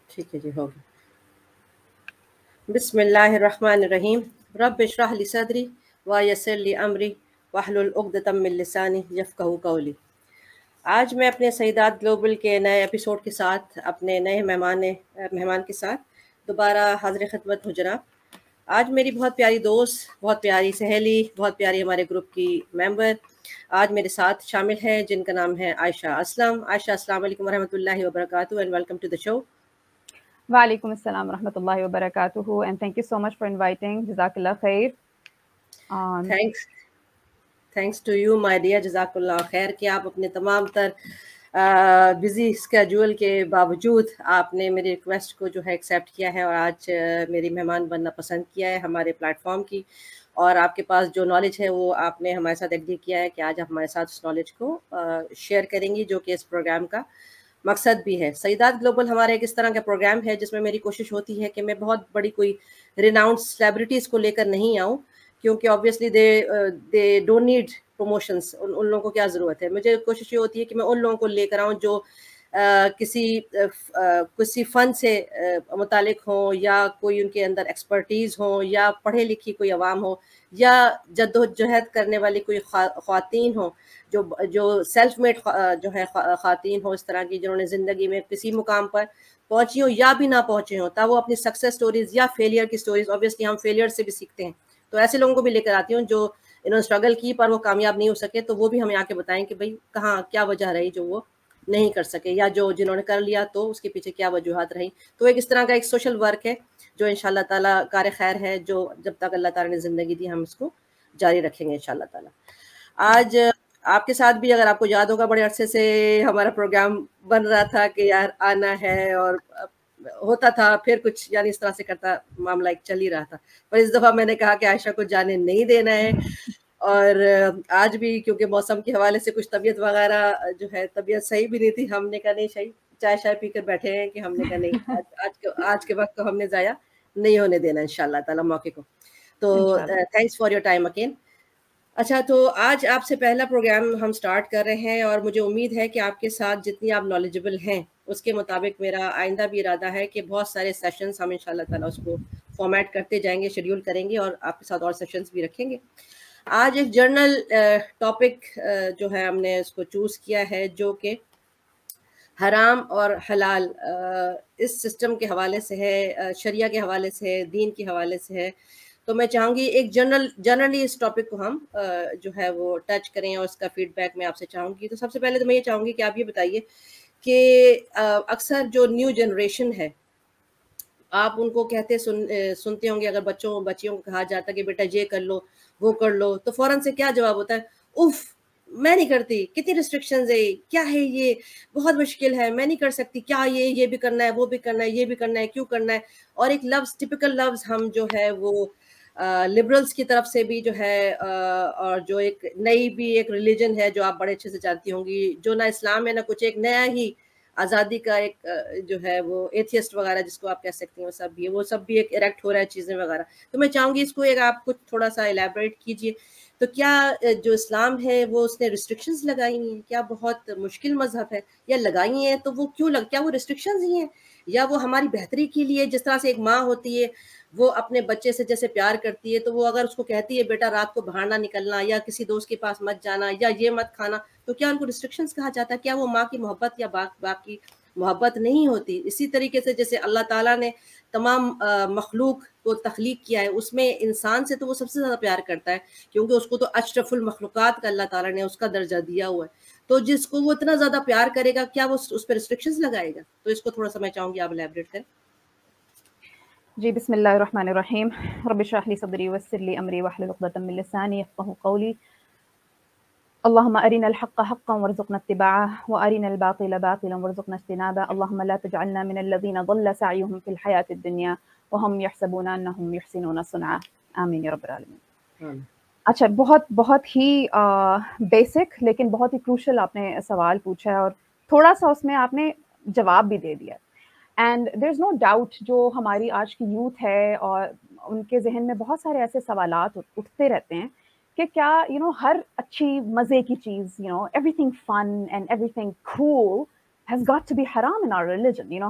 ٹھیک ہے جی، ہوگی. بسم اللہ الرحمن الرحیم. رب اشرح لی صدری ویسر لی امری واحلل عقدۃ من لسانی یفقہوا قولی. آج میں اپنے سیدات گلوبل کے نئے ایپیسوڈ کے ساتھ اپنے نئے مہمان کے ساتھ دوبارہ حاضر خدمت ہوں جناب. آج میری بہت پیاری دوست، بہت پیاری سہیلی، بہت پیاری ہمارے گروپ کی ممبر آج میرے ساتھ شامل ہیں، جن کا نام ہے عائشہ اسلم. عائشہ، السلام علیکم ورحمۃ اللہ وبرکاتہ and welcome to the show. وعلیکم السلام ورحمۃ اللہ وبرکاتہ and thank you so much for inviting. جزاک اللہ خیر. Thanks to you my dear, جزاک اللہ خیر کہ آپ اپنے تمام تر بزی اسکیجول کے باوجود آپ نے میری ریکویسٹ کو جو ہے ایکسیپٹ کیا ہے اور آج میری مہمان بننا پسند کیا ہے ہمارے پلیٹ فارم کی، اور آپ کے پاس جو نالج ہے وہ آپ نے ہمارے ساتھ ایگری کیا ہے کہ آج آپ ہمارے ساتھ اس نالج کو شیئر کریں گی، جو کہ اس پروگرام کا مقصد بھی ہے. سیدات گلوبل ہمارا ایک اس طرح کا پروگرام ہے جس میں میری کوشش ہوتی ہے کہ میں بہت بڑی کوئی ریناؤنڈ سیلیبریٹیز کو لے کر نہیں آؤں، کیونکہ obviously they don't need promotions. ان لوگوں کو کیا ضرورت ہے. مجھے کوشش یہ ہوتی ہے کہ میں ان لوگوں کو لے کر آؤں جو کسی فن سے متعلق ہوں، یا کوئی ان کے اندر ایکسپرٹیز ہوں، یا پڑھے لکھی کوئی عوام ہو، یا جد و جہد کرنے والی کوئی خواتین ہوں، جو سیلف میڈ جو ہے خواتین ہوں، اس طرح کی جنہوں نے زندگی میں کسی مقام پر پہنچی ہوں یا بھی نہ پہنچے ہوں، تب وہ اپنی سکسیس سٹوریز یا فیلئر کی سٹوریز، آبویسلی ہم فیلئر سے بھی سیکھتے ہیں، تو ایسے لوگوں کو بھی لے کر آتی ہوں جو انہوں نے اسٹرگل کی پر وہ کامیاب نہیں ہو سکے، تو وہ بھی ہمیں آ کے بتائیں کہ بھئی کہاں کیا وجہ رہی جو وہ نہیں کر سکے، یا جنہوں نے کر لیا تو اس کے پیچھے کیا وجوہات رہی. تو ایک اس طرح کا ایک سوشل ورک ہے جو انشاءاللہ تعالیٰ کار خیر ہے، جو جب تک اللہ تعالیٰ نے زندگی دی ہم اس کو جاری رکھیں گے انشاءاللہ تعالیٰ. آج آپ کے ساتھ بھی، اگر آپ کو یاد ہوگا، بڑے عرصے سے ہمارا پروگرام بن رہا تھا کہ یار آنا ہے، اور ہوتا تھا پھر کچھ یعنی اس طرح سے کرتا معاملہ ایک چل ہی رہا تھا، پر اس دفعہ میں نے کہا کہ عائشہ کو جانے نہیں دینا ہے. اور آج بھی کیونکہ موسم کے حوالے سے کچھ طبیعت وغیرہ جو ہے، طبیعت صحیح بھی نہیں تھی، ہم نے کہا نہیں صحیح چائے پی کر بیٹھے ہیں کہ ہم نے کہا نہیں، آج کے وقت کو ہم نے ضائع نہیں ہونے دینا انشاءاللہ تعالیٰ موقع کو. تو thanks for your time again. اچھا، تو آج آپ سے پہلا پروگرام ہم سٹارٹ کر رہے ہیں، اور مجھے امید ہے کہ آپ کے ساتھ جتنی آپ نالجبل ہیں اس کے مطابق میرا آئندہ بھی ارادہ ہے کہ بہت سارے سیشنز ہم انشاءاللہ تعالیٰ اس کو فارمیٹ کرتے جائیں گے، شیڈیول کریں گے، اور آپ کے ساتھ اور سیشنز بھی رکھیں گے. آج ایک جرنل ٹاپک جو ہے ہم نے اس کو چوز کیا ہے، جو کہ حرام اور حلال اس سسٹم کے حوالے سے ہے، شریعہ کے حوالے سے ہے، دین کے حوالے سے ہے. تو میں چاہوں گی ایک جنرلی اس ٹاپک کو ہم جو ہے وہ ٹچ کریں، اور اس کا فیڈ بیک میں آپ سے چاہوں گی. تو سب سے پہلے تو میں یہ چاہوں گی کہ آپ یہ بتائیے کہ اکثر جو نیو جنریشن ہے، آپ ان کو کہتے سنتے ہوں گے، اگر بچیوں کو کہا جاتا کہ بیٹا یہ کر لو وہ کر لو، تو فوراً سے کیا جواب ہوتا ہے؟ اف میں نہیں کرتی، کتنی ریسٹرکشنز ہے، کیا ہے یہ، بہت مشکل ہے، میں نہیں کر سکتی، کیا یہ بھی کرنا ہے، وہ بھی کرنا ہے، یہ بھی کرنا ہے، کیوں کرنا ہے. اور ایک لفظ، ٹپیکل لفظ ہم جو ہے وہ لبرلز کی طرف سے بھی جو ہے، اور جو ایک نئی بھی ایک ریلیجن ہے جو آپ بڑے اچھے سے جانتی ہوں گی، جو نہ اسلام ہے نہ کچھ، ایک نیا ہی آزادی کا ایک جو ہے وہ ایتھیسٹ وغیرہ جس کو آپ کہہ سکتے ہیں، وہ سب بھی ایک ایریکٹ ہو رہا ہے چیزیں وغیرہ. تو میں چاہوں گی اس کو ایک آپ کچھ تھوڑا سا الیبوریٹ کیجئے. تو کیا جو اسلام ہے وہ اس نے ریسٹرکشنز لگائی ہیں؟ کیا بہت مشکل مذہب ہے، یا لگائی ہیں تو وہ کیوں کیا وہ ریسٹرکشنز ہی ہیں، یا وہ ہماری بہتری کے لیے؟ جس طرح سے ایک ماں ہوتی ہے، وہ اپنے بچے سے جیسے پیار کرتی ہے، تو وہ اگر اس کو کہتی ہے بیٹا رات کو باہر نہ نکلنا، یا کسی دوست کے پاس مت جانا، یا یہ مت کھانا، تو کیا ان کو ریسٹرکشنز کہا جاتا ہے؟ کیا وہ ماں کی محبت یا باپ کی محبت نہیں ہوتی؟ اسی طریقے سے جیسے اللہ تعالیٰ نے تمام مخلوق کو تخلیق کیا ہے، اس میں انسان سے تو وہ سب سے زیادہ پیار کرتا ہے، کیونکہ اس کو تو اشرف المخلوقات کا اللہ تعالیٰ نے اس کا درجہ دیا ہوا ہے. تو جس کو وہ اتنا زیادہ پیار کرے گا، کیا وہ اس پہ ریسٹرکشنز لگائے گا؟ تو اس کو تھوڑا سا میں چاہوں گی آپ الیبوریٹ کریں. جی، بسم اللہ الرحمن الرحیم. رب اشرح لی صدری ویسر لی امری واحلل عقدۃ من لسانی یفقہوا قولی. اللهم أرنا الحق حقا وارزقنا اتباعه وأرنا الباطل باطلا وارزقنا اجتنابه. اللهم لا تجعلنا من الذين ضل سعيهم في الحياة الدنيا وهم يحسبون أنهم يحسنون صنعا. آمین یا رب العالمین. اچھا، بہت ہی بیسک لیکن بہت ہی کروشل آپ نے سوال پوچھا ہے، اور تھوڑا سا اس میں آپ نے جواب بھی دے دیا. And there is no doubt, جو ہماری آج کی یوتھ ہے اور ان کے ذہن میں بہت سارے ایسے سوالات اٹھتے رہتے ہیں کہ کیا ہر اچھی مزے کی چیز، everything fun and everything cool has got to be حرام ان آور ریلیجن. ہر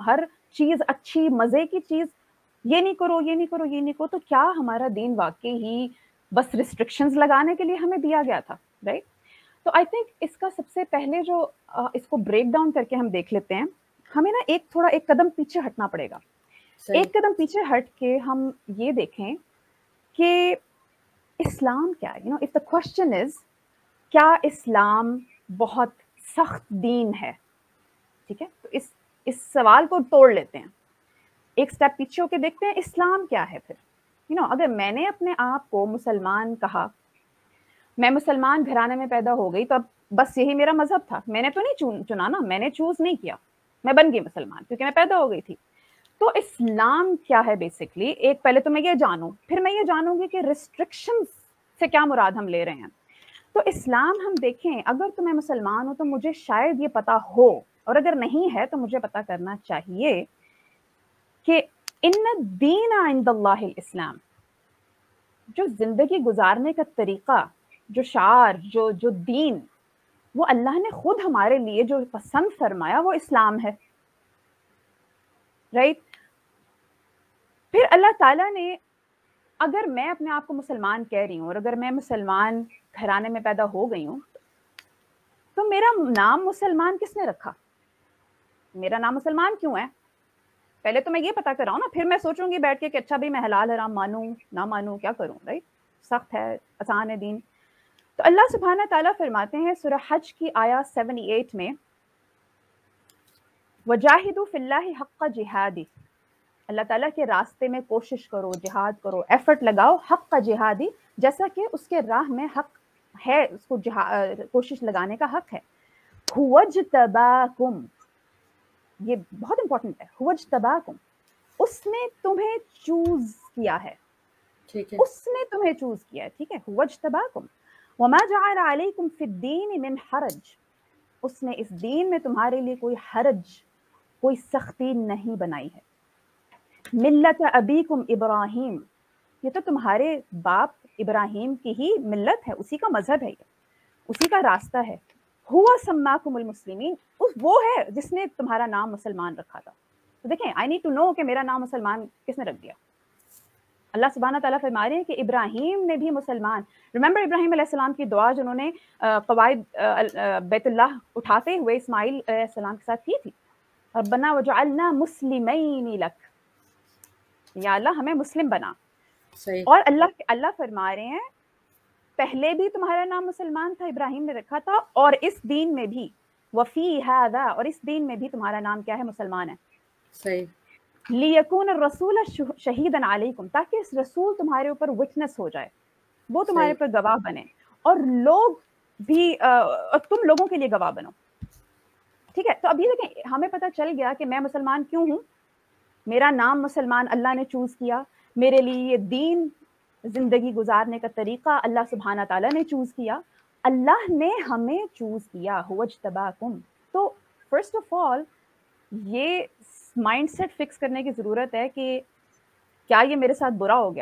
چیز اچھی مزے کی چیز یہ نہیں کرو یہ نہیں کرو یہ نہیں کرو، تو کیا ہمارا دین واقعی ہی بس ریسٹرکشنز لگانے کے لیے ہمیں دیا گیا تھا؟ رائٹ. تو آئی تھنک اس کا سب سے پہلے جو اس کو بریک ڈاؤن کر کے ہم دیکھ لیتے ہیں، ہمیں نا ایک قدم پیچھے ہٹنا پڑے گا. ایک قدم پیچھے ہٹ کے ہم یہ دیکھیں کہ اسلام کیا ہے. اف دا کوشچن از کیا اسلام بہت سخت دین ہے، ٹھیک ہے، تو اس سوال کو توڑ لیتے ہیں، ایک سٹیپ پیچھے ہو کے دیکھتے ہیں اسلام کیا ہے. پھر اگر میں نے اپنے آپ کو مسلمان کہا، میں مسلمان گھرانے میں پیدا ہو گئی، تو اب بس یہی میرا مذہب تھا، میں نے تو نہیں چنا نا، میں نے چوز نہیں کیا، میں بن گئی مسلمان کیونکہ میں پیدا ہو گئی تھی. تو اسلام کیا ہے بیسکلی، ایک پہلے تو میں یہ جانوں، پھر میں یہ جانوں گی کہ ریسٹرکشن سے کیا مراد ہم لے رہے ہیں. تو اسلام ہم دیکھیں، اگر تو میں مسلمان ہوں تو مجھے شاید یہ پتا ہو، اور اگر نہیں ہے تو مجھے پتا کرنا چاہیے کہ ان الدین عند اللہ الاسلام، جو زندگی گزارنے کا طریقہ، جو شعار، جو دین، وہ اللہ نے خود ہمارے لیے جو پسند فرمایا وہ اسلام ہے. رائٹ. پھر اللہ تعالیٰ نے، اگر میں اپنے آپ کو مسلمان کہہ رہی ہوں اور اگر میں مسلمان گھرانے میں پیدا ہو گئی ہوں، تو میرا نام مسلمان کس نے رکھا؟ میرا نام مسلمان کیوں ہے؟ پہلے تو میں یہ پتا کراؤں نا، پھر میں سوچوں گی بیٹھ کے کہ اچھا بھی میں حلال حرام مانوں نہ مانوں، کیا کروں. رائٹ. سخت ہے آسان ہے دین. تو اللہ سبحانہ تعالیٰ فرماتے ہیں سورہ حج کی آیا 78 میں، وجاہدوا فی اللہ حق جہادی، اللہ تعالیٰ کے راستے میں کوشش کرو، جہاد کرو، ایفرٹ لگاؤ، حق جہادی، جیسا کہ اس کے راہ میں حق ہے، اس کو کوشش لگانے کا حق ہے. هو اجتباکم، یہ بہت امپورٹنٹ ہے، هو اجتباکم، اس نے تمہیں چوز کیا ہے، ٹھیک ہے، اس نے تمہیں چوز کیا ہے. ٹھیک ہے. هو اجتباکم وما جعل علیکم فی الدین من حرج، اس نے اس دین میں تمہارے لیے کوئی حرج، کوئی سختی نہیں بنائی ہے. ملت ابیکم ابراہیم، یہ تو تمہارے باپ ابراہیم کی ہی ملت ہے، اسی کا مذہب ہے، یہ اسی کا راستہ ہے. ہوا سماکم المسلمین، وہ ہے جس نے تمہارا نام مسلمان رکھا تھا. تو دیکھیں، آئی نیڈ ٹو نو کہ میرا نام مسلمان کس نے رکھ دیا. اللہ سبحانہ تعالیٰ فرما رہے ہیں کہ ابراہیم نے بھی مسلمان، ریممبر ابراہیم علیہ السلام کی دعا جنہوں نے قواعد بیت اللہ اٹھاتے ہوئے اسماعیل علیہ السلام کے ساتھ کی تھی، ربنا وجعلنا مسلمین لک، یا اللہ ہمیں مسلم بنا. صحیح. اور اللہ فرما رہے ہیں پہلے بھی تمہارا نام مسلمان تھا، ابراہیم نے رکھا تھا، اور اس دین میں بھی، وفی ھذا، اور اس دین میں بھی تمہارا نام کیا ہے؟ مسلمان ہے. صحیح. لیکون الرسول شہیداً علیکم، تاکہ اس رسول تمہارے اوپر وٹنس ہو جائے، وہ تمہارے اوپر گواہ بنے، اور لوگ بھی تم لوگوں کے لیے گواہ بنو. ٹھیک ہے. تو ابھی دیکھیں، ہمیں پتہ چل گیا کہ میں مسلمان کیوں ہوں، میرا نام مسلمان اللہ نے چوز کیا، میرے لیے یہ دین، زندگی گزارنے کا طریقہ اللہ سبحانہ تعالیٰ نے چوز کیا، اللہ نے ہمیں چوز کیا. هو اجتباکم. تو فرسٹ آف آل یہ مائنڈ سیٹ فکس کرنے کی ضرورت ہے کہ کیا یہ میرے ساتھ برا ہو گیا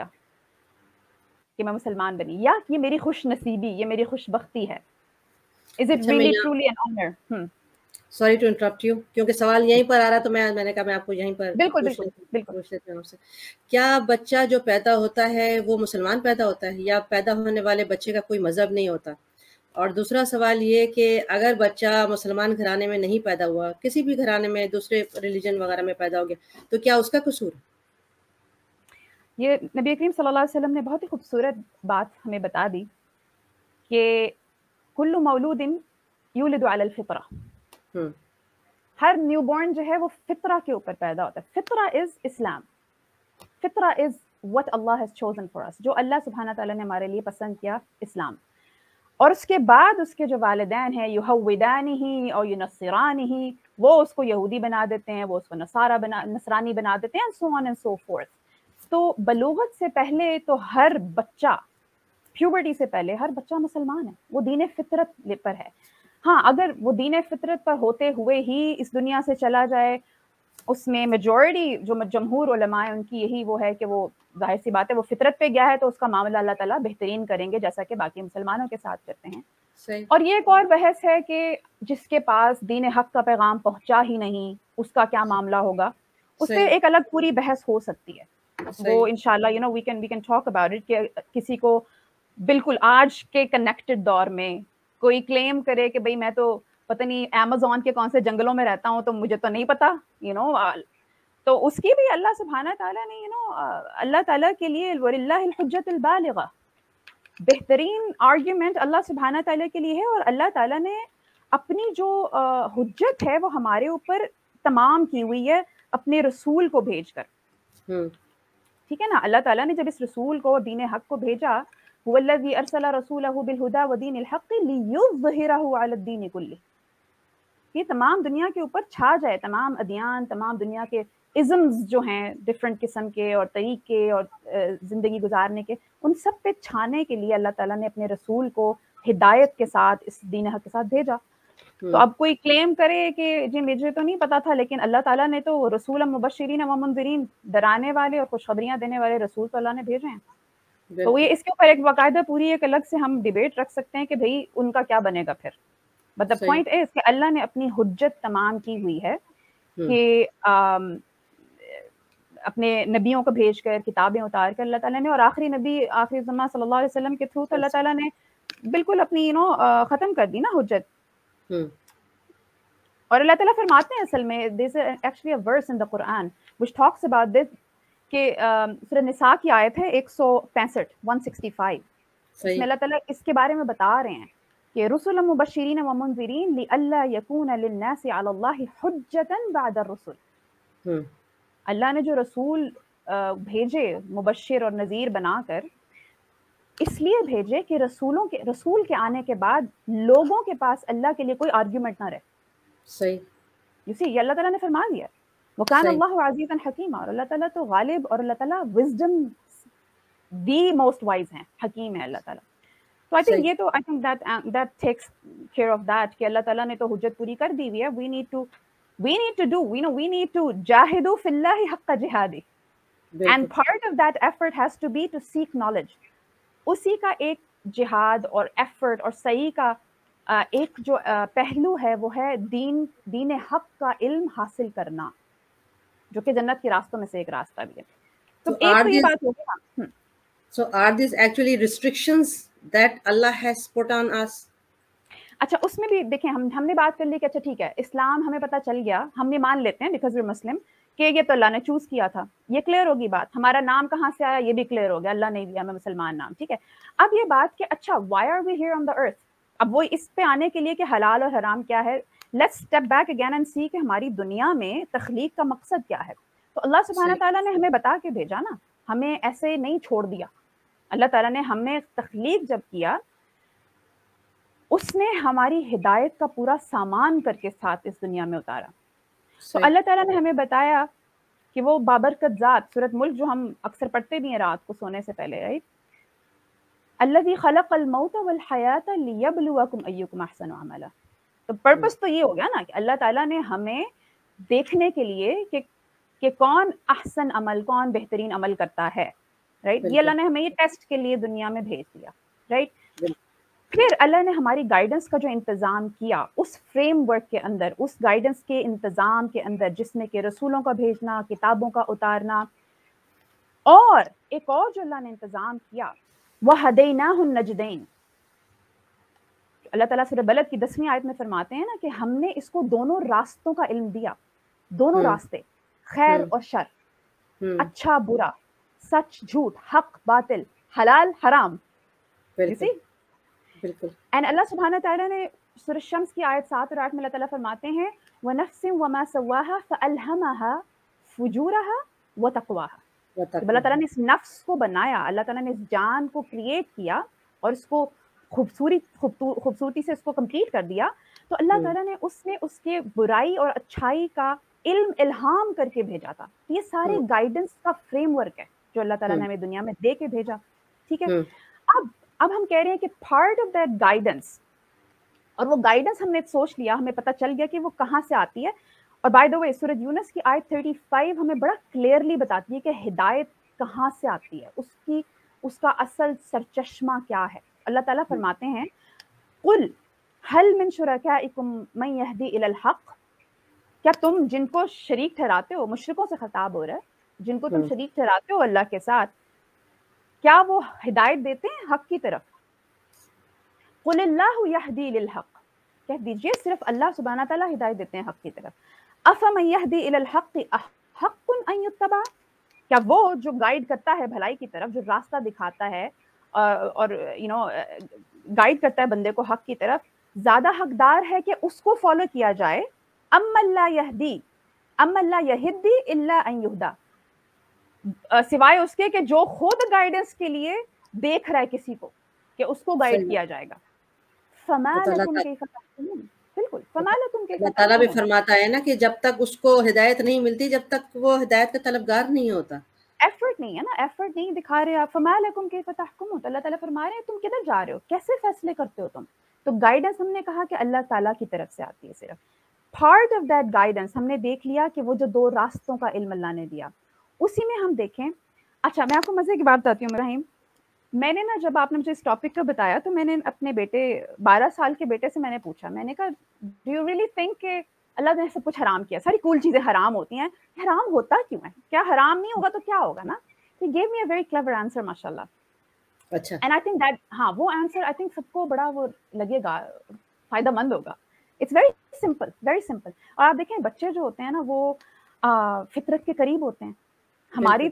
کہ میں مسلمان بنی، یا یہ میری خوش نصیبی، یہ میری خوش بختی ہے. Is it really truly an honor? Sorry to interrupt you, کیونکہ سوال یہیں پر آ رہا تو میں نے کہا میں آپ کو یہیں پر بالکل پوچھ بالکل. لیتی ہوں آپ سے. کیا بچہ جو پیدا ہوتا ہے وہ مسلمان پیدا ہوتا ہے، یا پیدا ہونے والے بچے کا کوئی مذہب نہیں ہوتا؟ اور دوسرا سوال یہ کہ اگر بچہ مسلمان گھرانے میں نہیں پیدا ہوا، کسی بھی گھرانے میں دوسرے ریلیجن وغیرہ میں پیدا ہو گیا، تو کیا اس کا قصور ہے؟ یہ نبی کریم صلی اللہ علیہ وسلم نے بہت ہی خوبصورت بات ہمیں بتا دی کہ کل مولود یولد علی الفطرہ، ہر نیو بورن جو ہے وہ فطرہ کے اوپر پیدا ہوتا ہے. فطرہ از اسلام، فطرہ از what Allah has chosen for us، جو اللہ سبحانہ تعالیٰ نے ہمارے لیے پسند کیا، اسلام. اور اس کے بعد اس کے جو والدین ہیں، یہودانہ اور ینصرانہ، وہ اس کو یہودی بنا دیتے ہیں، وہ اس کو نصرانی بنا دیتے ہیں، so on and so forth. تو بلوغت سے پہلے تو ہر بچہ، پیوبرٹی سے پہلے ہر بچہ مسلمان ہے، وہ دین فطرت پر ہے. ہاں، اگر وہ دین فطرت پر ہوتے ہوئے ہی اس دنیا سے چلا جائے، اس میں میجورٹی جو جمہور علماء ہیں ان کی یہی وہ ہے کہ وہ ظاہر سی بات ہے وہ فطرت پہ گیا ہے، تو اس کا معاملہ اللہ تعالیٰ بہترین کریں گے، جیسا کہ باقی مسلمانوں کے ساتھ کرتے ہیں. صحیح. اور یہ ایک اور بحث ہے کہ جس کے پاس دین حق کا پیغام پہنچا ہی نہیں، اس کا کیا معاملہ ہوگا. اس پہ ایک الگ پوری بحث ہو سکتی ہے, وہ انشاءاللہ you know we can talk about it, کہ کسی کو بالکل آج کے کنیکٹڈ دور میں کوئی کلیم کرے کہ بھئی میں تو پتہ نہیں ایمیزون کے کون سے جنگلوں میں رہتا ہوں تو مجھے تو نہیں پتا, یو نو, تو اس کی بھی اللہ سبحانہ تعالیٰ نے یو نو اللہ تعالیٰ کے لیے وَلِلَّهِ الْحُجَّةُ الْبَالِغَةُ, بہترین آرگیومنٹ اللہ سبحانہ تعالیٰ کے لیے ہے, اور اللہ تعالیٰ نے اپنی جو حجت ہے وہ ہمارے اوپر تمام کی ہوئی ہے اپنے رسول کو بھیج کر. ٹھیک ہے نا, اللہ تعالیٰ نے جب اس رسول کو دین حق کو بھیجا, هو الذی ارسل رسولہ بالہدی ودین الحق لیظہرہ علی الدین کلہ, یہ تمام دنیا کے اوپر چھا جائے, تمام ادیان, تمام دنیا کے ازمز جو ہیں ڈفرینٹ قسم کے اور طریقے اور زندگی گزارنے کے, ان سب پہ چھانے کے لیے اللہ تعالیٰ نے اپنے رسول کو ہدایت کے ساتھ اس دین حق کے ساتھ بھیجا. تو اب کوئی کلیم کرے کہ جی مجھے تو نہیں پتا تھا, لیکن اللہ تعالیٰ نے تو رسول مبشرین و منذرین, ڈرانے والے اور خوشخبریاں دینے والے رسول تو اللہ نے بھیجے ہیں. تو یہ اس کے اوپر ایک باقاعدہ پوری ایک الگ سے ہم ڈیبیٹ رکھ سکتے ہیں کہ بھئی ان کا کیا بنے گا پھر. بٹ دا پوائنٹ از کہ اللہ نے اپنی حجت تمام کی ہوئی ہے کہ اپنے نبیوں کو بھیج کر, کتابیں اتار کر اللہ تعالیٰ نے, اور آخری نبی آخری زمانہ صلی اللہ علیہ وسلم کے تھرو تو اللہ تعالیٰ نے بالکل اپنی یو نو ختم کر دی نا حجت. اور اللہ تعالیٰ فرماتے ہیں اصل میں there's actually a verse in the Quran which talks about this, کہ سورہ نساء کی آیت ہے 165 165, اس میں اللہ تعالیٰ اس کے بارے میں بتا رہے ہیں کہ رسلا مبشرین و منذرین لئلا یکون للناس علی اللہ حجتا بعد الرسل. اللہ نے جو رسول بھیجے مبشر اور نذیر بنا کر, اس لیے بھیجے کہ رسول کے آنے کے بعد لوگوں کے پاس اللہ کے لیے کوئی آرگیومنٹ نہ رہے. صحیح, یو سی, یہ اللہ تعالیٰ نے فرما دیا, وَكَانَ اللَّهُ عَزِيزًا حَكِيمًا, اور اللہ تعالیٰ تو غالب اور اللہ تعالیٰ وزڈم دی موسٹ وائز ہیں, حکیم ہے اللہ تعالیٰ. تو آئی تھنک یہ تو I think that takes care of that کہ اللہ تعالیٰ نے تو حجت پوری کر دی ہوئی ہے. وی نیڈ ٹو جاہدوا فی اللہ حق جہادہ, and part of that effort has to be to seek knowledge. اسی کا ایک جہاد اور ایفرٹ اور صحیح کا ایک جو پہلو ہے وہ ہے دین حق کا علم حاصل کرنا, جو کہ جنت کے راستوں میں سے ایک راستہ بھی ہے. تو ایک تو یہ بات ہو گئی. So are these actually restrictions that Allah has put on us? اچھا, اس میں بھی دیکھیں ہم نے بات کر لی کہ اچھا ٹھیک ہے اسلام ہمیں پتہ چل گیا, ہم یہ مان لیتے ہیں بیکاز وی مسلم کہ یہ تو اللہ نے چوز کیا تھا, یہ کلیئر ہوگی بات. ہمارا نام کہاں سے آیا یہ بھی کلیئر ہو گیا, اللہ نے دیا ہمیں مسلمان نام, ٹھیک ہے. اب یہ بات کہ اچھا why are we here on the earth, اب وہ اس پہ آنے کے لیے کہ حلال اور حرام کیا ہے, let's step back again and see کہ ہماری دنیا میں تخلیق کا مقصد کیا ہے. تو اللہ سبحانہ تعالیٰ نے ہمیں بتا کے بھیجا نا, ہمیں ایسے نہیں چھوڑ دیا. اللہ تعالیٰ نے ہمیں تخلیق جب کیا, اس نے ہماری ہدایت کا پورا سامان کر کے ساتھ اس دنیا میں اتارا. تو اللہ تعالیٰ نے ہمیں بتایا کہ وہ بابرکت ذات, سورۃ ملک جو ہم اکثر پڑھتے بھی ہیں رات کو سونے سے پہلے, رائٹ, الذی خلق الموت والحیات لیبلوکم ایکم احسن عملا. تو پرپس تو یہ ہو گیا نا کہ اللہ تعالیٰ نے ہمیں دیکھنے کے لیے کہ کون احسن عمل, کون بہترین عمل کرتا ہے, رائٹ. یہ اللہ نے ہمیں یہ ٹیسٹ کے لیے دنیا میں بھیج دیا, رائٹ. پھر اللہ نے ہماری گائیڈنس کا جو انتظام کیا اس فریم ورک کے اندر, اس گائیڈنس کے انتظام کے اندر, جس میں کہ رسولوں کا بھیجنا, کتابوں کا اتارنا, اور ایک اور جو اللہ نے انتظام کیا وَهَدَيْنَاهُ النَّجْدَيْنِ. اللہ تعالیٰ سورہ بلد کی 10ویں آیت میں فرماتے ہیں نا کہ ہم نے اس کو دونوں راستوں کا علم دیا, دونوں راستے, خیر اور شر, اچھا برا, سچ جھوٹ, حق باطل, حلال حرام. بالکل. اینڈ اللہ سبحانہ تعالیٰ نے سورہ شمس کی آیت 7 اور 8 میں اللہ تعالیٰ فرماتے ہیں وَنَفْسٍ وَمَا سَوَّاهَا فَأَلْهَمَهَا فُجُورَهَا وَتَقْوَاهَا. جب اللہ تعالیٰ نے اس نفس کو بنایا, اللہ تعالیٰ نے اس جان کو کریٹ کیا اور اس کو خوبصورتی سے اس کو کمپلیٹ کر دیا, تو اللہ تعالیٰ نے اس میں اس کے برائی اور اچھائی کا علم الہام کر کے بھیجا تھا. یہ سارے گائیڈنس کا فریم ورک ہے جو اللہ تعالیٰ نے ہمیں دنیا میں دے کے بھیجا, ٹھیک ہے. اب ہم کہہ رہے ہیں کہ پارٹ آف دیٹ گائیڈنس, اور وہ گائیڈنس ہم نے سوچ لیا, ہمیں پتہ چل گیا کہ وہ کہاں سے آتی ہے. اور بائی دا وے سورۃ یونس کی آیت 35 ہمیں بڑا کلیئرلی بتاتی ہے کہ ہدایت کہاں سے آتی ہے, اس کا اصل سرچشمہ کیا ہے. اللہ تعالیٰ فرماتے ہیں قُلْ هَلْ مِن شُرَكَائِكُم مَن يَهْدِي إِلَى الْحَقِّ क्या तुम जिनको शरीक ठहराते हो, मुशरिकों से खिताब हो रहा है, जिनको तुम शरीक ठहराते हो अल्लाह के साथ, क्या वो हिदायत देते हैं हक की तरफ? कुलिल्लाहु यहदी लिल हक, कह दीजिए सिर्फ अल्लाह सुब्हाना तआला हिदायत देते हैं हक की तरफ। अफमन यहदी इलल हक़्क़ि अहक़्क़ुन अन युत्तबा, क्या वो जो गाइड करता है भलाई की तरफ, जो रास्ता दिखाता है और गाइड करता है बंदे को हक की तरफ, ज्यादा हकदार है कि उसको फॉलो किया जाए? अम्मल्ला यहदी इल्ला अन युहदा, सिवाय उसके कि जो खुद गाइडेंस के लिए देख रहा है किसी को कि उसको गाइड किया जाएगा। फमा लकुम कैफ़ तहकुमून, बिल्कुल, फमा लकुम कैफ़ तहकुमून। अल्लाह ताला भी फरमाता है ना कि जब तक उसको हिदायत नहीं मिलती, जब तक वो हिदायत का तलबगार नहीं होता, एफर्ट नहीं है ना, एफर्ट नहीं दिखा रहे आप। फमा लकुम कैफ़ तहकुमून, तो अल्लाह ताला फरमा रहे हैं तुम किधर जा रहे हो, कैसे फैसले करते हो तुम? तो गाइडेंस हमने कहा कि अल्लाह ताला की तरफ से आती है सिर्फ। पार्ट ऑफ दैट गाइडेंस हमने देख लिया कि वो जो 2 रास्तों का इल्म अल्लाह ने दिया, उसी में हम देखें। अच्छा, मैं आपको मजे की बात बताती हूँ इब्राहिम, मैंने ना जब आपने मुझे इस टॉपिक का बताया तो मैंने अपने बेटे 12 साल के बेटे से मैंने पूछा, मैंने कहा डू यू रियली थिंक कि अल्लाह ने सब कुछ हराम किया, सारी कूल चीजें हराम होती हैं, हराम होता क्यों है, क्या हराम नहीं होगा तो क्या होगा ना? He gave me a very clever answer माशाल्लाह। अच्छा, एंड आई थिंक दैट, हाँ, वो आंसर आई थिंक सबको बड़ा वो लगेगा, फायदेमंद होगा। It's very simple, very simple. और आप देखें बच्चे जो होते हैं ना वो फितरत के करीब होते हैं। हमारी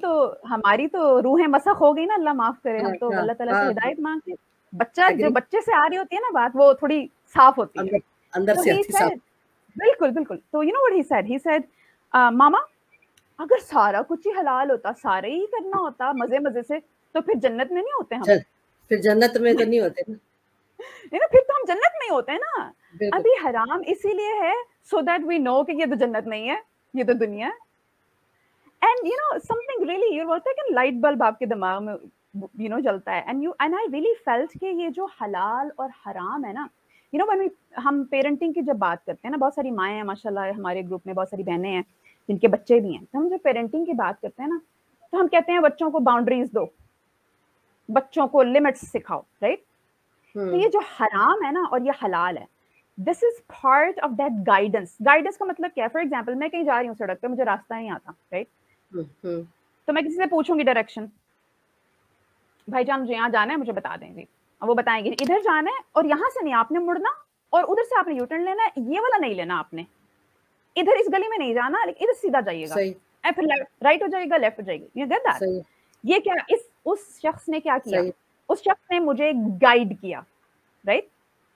तो रूहें मसख हो गई ना, अल्लाह माफ करे, हम तो अल्लाह ताला से हिदायत मांगते हैं। बच्चा जो बच्चे से आ रही होती है ना बात, वो थोड़ी साफ होती है अंदर से अच्छी साफ। बिल्कुल बिल्कुल। तो you know what he said मामा, अगर सारा कुछ ही हलाल होता, सारे ही करना होता मजे मजे से, तो फिर जन्नत में नहीं होते हम? फिर जन्नत में तो नहीं होते ना, फिर तो हम जन्नत में होते हैं ना। अभी हराम इसीलिए है सो दैट वी नो कि ये तो जन्नत नहीं है, ये तो दुनिया है। And you know something really, you बोलते हैं कि लाइट बल्ब आपके दिमाग में जलता है, एंड आई रियली फेल्ट कि ये जो हलाल और हराम है ना, व्हेन हम पेरेंटिंग की जब बात करते हैं ना, बहुत सारी माएँ हैं माशाल्लाह, हमारे ग्रुप में बहुत सारी बहनें हैं जिनके बच्चे भी हैं, तो हम जब पेरेंटिंग की बात करते हैं ना, तो हम कहते हैं बच्चों को बाउंड्रीज दो, बच्चों को लिमिट्स सिखाओ, राइट? तो ये जो हराम है ना और ये हलाल है, this is part of that guidance. Guidance का मतलब क्या है? फॉर एग्जाम्पल, मैं कहीं जा रही हूँ सड़क पे, मुझे रास्ता नहीं आता, राइट? तो मैं किसी से पूछूंगी डायरेक्शन, भाईजान मुझे यहाँ जाना है, मुझे बता दें जी। और वो बताएंगे इधर जाना है और यहाँ से नहीं आपने मुड़ना, और उधर से आपने यू टर्न लेना है, ये वाला नहीं लेना आपने, इधर इस गली में नहीं जाना, लेकिन इधर सीधा जाइएगा, फिर राइट हो जाएगा, लेफ्ट हो जाएगी, यू गेट दैट? ये क्या उस शख्स ने क्या किया? उस शख्स ने मुझे गाइड किया, राइट?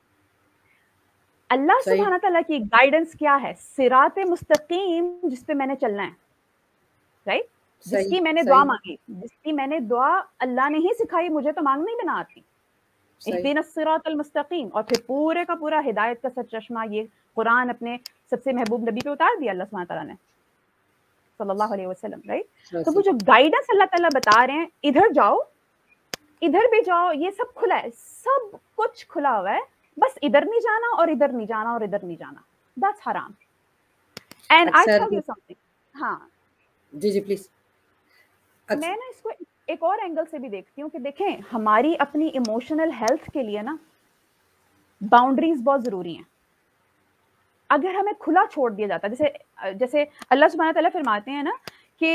अल्लाह सुब्हाना तआला की गाइडेंस क्या है? सिराते मुस्तकीम, जिस पे मैंने चलना है, राइट? जिसकी मैंने दुआ मांगी, जिसकी मैंने दुआ अल्लाह ने ही सिखाई, मुझे तो मांगनी भी ना आती, इहदिनस सिरातल मुस्तकीम। और फिर पूरे का पूरा हिदायत का सरचश्मा ये कुरान अपने सबसे महबूब नबी पे उतार दिया अल्लाह सुब्हाना तआला ने, सल्लल्लाहु अलैहि वसल्लम, राइट? तो वो जो गाइडेंस अल्लाह ताला बता रहे हैं, इधर जाओ, इधर भी जाओ, ये सब खुला है, सब कुछ खुला हुआ है, बस इधर नहीं जाना और इधर नहीं जाना और इधर नहीं जाना, दैट्स हराम। And I tell you something, हाँ जी जी प्लीज। मैं ना इसको एक और एंगल से भी देखती हूँ कि देखें, हमारी अपनी इमोशनल हेल्थ के लिए ना बाउंड्रीज बहुत जरूरी हैं। अगर हमें खुला छोड़ दिया जाता, जैसे अल्लाह सुब्हाना तआला फरमाते हैं ना कि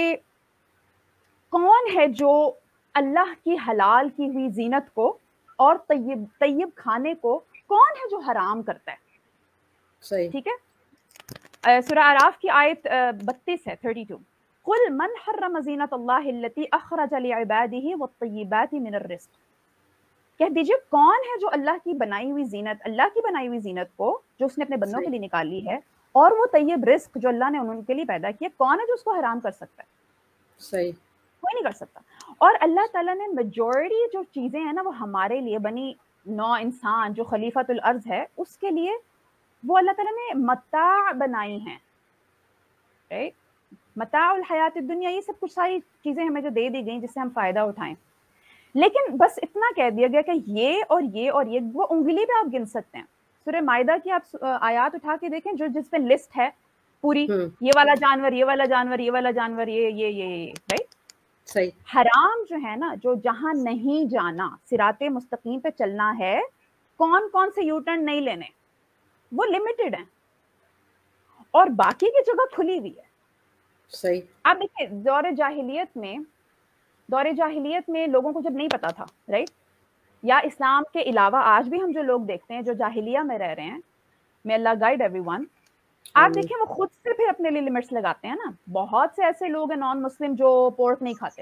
कौन है जो अल्लाह की हलाल की हुई जीनत को और तय्यब खाने को कौन है जो हराम करता है? सही, ठीक है। सूरह आराफ की आयत 32 है, 32। कुल मन हर्रम ज़ीनतल्लाहि अल्लती अखरज लिइबादिही वत्तय्यिबाति मिनर रिज़्क़, कह दीजिए कौन है जो अल्लाह की बनाई हुई जीनत, अल्लाह की बनाई हुई जीनत को जो उसने अपने बंदों के लिए निकाली है, और वो तय्यब रिस्क जो अल्लाह ने उनके लिए पैदा किया, कौन है जो उसको हराम कर सकता है? सही, कोई नहीं कर सकता। और अल्लाह ताला ने मेजॉरिटी जो चीजें हैं ना, वो हमारे लिए बनी नौ इंसान जो खलीफतुल अर्ज है, उसके लिए वो अल्लाह ताला ने मता बनाई हैं, राइट? मताउल हयात दुनिया, ये सब कुछ सारी चीजें हमें जो दे दी गई जिससे हम फायदा उठाएं। लेकिन बस इतना कह दिया गया कि ये और ये और ये, वो उंगली पे आप गिन सकते हैं। सूरह माइदा की आप आयत उठा के देखें, जो जिस पे लिस्ट है पूरी, ये वाला जानवर, ये वाला जानवर, ये वाला जानवर, ये, राइट? सही। हराम जो है ना, जो जहां नहीं जाना, सिराते मुस्तकीम पे चलना है, कौन कौन से यू टर्न नहीं लेने, वो लिमिटेड है। اور باقی کی جگہ کھلی ہوئی ہے. صحیح. آپ دیکھیں دور جاہلیت میں لوگوں کو جب نہیں پتا تھا رائٹ, یا اسلام کے علاوہ آج بھی ہم جو لوگ دیکھتے ہیں جو جاہلیہ میں رہ رہے ہیں, may اللہ گائیڈ ایوری ون, آپ دیکھیں وہ خود سے پھر اپنے لیے لمٹس لگاتے ہیں نا. بہت سے ایسے لوگ ہیں نان مسلم جو پورک نہیں کھاتے,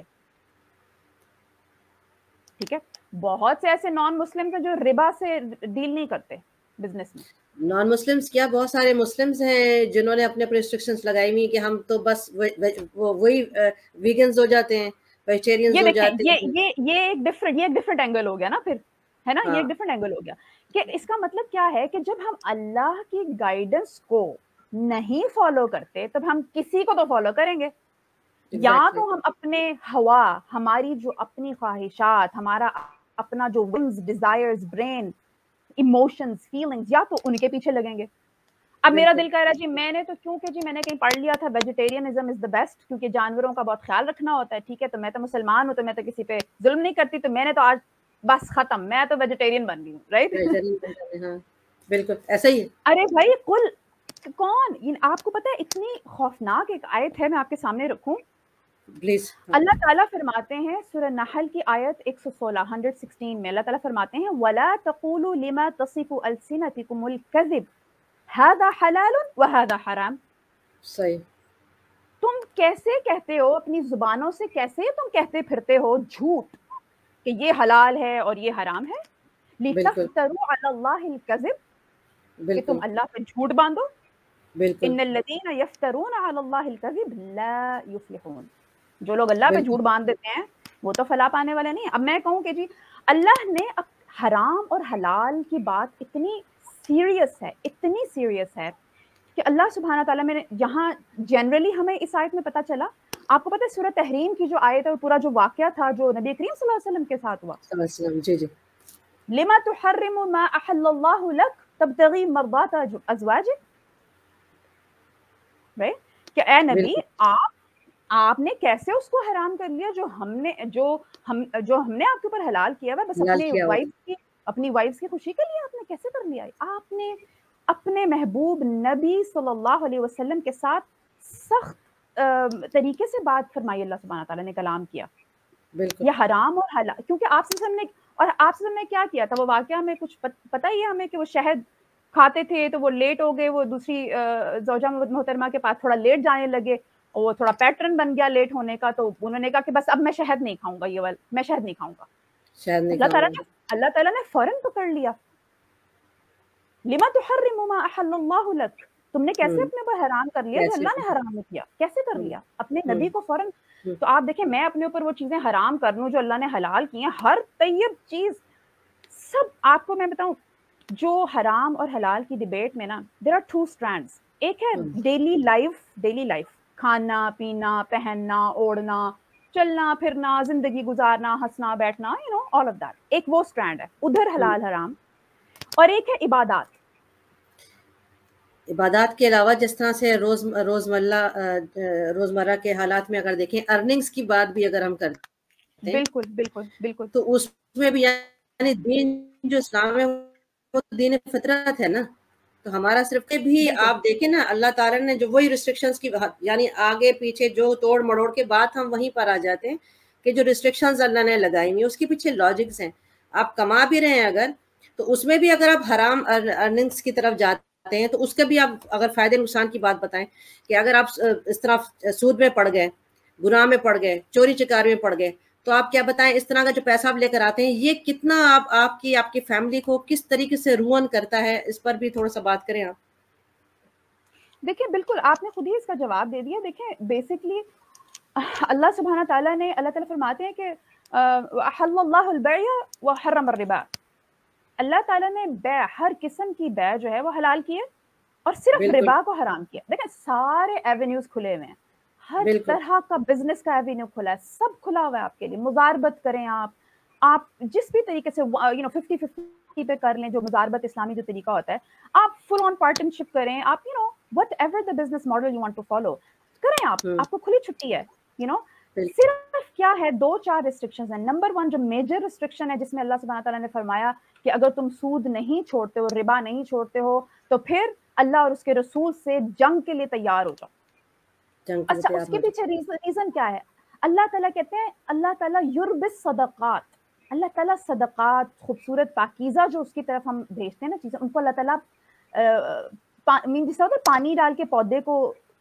ٹھیک ہے, بہت سے ایسے نان مسلم کے جو ربا سے ڈیل نہیں کرتے بزنس میں. نان مسلمس کیا, بہت سارے مسلمس ہیں جنہوں نے اپنے ریسٹرکشنز لگائی ہوئی کہ ہم تو بس وہی ویگنز ہو جاتے ہیں, ویجیٹیرینز ہو جاتے ہیں. یہ ایک ڈفرنٹ اینگل ہو گیا نا پھر, ہے نا, یہ ایک ڈفرنٹ اینگل ہو گیا کہ اس کا مطلب کیا ہے کہ جب ہم اللہ کی گائیڈنس کو نہیں فالو کرتے تب ہم کسی کو تو فالو کریں گے. یا تو ہم اپنے ہوا, ہماری جو اپنی خواہشات, ہمارا اپنا جو wings, desires, brain, emotions, feelings, یا تو ان کے پیچھے لگیں گے. اب میرا دل کہہ رہا ہے جی میں نے تو کیونکہ جی میں نے کہیں پڑھ لیا تھا ویجیٹیرینزم از دا بیسٹ, کیونکہ جانوروں کا بہت خیال رکھنا ہوتا ہے, ٹھیک ہے, تو میں تو مسلمان ہوں تو میں تو کسی پہ ظلم نہیں کرتی, تو میں نے تو آج بس ختم, میں تو ویجیٹیرین بن گئی ہوں, رائٹ. ہاں بالکل ایسا ہی ہے. ارے بھائی کون, آپ کو پتا ہے اتنی خوفناک ایک آیت ہے, میں آپ کے سامنے رکھوں پلیز. اللہ تعالیٰ فرماتے ہیں سورہ نحل کی آیت 116 116 میں, اللہ تعالیٰ فرماتے ہیں وَلَا تَقُولُوا لِمَا تَصِفُ أَلْسِنَتِكُمُ الْكَذِبُ هَذَا حَلَالٌ وَهَذَا حَرَامٌ. صحیح. تم کیسے کہتے ہو, اپنی زبانوں سے کیسے تم کہتے پھرتے ہو جھوٹ کہ یہ حلال ہے اور یہ حرام ہے. لِتَفْتَرُوا عَلَى اللَّهِ الْكَذِبَ, کہ تم اللہ پہ جھوٹ باندھو. إِنَّ الَّذِينَ يَفْتَرُونَ عَلَى اللَّهِ الْكَذِبَ لَا يُفْلِحُونَ. جو لوگ اللہ پہ جھوٹ باندھ دیتے ہیں وہ تو فلاح پانے والے نہیں. اب میں کہوں کہ جی اللہ نے حرام اور حلال کی بات اتنی سیریس ہے کہ اللہ سبحانہ تعالیٰ میں یہاں جنرلی ہمیں اس آیت میں پتہ چلا. آپ کو پتہ ہے سورہ تحریم کی جو آیت ہے, پورا جو واقعہ تھا جو نبی کریم صلی اللہ علیہ وسلم کے ساتھ ہوا, جی جی, لما تحرم ما احل اللہ لک تبتغی مرضات ازواجک, کہ اے نبی آپ نے کیسے اس کو حرام کر لیا جو ہم نے آپ کے اوپر حلال کیا ہوا, بس اپنی وائفز کی خوشی کے لیے آپ نے کیسے کر لیا. آپ نے اپنے محبوب نبی صلی اللہ علیہ وسلم کے ساتھ سخت طریقے سے بات فرمائی, اللہ سبحانہ تعالیٰ نے کلام کیا. یہ حرام اور حلال, کیونکہ آپ سے نے کیا کیا تھا, وہ واقعہ ہمیں کچھ پتہ ہی ہے ہمیں کہ وہ شہد کھاتے تھے تو وہ لیٹ ہو گئے, وہ دوسری زوجہ محترمہ کے پاس تھوڑا لیٹ جانے لگے, اور وہ تھوڑا پیٹرن بن گیا لیٹ ہونے کا, تو انہوں نے کہا کہ بس اب میں شہد نہیں کھاؤں گا, میں شہد نہیں کھاؤں گا. اللہ تعالیٰ نے فوراً پکڑ لیا, لما تحرم ما احل اللہ لک, تم نے کیسے اپنے اوپر حرام کر لیا جو اللہ نے حرام کیا, کیسے کر لیا اپنے نبی کو فوراً. تو آپ دیکھیں میں اپنے اوپر وہ چیزیں حرام کر لوں جو اللہ نے حلال کی ہیں, ہر طیب چیز سب. آپ کو میں بتاؤں جو حرام اور حلال کی ڈیبیٹ میں نا دیر آر ٹو اسٹرینڈس. ایک ہے ڈیلی لائف, کھانا پینا, پہننا اوڑھنا, چلنا پھرنا, زندگی گزارنا, ہنسنا بیٹھنا, آل آف دیٹ. ایک وہ اسٹرینڈ ہے, ادھر حلال حرام. اور ایک ہے عبادات کے علاوہ جس طرح سے روزمرہ کے حالات میں اگر دیکھیں ارننگز کی بات بھی اگر ہم کرتے ہیں, بالکل تو اس میں بھی یعنی دین جو اسلام ہے وہ دین فطرت ہے نا. تو ہمارا صرف کہ بھی آپ دیکھیں نا اللہ تعالیٰ نے جو وہی ریسٹرکشنز کی یعنی آگے پیچھے جو توڑ مڑوڑ کے بعد ہم وہیں پر آ جاتے ہیں کہ جو ریسٹرکشنز اللہ نے لگائی ہوئی اس کے پیچھے لاجکس ہیں. آپ کما بھی رہے ہیں اگر, تو اس میں بھی اگر آپ حرام ارننگز کی طرف جاتے ہیں تو اس کے بھی آپ اگر فائدے نقصان کی بات بتائیں کہ اگر آپ اس طرح سود میں پڑ گئے, گناہ میں پڑ گئے, چوری چکاری میں پڑ گئے, تو آپ کیا بتائیں اس طرح کا جو پیسہ آپ لے کر آتے ہیں یہ کتنا آپ کی فیملی کو کس طریقے سے روئن کرتا ہے, اس پر بھی تھوڑا سا بات کریں آپ. دیکھیں بالکل آپ نے خود ہی اس کا جواب دے دیا. دیکھیں بیسکلی اللہ سبحانہ تعالیٰ فرماتے ہیں کہ احل اللہ البیع وحرم الربا, اللہ تعالیٰ نے بیع, ہر قسم کی بیع جو ہے وہ حلال کی ہے اور صرف ربا کو حرام کیا. دیکھیں سارے ایونیوز کھلے ہوئے ہیں, ہر طرح کا بزنس کا ایونیو کھلا ہے, سب کھلا ہوا ہے آپ کے لیے. مزاربت کریں آپ جس بھی طریقے سے 50-50 پہ کر لیں, جو مزاربت اسلامی جو طریقہ ہوتا ہے, آپ فل آن پارٹنرشپ کریں, آپ whatever the business model you want to follow کریں, آپ کو کھلی چھٹی ہے. صرف کیا ہے 2-4 ریسٹرکشنز ہیں. نمبر 1 جو میجر ریسٹرکشن ہے جس میں اللہ سبحانہ تعالیٰ نے فرمایا کہ اگر تم سود نہیں چھوڑتے ہو, ربا نہیں چھوڑتے ہو, تو پھر اللہ اور اس کے رسول سے جنگ کے لیے تیار ہو جاؤ. جنگ کے لیے اچھا تیار اس کے ہو جائے. پیچھے ریزن کیا ہے؟ اللہ تعالیٰ کہتے ہیں اللہ تعالیٰ یربس صدقات، اللہ تعالیٰ صدقات خوبصورت پاکیزہ جو اس کی طرف ہم بھیجتے ہیں نا چیزیں، ان کو اللہ تعالیٰ جیسا ہوتا ہے پانی ڈال کے پودے کو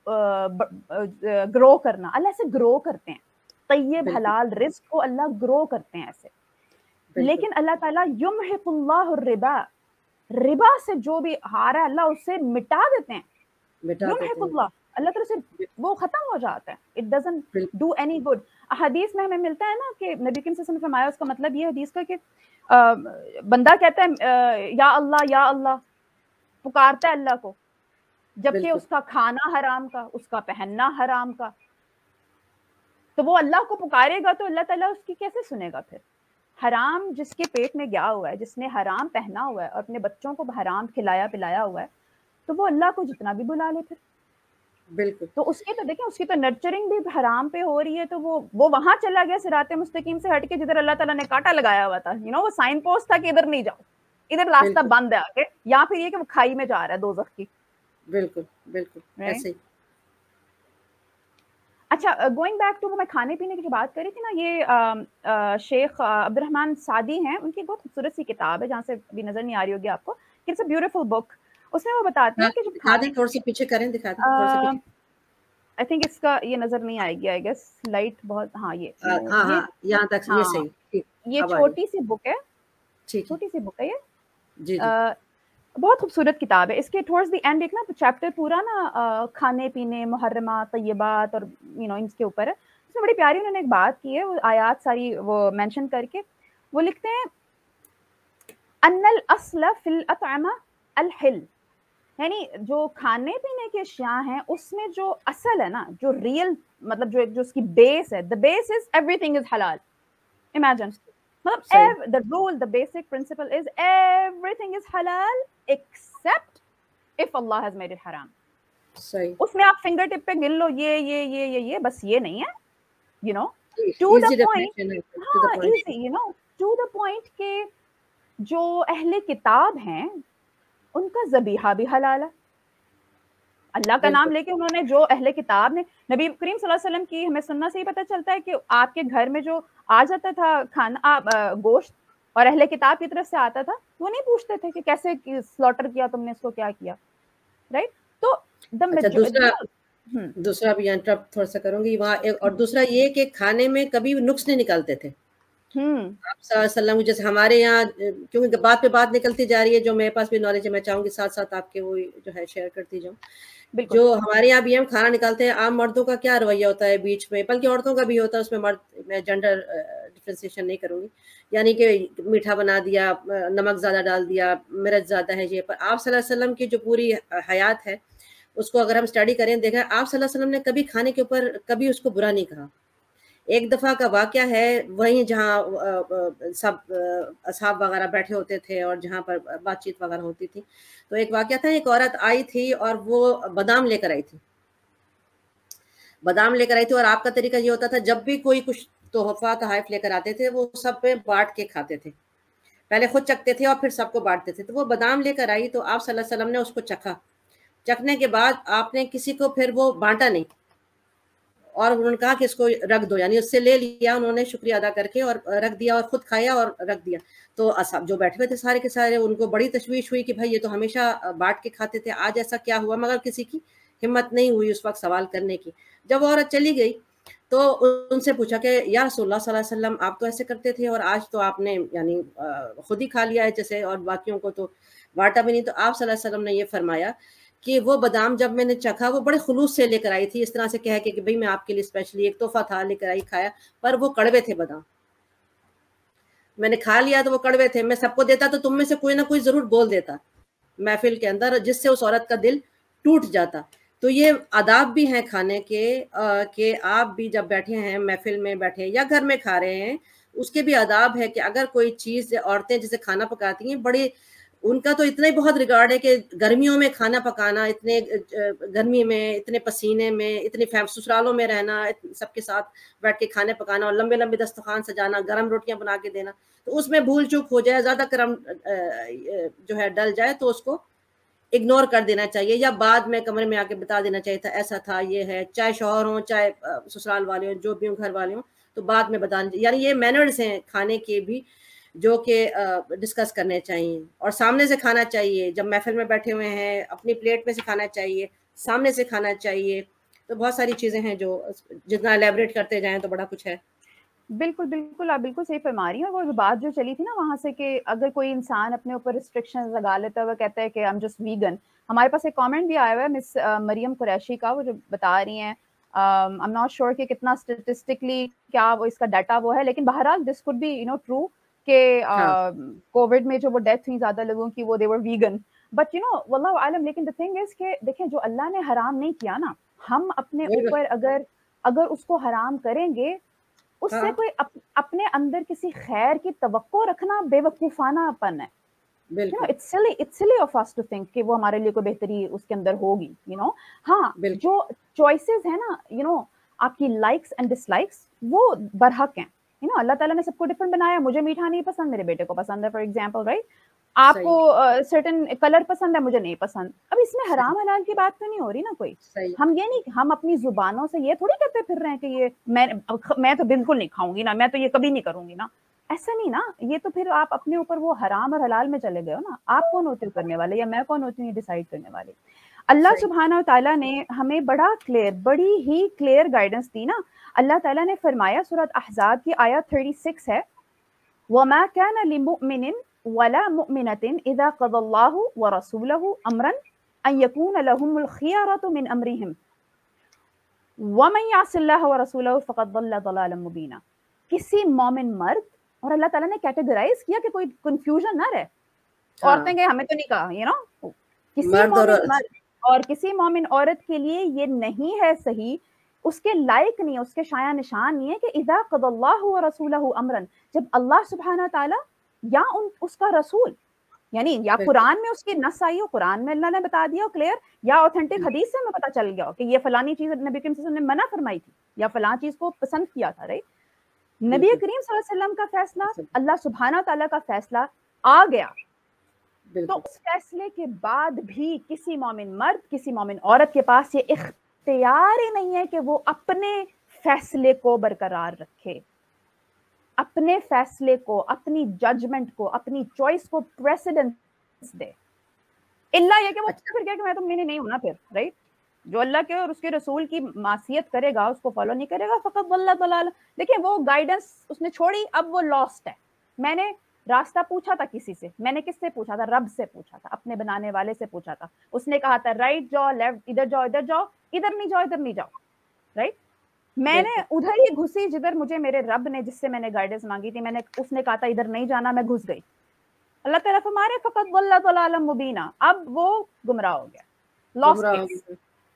گرو کرنا، اللہ ایسے گرو کرتے ہیں، طیب بالکل حلال رزق کو اللہ گرو کرتے ہیں ایسے. بالکل لیکن اللہ تعالیٰ یمحق اللہ الربا، ربا سے جو بھی ہارا ہے اللہ اسے مٹا دیتے ہیں. مٹا دیتے یمحق ہیں. اللہ، اللہ تعالیٰ سے وہ ختم ہو جاتا ہے. اٹ ڈزنٹ بالکل ڈو اینی گڈ. حدیث میں ہمیں ملتا ہے نا کہ نبی کریم صلی اللہ علیہ وسلم نے فرمایا، اس کا مطلب یہ حدیث کا کہ بندہ کہتا ہے یا اللہ پکارتا ہے اللہ کو، جبکہ بالکل اس کا کھانا حرام کا، اس کا پہننا حرام کا، تو وہ اللہ کو پکارے گا تو اللہ تعالیٰ اس کی کیسے سنے گا پھر؟ حرام جس کے پیٹ میں گیا ہوا ہے، جس نے حرام پہنا ہوا ہے اور اپنے بچوں کو حرام کھلایا پلایا ہوا ہے، تو وہ اللہ کو جتنا بھی بلا لے پھر. بالکل. تو اس کی تو دیکھیں اس کی تو نرچرنگ بھی حرام پہ ہو رہی ہے، تو وہ وہاں چلا گیا صراط مستقیم سے ہٹ کے جدھر اللہ تعالیٰ نے کانٹا لگایا ہوا تھا. وہ سائن پوسٹ تھا کہ ادھر نہیں جاؤ، ادھر راستہ بالکل بند ہے آگے، یا پھر یہ کہ وہ کھائی میں جا رہا ہے دوزخ کی. بالکل بالکل ایسے ہی. اچھا گوئنگ بیک ٹو، میں کھانے پینے کی جو بات کر رہی تھی نا، یہ شیخ عبد الرحمن سعدی ہیں، ان کی بہت خوبصورت سی کتاب ہے، جہاں سے ابھی نظر نہیں آ رہی ہوگی آپ کو، اٹس اے بیوٹیفل بک. اس میں وہ بتاتے ہیں کہ جو دکھا دیں تھوڑا سا پیچھے کریں، دکھا دیں تھوڑا سا پیچھے. آئی تھنک اس کا یہ نظر نہیں آئے گی، آئی گیس لائٹ بہت، ہاں ہاں ہاں یہاں تک یہ صحیح. ٹھیک یہ اب آ رہی. چھوٹی سی بک ہے، ٹھیک ہے. چھوٹی سی بک ہے یہ، جی جی بہت خوبصورت کتاب ہے. اس کے ٹورڈز دی اینڈ ایک نا چیپٹر پورا نا کھانے پینے محرمات طیبات اور ان کے اوپر ہے. اس میں بڑی پیاری انہوں نے ایک بات کی ہے، وہ آیات ساری وہ مینشن کر کے وہ لکھتے ہیں ان الاصل فی الاطعمہ الحل، یعنی جو کھانے پینے کے اشیاء ہیں اس میں جو اصل ہے نا، جو ریئل مطلب جو اس کی بیس ہے، the base is everything is halal. Imagine مطلب the rule, the basic principle is everything is halal except if Allah has made it haram. صحیح. اس میں آپ فنگر ٹپ پہ گن لو یہ بس یہ نہیں ہے، to the point. easy, to the point کہ جو اہل کتاب ہیں ان کا ذبیحہ بھی حلال ہے. اللہ کا نام لے کے انہوں نے، جو اہل کتاب نے، نبی کریم صلی اللہ علیہ وسلم کی ہمیں سننا سے ہی پتہ چلتا ہے کہ آپ کے گھر میں جو آ جاتا تھا کھانا گوشت اور اہل کتاب کی طرف سے آتا تھا، وہ نہیں پوچھتے تھے کہ کیسے سلوٹر کیا تم نے، اس کو کیا کیا، رائٹ. تو دوسرا بھی انٹرپٹ تھوڑا سا کروں گی وہاں. اور دوسرا یہ کہ کھانے میں کبھی نقص نہیں نکالتے تھے آپ صلی اللہ علیہ وسلم. جیسے ہمارے یہاں کیونکہ بات پہ بات نکلتی جا رہی ہے، جو میرے پاس بھی نالج ہے میں چاہوں گی ساتھ ساتھ آپ کے وہ جو ہے شیئر کرتی جاؤں. جو ہمارے یہاں بھی ہم کھانا نکالتے ہیں، عام مردوں کا کیا رویہ ہوتا ہے بیچ میں، بلکہ عورتوں کا بھی ہوتا ہے، اس میں مرد میں جنڈر ڈفرینسیشن نہیں کروں گی، یعنی کہ میٹھا بنا دیا، نمک زیادہ ڈال دیا، مرچ زیادہ ہے یہ. پر آپ صلی اللہ علیہ وسلم کی جو پوری حیات ہے اس کو اگر ہم اسٹڈی کریں، دیکھیں آپ صلی اللہ علیہ وسلم نے کبھی کھانے کے اوپر کبھی اس کو برا نہیں کہا. ایک دفعہ کا واقعہ ہے وہیں جہاں سب اصحاب وغیرہ بیٹھے ہوتے تھے اور جہاں پر بات چیت وغیرہ ہوتی تھی، تو ایک واقعہ تھا، ایک عورت آئی تھی اور وہ بادام لے کر آئی تھی. اور آپ کا طریقہ یہ ہوتا تھا جب بھی کوئی کچھ تحفہ تحائف لے کر آتے تھے وہ سب پہ بانٹ کے کھاتے تھے، پہلے خود چکھتے تھے اور پھر سب کو بانٹتے تھے. تو وہ بادام لے کر آئی تو آپ صلی اللہ علیہ وسلم نے اس کو چکھا. چکھنے کے بعد آپ نے کسی کو پھر وہ بانٹا نہیں اور انہوں نے کہا کہ اس کو رکھ دو، یعنی اس سے لے لیا انہوں نے شکریہ ادا کر کے اور رکھ دیا اور خود کھایا اور رکھ دیا. تو اصحاب جو بیٹھے ہوئے تھے سارے کے سارے، ان کو بڑی تشویش ہوئی کہ بھائی یہ تو ہمیشہ بانٹ کے کھاتے تھے، آج ایسا کیا ہوا؟ مگر کسی کی ہمت نہیں ہوئی اس وقت سوال کرنے کی. جب عورت چلی گئی تو ان سے پوچھا کہ یا رسول اللہ صلی اللہ علیہ وسلم آپ تو ایسے کرتے تھے اور آج تو آپ نے یعنی خود ہی کھا لیا ہے جیسے، اور باقیوں کو تو بانٹا بھی نہیں. تو آپ صلی اللہ علیہ وسلم نے یہ فرمایا کہ وہ بادام جب میں نے چکھا وہ بڑے خلوص سے لے کر آئی تھی، اس طرح سے کہہ کے کہ بھئی میں آپ کے لیے اسپیشلی ایک تحفہ تھا، لے کر آئی، کھایا، پر وہ کڑوے تھے بادام. میں نے کھا لیا تو وہ کڑوے تھے. میں سب کو دیتا تو تم میں سے کوئی نہ کوئی ضرور بول دیتا محفل کے اندر، جس سے اس عورت کا دل ٹوٹ جاتا. تو یہ آداب بھی ہیں کھانے کے کہ آپ بھی جب بیٹھے ہیں محفل میں بیٹھے یا گھر میں کھا رہے ہیں، اس کے بھی آداب ہے کہ اگر کوئی چیز، عورتیں جسے کھانا پکاتی ہیں بڑی، ان کا تو اتنا ہی بہت ریگارڈ ہے کہ گرمیوں میں کھانا پکانا، اتنے گرمی میں، اتنے پسینے میں، اتنے سسرالوں میں رہنا، سب کے ساتھ بیٹھ کے کھانے پکانا اور لمبے لمبے دسترخوان سجانا، گرم روٹیاں بنا کے دینا، تو اس میں بھول چوک ہو جائے، زیادہ کرم جو ہے ڈل جائے تو اس کو اگنور کر دینا چاہیے، یا بعد میں کمرے میں آ کے بتا دینا چاہیے تھا ایسا تھا یہ ہے، چاہے شوہر ہوں چاہے سسرال والے ہوں جو بھی ہوں گھر والے ہوں، تو بعد میں بتانا چاہیے. یعنی یہ مینرز ہیں کھانے کے بھی جو کہ ڈسکس کرنے چاہیے، اور سامنے سے کھانا چاہیے. جب محفل میں بیٹھے ہوئے ہیں اپنی پلیٹ میں سے کھانا چاہیے، سامنے سے کھانا چاہیے. تو بہت ساری چیزیں ہیں جو جتنا الیبریٹ کرتے جائیں تو بڑا کچھ ہے. بالکل بالکل، آپ بالکل صحیح فرما رہی ہیں. اور وہ بات جو چلی تھی نا وہاں سے کہ اگر کوئی انسان اپنے اوپر ریسٹرکشن لگا لیتا ہے، وہ کہتا ہے کہ I'm just vegan. ہمارے پاس ایک کامنٹ بھی آیا ہوا ہے مس مریم قریشی کا، وہ جو بتا رہی ہیں I'm not sure کہ کتنا اسٹیٹسٹکلی کیا وہ اس کا ڈیٹا وہ ہے، لیکن بہرحال دس could be true کہ کووڈ میں جو وہ ڈیتھ ہوئی زیادہ لوگوں کی وہ they were vegan. بٹ واللہ عالم. لیکن the thing is کہ دیکھیں جو اللہ نے حرام نہیں کیا نا، ہم اپنے اوپر اگر اس کو حرام کریں گے، اس سے کوئی اپنے اندر کسی خیر کی توقع رکھنا بے وقوفانہ اپن ہے. It's silly of us to think کہ وہ ہمارے لیے کوئی بہتری اس کے اندر ہوگی. ہاں جو چوائسیز ہیں نا آپ کی لائکس اینڈ ڈس لائکس وہ برحق ہیں. اللہ تعالیٰ نے سب کو ڈفرنٹ بنایا. مجھے میٹھا نہیں پسند، میرے بیٹے کو پسند ہے فار ایگزامپل، رائٹ. آپ کو سرٹن کلر پسند ہے، مجھے نہیں پسند. اب اس میں حرام حلال کی بات تو نہیں ہو رہی نا کوئی. ہم یہ نہیں، ہم اپنی زبانوں سے یہ تھوڑی کہتے پھر رہے ہیں کہ یہ میں تو بالکل نہیں کھاؤں گی نا، میں تو یہ کبھی نہیں کروں گی نا. ایسا نہیں نا. یہ تو پھر آپ اپنے اوپر وہ حرام اور حلال میں چلے گئے ہو نا. آپ کون ہوتے کرنے والے، یا میں کون ہوتی ہوں یہ ڈیسائیڈ کرنے والے. اللہ سبحانہ و تعالیٰ نے ہمیں بڑی ہی کلیئر گائیڈنس دی نا. اللہ تعالیٰ نے فرمایا سورۃ احزاب کی آیت 36 ہے، وَمَا كَانَ لِمُؤْمِنٍ وَلَا مُؤْمِنَةٍ إِذَا قَضَى اللَّهُ وَرَسُولُهُ أَمْرًا أَن يَكُونَ لَهُمُ الْخِيَرَةُ مِنْ أَمْرِهِمْ وَمَنْ يَعْصِ اللَّهَ وَرَسُولَهُ فَقَدْ ضَلَّ ضَلَالًا مُبِينًا. کسی مومن مرد، اور اللہ تعالیٰ نے کیٹیگرائز کیا کہ کوئی کنفیوژن نہ رہے. عورتیں کہ ہمیں تو نہیں کہا، کسی مومن مرد اور کسی مومن عورت کے لیے یہ نہیں ہے صحیح، اس کے لائق نہیں، اس کے شایع نشان نہیں ہے کہ اذا قضى اللہ ورسولہ امرا، جب اللہ سبحانہ تعالیٰ یا اس کا رسول، یعنی یا قرآن میں اس کی نص آئی ہو، قرآن میں اللہ نے بتا دیا ہو کلیئر، یا اوتھینٹک حدیث سے ہمیں پتہ چل گیا ہو کہ یہ فلانی چیز نبی کریم صلی اللہ علیہ وسلم نے منع فرمائی تھی یا فلاں چیز کو پسند کیا تھا، رائٹ. نبی کریم صلی اللہ علیہ وسلم کا فیصلہ، اللہ سبحانہ تعالیٰ کا فیصلہ آ گیا، تو اس فیصلے کے بعد بھی کسی مومن مرد، کسی مومن عورت کے پاس یہ اختیار ہی نہیں ہے کہ وہ اپنے فیصلے کو برقرار رکھے، اپنے فیصلے کو، اپنی ججمنٹ کو، اپنی چوائس کو پریسیڈنس دے. اللہ یہ کہ وہ پھر کہے کہ میں تو نہیں ہوں نا پھر، رائٹ. جو اللہ کے اور اس کے رسول کی معصیت کرے گا، اس کو فالو نہیں کرے گا، فقط ضل ضلالا. دیکھیں وہ گائیڈنس اس نے چھوڑی، اب وہ لاسٹ ہے. میں نے راستہ پوچھا تھا کسی سے، میں نے کس سے پوچھا تھا؟ رب سے پوچھا تھا، اپنے بنانے والے سے پوچھا تھا. اس نے کہا تھا رائٹ جاؤ، لیفٹ، ادھر جاؤ ادھر جاؤ، ادھر نہیں جاؤ ادھر نہیں جاؤ، رائٹ. میں نے ادھر ہی گھسی جدھر مجھے میرے رب نے، جس سے میں نے گائیڈنس مانگی تھی، اس نے کہا تھا ادھر نہیں جانا، میں گھس گئی. اللہ تعالیٰ فرمارے فقط ضل ضلالا مبینا، اب وہ گمراہ ہو گیا، لاسٹ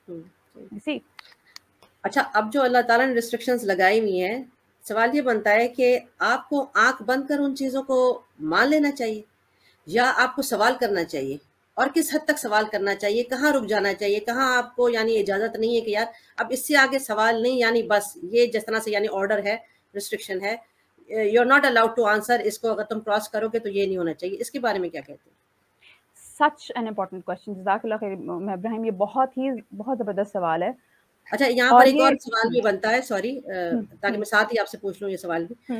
کیس. اچھا، اب جو اللہ تعالیٰ نے ریسٹرکشنز لگائی ہوئی ہیں، سوال یہ بنتا ہے کہ آپ کو آنکھ بند کر ان چیزوں کو مان لینا چاہیے، یا آپ کو سوال کرنا چاہیے، اور کس حد تک سوال کرنا چاہیے، کہاں رک جانا چاہیے، کہاں آپ کو یعنی اجازت نہیں ہے کہ یار اب اس سے آگے سوال نہیں، یعنی بس یہ جس طرح سے یعنی آرڈر ہے، ریسٹرکشن ہے، you are not allowed to answer, اس کو اگر تم کراس کرو گے تو یہ نہیں ہونا چاہیے. اس کے بارے میں کیا کہتے ہیں؟ سچ این امپورٹنٹ کوسچن، جزاک اللہ خیر ابراہیم، یہ بہت زبردست سوال ہے. اچھا، یہاں پر ایک اور سوال بھی بنتا ہے، سوری تاکہ میں ساتھ ہی آپ سے پوچھ لوں یہ سوال بھی.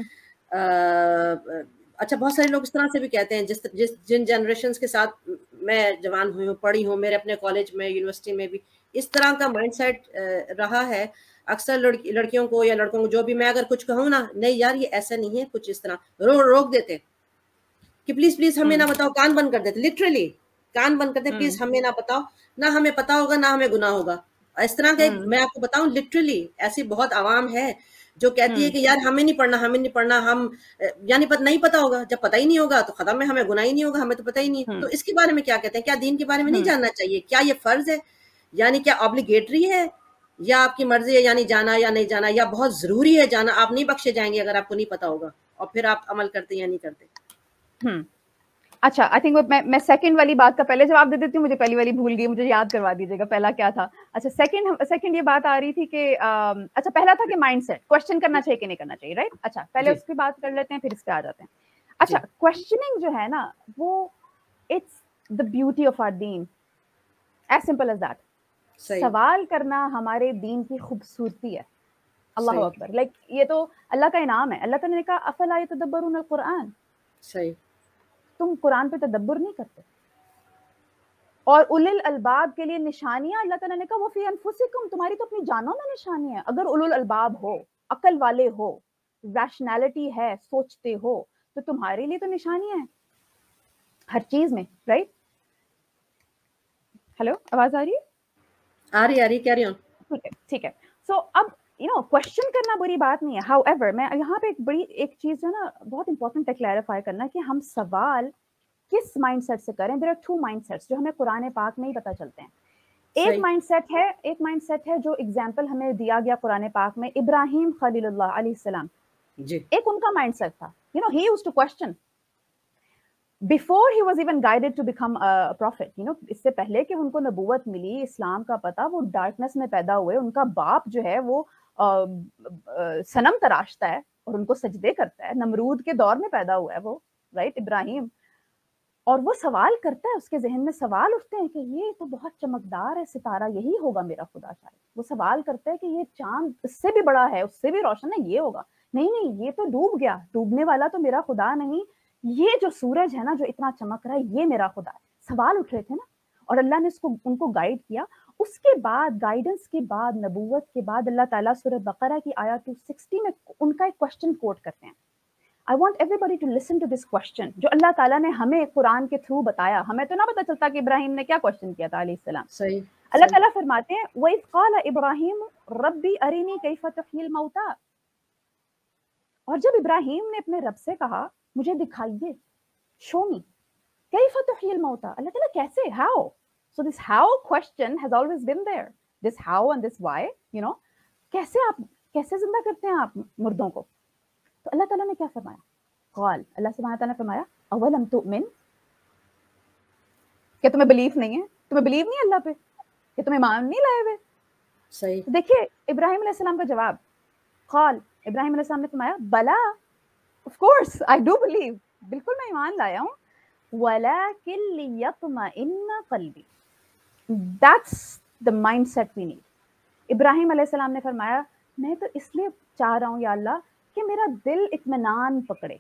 اچھا، بہت سارے لوگ اس طرح سے بھی کہتے ہیں، جن جنریشنز کے ساتھ میں جوان ہوئی ہوں، پڑھی ہوں، میرے اپنے کالج میں، یونیورسٹی میں بھی اس طرح کا مائنڈ سیٹ رہا ہے. اکثر لڑکیوں کو یا لڑکوں کو جو بھی میں اگر کچھ کہوں نا، نہیں یار یہ ایسا نہیں ہے، کچھ اس طرح روک دیتے کہ پلیز ہمیں نہ بتاؤ، کان بند کر دیتے، لٹرلی کان بند کرتے، پلیز ہمیں نہ بتاؤ، نہ ہمیں پتا ہوگا نہ ہمیں گناہ ہوگا. اس طرح کے میں آپ کو بتاؤں لٹرلی ایسی بہت عوام ہے جو کہتی ہے کہ یار ہمیں نہیں پڑھنا، ہم یعنی نہیں پتا ہوگا. جب پتہ ہی نہیں ہوگا تو ختم ہے، ہمیں گناہ ہی نہیں ہوگا، ہمیں تو پتہ ہی نہیں. تو اس کے بارے میں کیا کہتے ہیں؟ کیا دین کے بارے میں نہیں جاننا چاہیے؟ کیا یہ فرض ہے، یعنی کیا آبلیگیٹری ہے، یا آپ کی مرضی ہے یعنی جانا یا نہیں جانا، یا بہت ضروری ہے جانا، آپ نہیں بخشے جائیں گے اگر آپ کو نہیں پتا ہوگا اور پھر آپ عمل کرتے یا نہیں کرتے؟ اچھا، آئی تھنک میں سیکنڈ والی بات کا پہلے جواب دے دیتی ہوں. مجھے پہلی والی بھول گئی، مجھے یاد کروا دیجیے گا پہلا کیا تھا. اچھا، سیکنڈ یہ بات آ رہی تھی کہ اچھا پہلا تھا کہ مائنڈ سیٹ، کوشچن کرنا چاہیے کہ نہیں کرنا چاہیے، رائٹ. اچھا پہلے اس کی بات کر لیتے ہیں، پھر اس پہ آ جاتے ہیں. اچھا، کوشچننگ جو ہے نا وہ it's the beauty of our دین. as simple as that. سوال کرنا ہمارے دین کی خوبصورتی ہے. اللہ اکبر. لائک یہ تو اللہ کا انعام ہے. اللہ تعالیٰ نے کہا افلا یتدبرون القرآن, صحیح, تم قرآن پہ تدبر نہیں کرتے. اور اولل الالباب کے لیے نشانیاں اللہ تعالیٰ نے کہا وہ فی انفسکم, تمہاری تو اپنی جانوں میں نشانی ہے. اگر اولل الالباب ہو, عقل والے ہو, ریشنالٹی ہے, سوچتے ہو, تو تمہارے لیے تو نشانیاں ہیں ہر چیز میں, رائٹ؟ ہیلو, آواز آ رہی ہے؟ آ رہی, کہہ رہی ہوں. ٹھیک ہے. سو اب کوشچن کرنا بری بات نہیں ہے. ہاؤ ایور میں یہاں پہ ایک چیز جو نا بہت امپورٹنٹ ہے کلیریفائی کرنا, کہ ہم سوال کس مائنڈ سیٹ سے کریں. There are two mindsets جو ہمیں قرآن پاک میں ہی پتہ چلتے ہیں. ایک مائنڈ سیٹ ہے جو ایگزامپل ہمیں دیا گیا قرآن پاک میں, ابراہیم خلیل اللہ علیہ السلام. ایک ان کا مائنڈ سیٹ تھا, he used to question before he was even guided to become a prophet. اس سے پہلے کہ ان کو نبوت ملی, اسلام کا پتہ, وہ ڈارکنس میں پیدا ہوئے. ان کا باپ جو ہے وہ صنم تراشتا ہے اور ان کو سجدے کرتا ہے. نمرود کے دور میں پیدا ہوا ہے وہ, رائٹ, ابراہیم. اور وہ سوال کرتا ہے, اس کے ذہن میں سوال اٹھتے ہیں کہ یہ تو بہت چمکدار ہے ستارہ, یہی ہوگا میرا خدا شاید. وہ سوال کرتا ہے کہ یہ چاند اس سے بھی بڑا ہے, اس سے بھی روشن ہے, یہ ہوگا. نہیں, یہ تو ڈوب گیا, ڈوبنے والا تو میرا خدا نہیں, یہ جو سورج ہے نا جو اتنا چمک رہا ہے, یہ میرا خدا ہے. سوال اٹھ رہے تھے نا, اور اللہ نے ان کو گائیڈ کیا. اس کے بعد گائیڈنس کے بعد, نبوت کے بعد, اللہ تعالیٰ سورہ بقرہ کی آیت 260 میں ان کا ایک کوشچن کوٹ کرتے ہیں. I want everybody to listen to this question جو اللہ تعالیٰ نے ہمیں قرآن کے تھرو بتایا. ہمیں تو نہ پتہ چلتا کہ ابراہیم نے کیا کوشچن کیا تھا علیہ السلام. صحیح. اللہ تعالیٰ فرماتے ہیں وَإِذْ قَالَ إِبْرَاهِيمُ رَبِّ أَرِنِي كَيْفَ تُحْيِي الْمَوْتَى. اور جب ابراہیم نے اپنے رب سے کہا مجھے دکھائیے, show me كَيْفَ تُحْيِي الْمَوْتَى, اللہ تعالیٰ کیسے, how. So this how question has always been there. This how and this why, کیسے زندہ کرتے ہیں آپ مردوں کو. تو اللہ تعالیٰ نے کیا فرمایا, قال, اللہ سبحانہ تعالیٰ نے فرمایا اولم تؤمن, کہ تمہیں بلیف نہیں ہے, تمہیں بلیو نہیں اللہ پہ, کہ تمہیں ایمان نہیں لائے ہوئے. صحیح. دیکھیے ابراہیم علیہ السلام کا جواب, قال, ابراہیم علیہ السلام نے فرمایا بلا, of course I do believe, بالکل میں ایمان لایا ہوں, ولکن لیطمئن قلبی. That's the mindset we need. ابراہیم علیہ السلام نے فرمایا میں تو اس لیے چاہ رہا ہوں یا اللہ کہ میرا دل اطمینان پکڑے.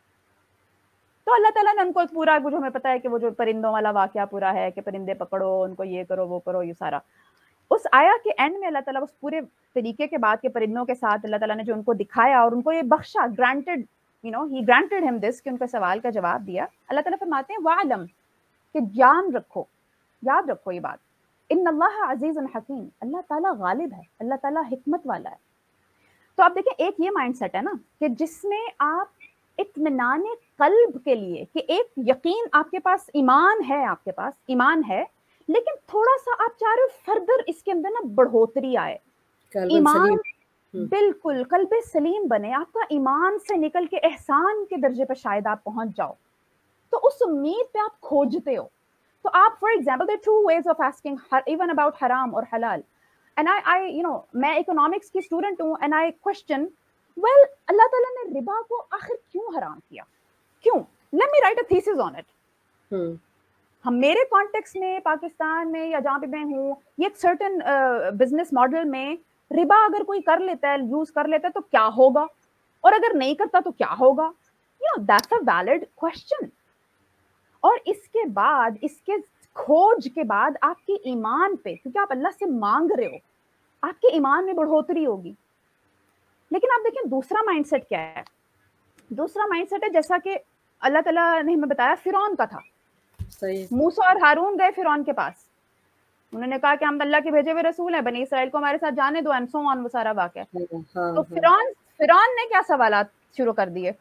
تو اللہ تعالیٰ نے ان کو پورا, جو ہمیں پتا ہے کہ وہ جو پرندوں والا واقعہ پورا ہے کہ پرندے پکڑو, ان کو یہ کرو وہ کرو, یہ سارا اس آیا کے اینڈ میں اللہ تعالیٰ اس پورے طریقے کے بعد کے پرندوں کے ساتھ اللہ تعالیٰ نے جو ان کو دکھایا اور ان کو یہ بخشا, granted, he granted him this, کہ ان کے سوال کا جواب دیا. اللہ تعالیٰ فرماتے ہیں وَعْلَمْ, کہ جان رکھو, یاد رکھو یہ بات, ان اللہ عزیز حکیم, اللہ تعالیٰ غالب ہے, اللہ تعالیٰ حکمت والا ہے. تو آپ دیکھیں ایک یہ مائنڈ سیٹ ہے نا کہ جس میں آپ اطمینان قلب کے لیے, کہ ایک یقین آپ کے پاس, ایمان ہے, آپ کے پاس ایمان ہے, لیکن تھوڑا سا آپ چاہ رہے ہو فردر اس کے اندر نا بڑھوتری آئے, ایمان بالکل قلب سلیم بنے, آپ کا ایمان سے نکل کے احسان کے درجے پہ شاید آپ پہنچ جاؤ, تو اس امید پہ آپ کھوجتے ہو. تو آپ for example there are two ways of asking even about حرام اور حلال. And میں اکنامکس کی اسٹوڈنٹ ہوں, and I question, well, اللہ تعالیٰ نے ربا کو آخر کیوں حرام کیا, کیوں؟ Let me write a thesis on it. ہم میرے کانٹیکس میں پاکستان میں یا جہاں پہ میں ہوں, یہ ایک سرٹن بزنس ماڈل میں ربا اگر کوئی کر لیتا ہے, یوز کر لیتا ہے تو کیا ہوگا, اور اگر نہیں کرتا تو کیا ہوگا. That's a valid question. اور اس کے بعد, اس کے کھوج کے بعد آپ کے ایمان پہ, کیونکہ آپ اللہ سے مانگ رہے ہو, آپ کے ایمان میں بڑھوتری ہوگی. لیکن آپ دیکھیں دوسرا مائنڈ سیٹ کیا ہے. دوسرا مائنڈ سیٹ ہے جیسا کہ اللہ تعالیٰ نے ہمیں بتایا فرعون کا تھا. موسیٰ اور ہارون گئے فرعون کے پاس, انہوں نے کہا کہ ہم اللہ کے بھیجے ہوئے رسول ہیں, بنی اسرائیل کو ہمارے ساتھ جانے دو, اینڈ سو آن, وہ سارا واقعہ. تو فرعون نے کیا سوالات شروع کر دیے,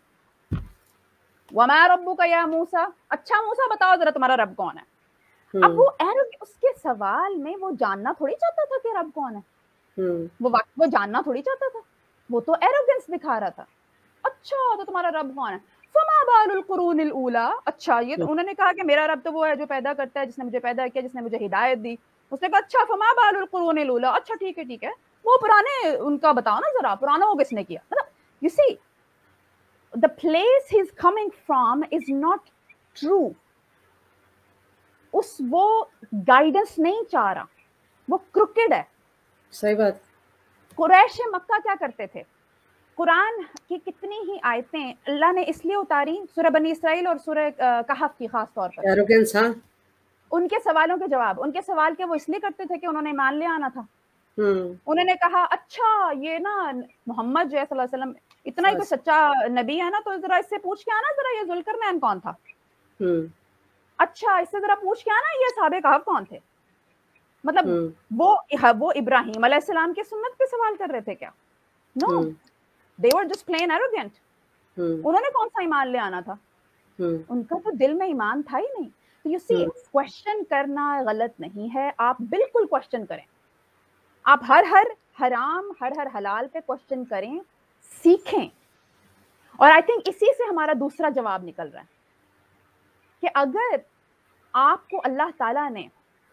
وَمَا رَبُّكَ يَا مُوسَىٰ, اچھا موسیٰ بتاؤ ذرا تمہارا رب کون ہے. اب وہ اس کے سوال میں وہ جاننا تھوڑی چاہتا تھا کہ رب کون ہے, وہ جاننا تھوڑی چاہتا تھا, وہ تو ایروگنس دکھا رہا تھا. اچھا تو تمہارا رب کون ہے, فَمَا بَالُ الْقُرُونِ الْأُولَىٰ, اچھا یہ تو انہوں نے کہا کہ میرا رب تو وہ ہے جو پیدا کرتا ہے, جس نے مجھے پیدا کیا, جس نے مجھے ہدایت دی. اس نے کہا اچھا فَمَا بَالُ الْقُرُونِ الْأُولَىٰ, اچھا ٹھیک ہے, وہ پرانے ان کا بتاؤ نا ذرا, پرانا وہ کس نے کیا. You see, the place he's coming from is not true. وہ گائیڈنس نہیں چاہ رہا, وہ کروکڈ ہے. صحیح بات. قریش مکہ کیا کرتے تھے؟ قرآن کی کتنی ہی آیتیں اللہ نے اس لیے اتاری, سورہ بنی اسرائیل اور سورہ کہف کی خاص طور پر, ایروگنس. ہاں. ان کے سوالوں کے جواب, ان کے سوال کے وہ اس لیے کرتے تھے کہ انہوں نے ایمان لے آنا تھا. انہوں نے کہا اچھا یہ نا محمد جو ہے صلی اللہ علیہ وسلم اتنا ہی کوئی سچا نبی ہے نا, تو ذرا اس سے پوچھ کے آنا ذرا یہ ذوالقرنین کون تھا. اچھا اس سے ذرا پوچھ کے آنا یہ اصحاب کہف کون تھے. مطلب وہ ابراہیم علیہ السلام کی سنت پہ سوال کر رہے تھے کیا؟ نو, they were just plain arrogant. انہوں نے کون سا ایمان لے آنا تھا؟ ان کا تو دل میں ایمان تھا ہی نہیں. تو یو سی, کوشچن کرنا غلط نہیں ہے, آپ بالکل کوشچن کریں, آپ ہر حرام ہر حلال پہ کوشچن کریں, سیکھیں. اور آئی تھنک اسی سے ہمارا دوسرا جواب نکل رہا ہے کہ اگر آپ کو اللہ تعالیٰ نے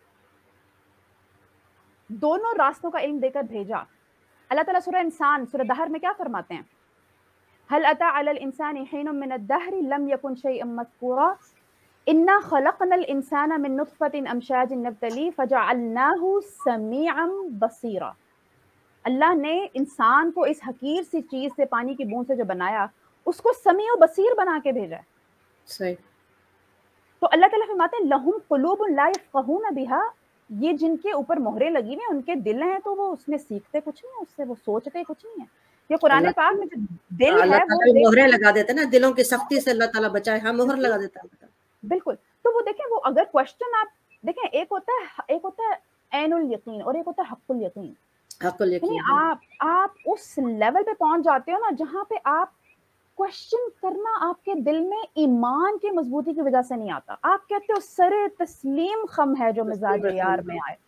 دونوں راستوں کا علم دے کر بھیجا, اللہ تعالیٰ سورہ انسان سورہ دہر میں کیا فرماتے ہیں؟ هل اتى على الانسان حين من الدهر لم يكن شيئا مذكورا انا خلقنا الانسان من نطفة امشاج نبتليه فجعلناه سميعا بصيرا. اللہ نے انسان کو اس حقیر سی چیز سے, پانی کی بوند سے جو بنایا, اس کو سمیع و بصیر بنا کے بھیجا ہے. صحیح. تو اللہ تعالیٰ فرماتے ہیں لہم قلوب لا يفقهون بها, یہ جن کے اوپر مہرے لگی ہوئی ہیں ان کے دل ہیں تو وہ اس میں سیکھتے کچھ نہیں, اس سے وہ سوچتے کچھ نہیں ہے. یہ قرآن پاک میں جو دل ہے اللہ تعالیٰ مہرے لگا دیتے نا, دلوں کی سختی سے اللہ تعالیٰ بچائے. ہاں مہر لگا دیتا ہے. بالکل. تو وہ دیکھیں, وہ اگر کوشچن آپ دیکھیں, ایک ہوتا ہے عین الیقین اور ایک ہوتا ہے حق الیقین. حق الیقین. آپ اس لیول پہ پہنچ جاتے ہو نا جہاں پہ آپ کوشچن کرنا آپ کے دل میں ایمان کی مضبوطی کی وجہ سے نہیں آتا. آپ کہتے ہو سر تسلیم خم ہے جو مزاج یار میں آئے,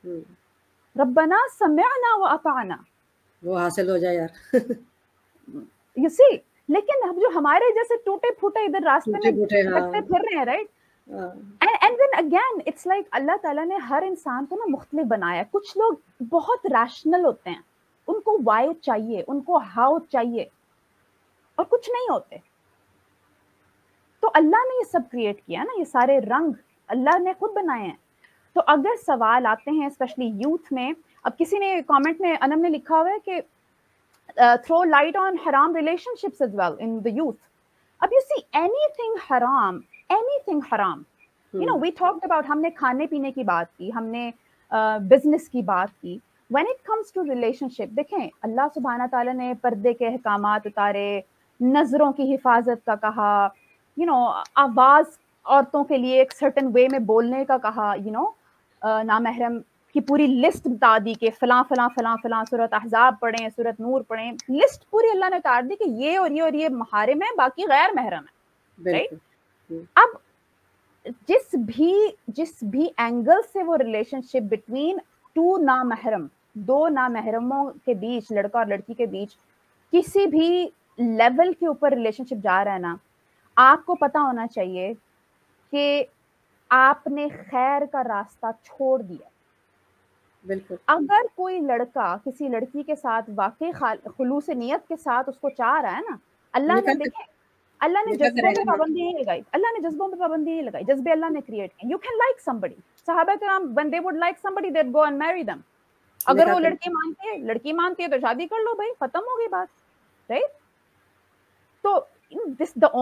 ربنا سمعنا واطعنا, وہ حاصل ہو جائے یار. یو سی, لیکن اب جو ہمارے جیسے ٹوٹے پھوٹے ادھر راستے میں بھٹکتے پھر رہے ہیں, right, and then again it's like اللہ تعالیٰ نے ہر انسان کو نا مختلف بنایا. کچھ لوگ بہت ریشنل ہوتے ہیں, ان کو وائی چاہیے, ان کو ہاؤ چاہیے, اور کچھ نہیں ہوتے. تو اللہ نے یہ سب کریٹ کیا نا, یہ سارے رنگ اللہ نے خود بنائے ہیں. تو اگر سوال آتے ہیں اسپیشلی یوتھ میں, اب کسی نے کامنٹ میں انم نے لکھا ہوا ہے کہ throw light on haram relationships as well in the youth. اب you see anything haram, you know we talked about, ہم نے کھانے پینے کی بات کی, ہم نے بزنس کی بات کی. when it comes to relationship, دیکھیں اللہ سبحانہ تعالیٰ نے پردے کے احکامات اتارے, نظروں کی حفاظت کا کہا, you know آواز عورتوں کے لیے ایک سرٹن وے میں بولنے کا کہا, you know نامحرم کی پوری لسٹ بتا دی کہ فلاں فلاں فلاں فلاں, سورۃ احزاب پڑھیں, سورۃ نور پڑھیں, لسٹ پوری اللہ نے اتار دی کہ یہ اور یہ اور یہ محارم ہے, باقی غیر محرم ہے, رائٹ. اب جس بھی اینگل سے وہ ریلیشن شپ بٹوین ٹو نامحرم, دو نامحرموں کے بیچ, لڑکا اور لڑکی کے بیچ, کسی بھی لیول کے اوپر ریلیشن شپ جا رہا ہے نا, آپ کو پتا ہونا چاہیے کہ آپ نے خیر کا راستہ چھوڑ دیا. بالکل. اگر کوئی لڑکا کسی لڑکی کے ساتھ واقعی خلوص نیت کے ساتھ اس کو چاہ رہا ہے نا, اللہ نے دیکھیں, اللہ نے جذبوں پہ پابندی نہیں لگائی, اللہ نے جذبوں پہ پابندی نہیں لگائی, جذبے اللہ نے کریٹ کیے. یو کین لائک somebody, صحابہ کرام when they would like somebody they'd go and marry them. اگر وہ لڑکی مانتی ہے تو شادی کر لو بھائی, ختم ہو گئی بات, رائٹ. تو this the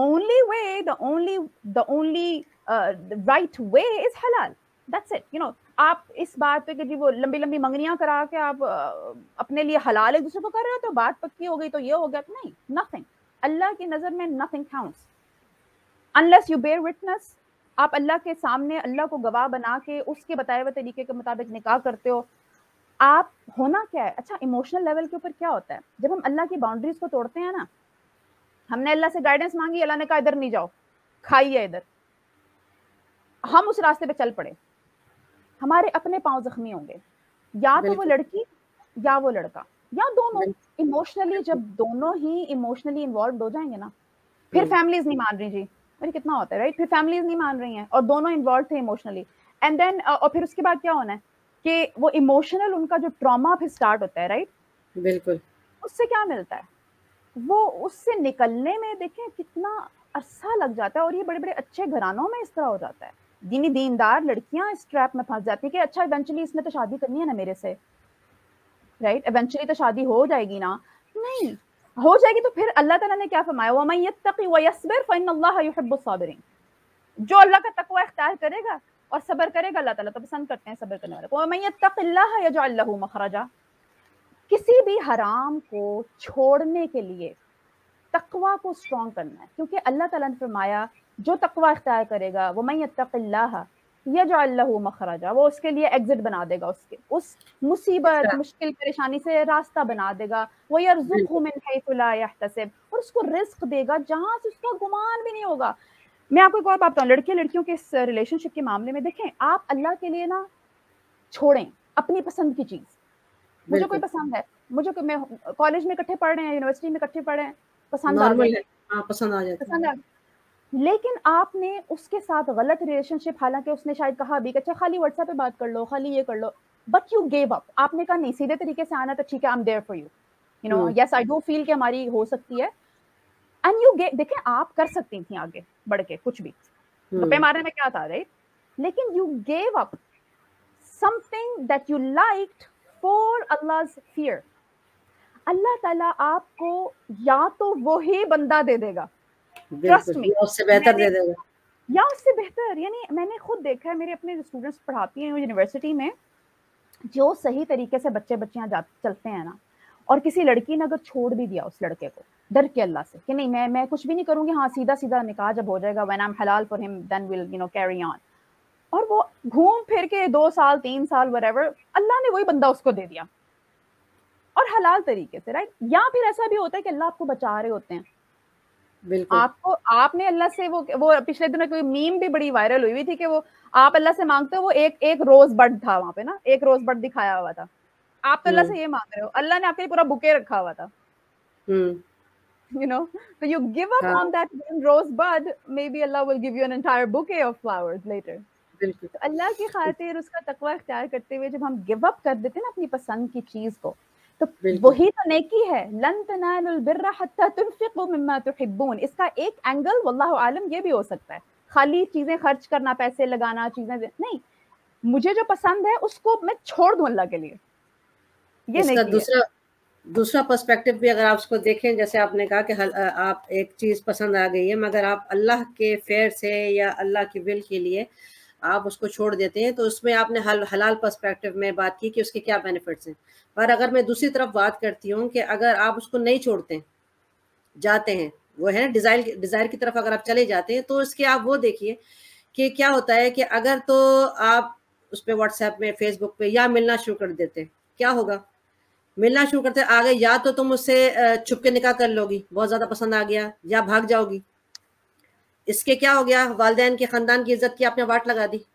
only right way is halal. That's it. You know, آپ اس بات پہ کہ جی وہ لمبی لمبی منگنیاں کرا کے آپ اپنے لیے حلال ایک دوسرے کو کر رہے ہو تو بات پکی ہو گئی تو یہ ہو گیا, تو نہیں, nothing. اللہ کی نظر میں nothing counts unless you bear witness. آپ اللہ کے سامنے اللہ کو گواہ بنا کے اس کے بتائے ہوئے طریقے کے مطابق نکاح کرتے ہو. آپ ہونا کیا ہے, اچھا ایموشنل لیول کے اوپر کیا ہوتا ہے جب ہم اللہ کی باؤنڈریز کو توڑتے ہیں نا, ہم نے اللہ سے گائیڈنس مانگی, اللہ نے کہا ادھر نہیں جاؤ, کھائیے ادھر, ہم اس راستے پہ چل پڑے, ہمارے اپنے پاؤں زخمی ہوں گے, یا تو وہ لڑکی یا وہ لڑکا یا دونوں ایموشنلی. جب دونوں ہی ایموشنلی انوالوڈ ہو جائیں گے نا, پھر فیملیز نہیں مان رہی, جی ارے کتنا ہوتا ہے, رائٹ, پھر فیملیز نہیں مان رہی ہیں اور دونوں انوالوڈ تھے ایموشنلی, اینڈ دین اور پھر اس کے بعد کیا ہونا ہے کہ وہ ایموشنل ان کا جو ٹراما پھر اسٹارٹ ہوتا ہے, رائٹ. بالکل. اس سے کیا ملتا ہے, وہ اس سے نکلنے میں دیکھیں کتنا عرصہ لگ جاتا ہے, اور یہ بڑے بڑے اچھے گھرانوں میں اس طرح ہو جاتا ہے. دینی دیندار لڑکیاں اس ٹریپ میں پھنس جاتی ہیں کہ اچھا ایونچولی اس نے تو شادی کرنی ہے نا میرے سے، رائٹ، ایونچولی تو شادی ہو جائے گی نا. نہیں ہو جائے گی تو پھر اللہ تعالیٰ نے کیا فرمایا، وَمَن يَتَّقِ وَيَصْبِرْ فَإِنَّ اللَّهَ يُحِبُّ الصَّابِرِينَ. جو اللہ کا تقوی اختیار کرے گا اور صبر کرے گا، اللہ تعالیٰ تو پسند کرتے ہیں صبر کرنے والے کو. وَمَن يَتَّقِ اللَّهَ يَجْعَل لَّهُ مَخْرَجًا. کسی بھی حرام کو چھوڑنے کے لیے تقوی کو اسٹرانگ کرنا ہے، کیونکہ اللہ تعالیٰ نے فرمایا جو تقوی اختیار کرے گا وَمَن يَتَّقِ اللَّهَ يَجْعَل لَّهُ مَخْرَجًا، وہ اس کے لیے ایگزٹ بنا دے گا، اس مصیبت مشکل پریشانی سے راستہ بنا دے گا. وَيَرْزُقْهُ مِنْ حَيْثُ لَا يَحْتَسِبْ، اور اس کو رزق دے گا جہاں سے اس کا گمان بھی نہیں ہوگا. میں آپ کو ایک اور بات بتاؤں، لڑکیوں کے اس ریلیشن شپ کے معاملے میں دیکھیں، آپ اللہ کے لیے نا چھوڑیں اپنی پسند کی چیز. مجھے کوئی پسند ہے، مجھے میں کالج میں اکٹھے پڑھ رہے ہیں، یونیورسٹی میں اکٹھے پڑھ رہے ہیں، پسند آ گئی، پسند آ جاتی پسند آ گئی، لیکن آپ نے اس کے ساتھ غلط ریلیشن شپ، حالانکہ اس نے شاید کہا بھی کہ اچھا خالی واٹس ایپ پہ بات کر لو، خالی یہ کر لو، بٹ یو گیو اپ. آپ نے کہا نہیں، سیدھے طریقے سے آنا تو ٹھیک ہے، I am there for you, you know, yes I do feel کہ ہماری ہو سکتی ہے. اینڈ یو دیکھیں آپ کر سکتی تھیں آگے بڑھ کے کچھ بھی، گپے مارنے میں کیا تھا، رائٹ، لیکن you give up something that you liked for Allah's fear. اللہ تعالیٰ آپ کو یا تو وہی بندہ دے دے گا، ٹرسٹ می، اس سے بہتر دے دے گا، یا اس سے بہتر. یعنی میں نے خود دیکھا ہے، میرے اپنے اسٹوڈنٹس پڑھاتی ہیں یونیورسٹی میں، جو صحیح طریقے سے بچیاں چلتے ہیں نا، اور کسی لڑکی نے اگر چھوڑ بھی دیا اس لڑکے کو ڈر کے اللہ سے کہ نہیں میں کچھ بھی نہیں کروں گی، ہاں سیدھا نکاح جب ہو جائے گا when I'm halal for him then we'll you know carry on، اور وہ گھوم پھر کے 2 سال 3 سال whatever، اللہ نے وہی بندہ اس کو دے دیا اور حلال طریقے سے، رائٹ. یا پھر ایسا بھی ہوتا ہے کہ اللہ آپ کو بچا رہے ہوتے ہیں، آپ نے اللہ سے وہ پچھلے دنوں کوئی میم بھی بڑی وائرل ہوئی ہوئی تھی کہ وہ آپ اللہ سے مانگتے ہو، وہ ایک روز بڈ تھا وہاں پہ نا، ایک روز بڈ دکھایا ہوا تھا، آپ تو اللہ سے یہ مانگ رہے ہو، اللہ نے آپ کے لیے پورا بکے رکھا ہوا تھا، you know, so you give up on that rose bud, maybe Allah will give you an entire bouquet of flowers later. تو اللہ کی خاطر اس کا تقوی اختیار کرتے ہوئے جب ہم گیو اپ کر دیتے ہیں نا اپنی پسند کی چیز کو، تو وہی تو نیکی ہے. لن تنالوا البر حتى تنفقوا مما تحبون. اس کا ایک اینگل واللہ عالم یہ بھی ہو سکتا ہے، خالی چیزیں خرچ کرنا، پیسے لگانا، چیزیں نہیں، مجھے جو پسند ہے اس کو میں چھوڑ دوں اللہ کے لیے، یہ نیکی ہے. دوسرا پرسپیکٹو بھی اگر آپ اس کو دیکھیں، جیسے آپ نے کہا کہ آپ ایک چیز پسند آ گئی ہے مگر آپ اللہ کے فیئر سے یا اللہ کی ول کے لیے آپ اس کو چھوڑ دیتے ہیں، تو اس میں آپ نے حلال پرسپیکٹو میں بات کی کہ اس کے کیا بینیفٹس ہیں. پر اگر میں دوسری طرف بات کرتی ہوں کہ اگر آپ اس کو نہیں چھوڑتے جاتے ہیں، وہ ہے ڈیزائر کی طرف اگر آپ چلے جاتے ہیں، تو اس کے آپ وہ دیکھیے کہ کیا ہوتا ہے کہ اگر تو آپ اس پہ واٹس ایپ میں، فیس بک پہ یا ملنا شروع کر دیتے، کیا ہوگا؟ ملنا شروع کرتے آگے، یا تو تم اس سے چھپ کے نکاح کر لو گی، بہت زیادہ پسند آ گیا، یا بھاگ جاؤ گی. اس کے کیا ہو گیا؟ والدین کے، خاندان کی عزت کی آپ نے واٹ لگا دی،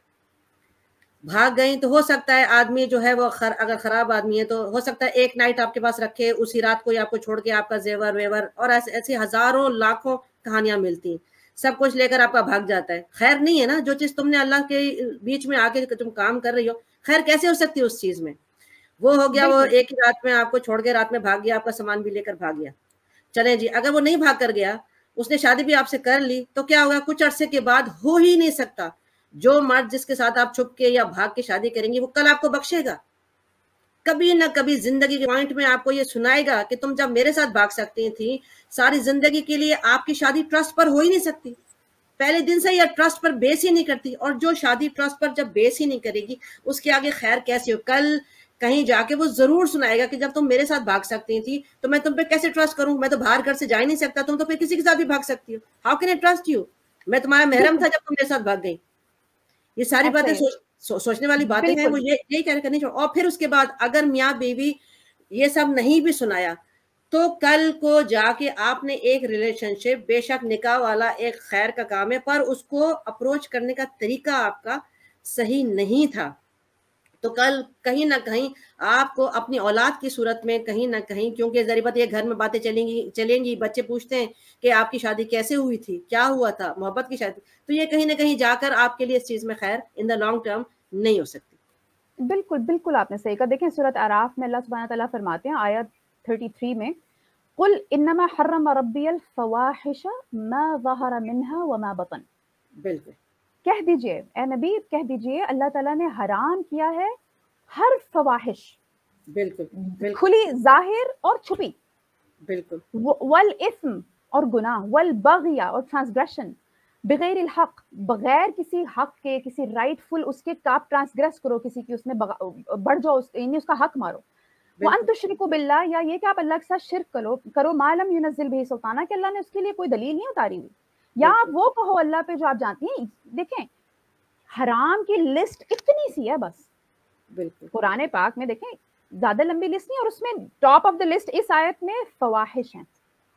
بھاگ گئی. تو ہو سکتا ہے آدمی جو ہے وہ اگر خراب آدمی ہے تو ہو سکتا ہے ایک نائٹ آپ کے پاس رکھے، اسی رات کو آپ کو چھوڑ کے آپ کا زیور ویور اور ایسے ہزاروں لاکھوں کہانیاں ملتی ہیں، سب کچھ لے کر آپ کا بھاگ جاتا ہے. خیر نہیں ہے نا، جو چیز تم نے اللہ کے بیچ میں آ کے تم کام کر رہی ہو، خیر کیسے ہو سکتی ہے اس چیز میں؟ وہ ہو گیا، وہ ایک ہی رات میں آپ کو چھوڑ کے رات میں بھاگ گیا، آپ کا سامان بھی لے کر بھاگ گیا. چلیں جی، اگر وہ نہیں بھاگ کر گیا، اس نے شادی بھی آپ سے کر لی، تو کیا ہوگا؟ کچھ عرصے کے بعد ہو ہی نہیں سکتا جو مرد جس کے ساتھ آپ چھپ کے یا بھاگ کے شادی کریں گی وہ کل آپ کو بخشے گا. کبھی نہ کبھی زندگی کے پوائنٹ میں آپ کو یہ سنائے گا کہ تم جب میرے ساتھ بھاگ سکتی تھی، ساری زندگی کے لیے آپ کی شادی ٹرسٹ پر ہو ہی نہیں سکتی. پہلے دن سے یہ ٹرسٹ پر بیس ہی نہیں کرتی، اور جو شادی ٹرسٹ پر جب بیس ہی نہیں کرے گی، اس کے آگے خیر کیسے ہو؟ کل کہیں جا کے وہ ضرور سنائے گا کہ جب تم میرے ساتھ بھاگ سکتی تھی تو میں تم پہ کیسے ٹرسٹ کروں؟ میں تو باہر گھر سے جا ہی نہیں سکتا، تم تو پھر کسی کے ساتھ بھی بھاگ سکتی ہو. How can I trust you? میں تمہارا محرم تھا جب تم میرے ساتھ بھاگ گئی. یہ ساری باتیں سوچنے والی باتیں ہیں، وہ یہی کرنی چاہیے. اور پھر اس کے بعد اگر میاں بیوی یہ سب نہیں بھی سنایا، تو کل کو جا کے آپ نے ایک ریلیشن شپ، بے شک نکاح والا ایک خیر کا کام ہے، پر اس کو اپروچ کرنے کا طریقہ آپ کا صحیح نہیں تھا، تو کل کہیں نہ کہیں آپ کو اپنی اولاد کی صورت میں کہیں نہ کہیں، کیونکہ ظاہر بات یہ گھر میں باتیں چلیں گی، بچے پوچھتے ہیں کہ آپ کی شادی کیسے ہوئی تھی، کیا ہوا تھا، محبت کی شادی، تو یہ کہیں نہ کہیں جا کر آپ کے لیے اس چیز میں خیر ان دا لانگ ٹرم نہیں ہو سکتی. بالکل آپ نے صحیح کہا. دیکھیں سورۃ اعراف میں اللہ سبحانہ تعالیٰ فرماتے ہیں آیت 33 میں، قل انما حرم ربی الفواحش ما ظہر منها وما بطن. بالکل کہہ دیجئے اے نبی کہہ دیجئے اللہ تعالیٰ نے حرام کیا ہے ہر فواحش، بالکل بالکل کھلی ظاہر اور چھپی، بالکل والاثم اور گناہ، والبغی اور ٹرانسگریشن، بغیر الحق بغیر کسی حق کے، کسی رائٹ فل اس کے آپ ٹرانسگریس کرو کسی کی، اس میں بڑھ جاؤ، یعنی اس کا حق مارو، وَأَن تُشْرِكُوا بِاللَّهِ، یا یہ کہ آپ اللہ کے ساتھ شرک کرو ما لم ينزل به سلطانہ، کہ اللہ نے اس کے لیے کوئی دلیل نہیں اتاری ہوئی، یا آپ وہ کہو اللہ پہ جو آپ جانتی ہیں. دیکھیں حرام کی لسٹ اتنی سی ہے بس، بالکل قرآن پاک میں دیکھیں زیادہ لمبی لسٹ نہیں، اور اس میں ٹاپ آف دا لسٹ اس آیت میں فواحش ہیں.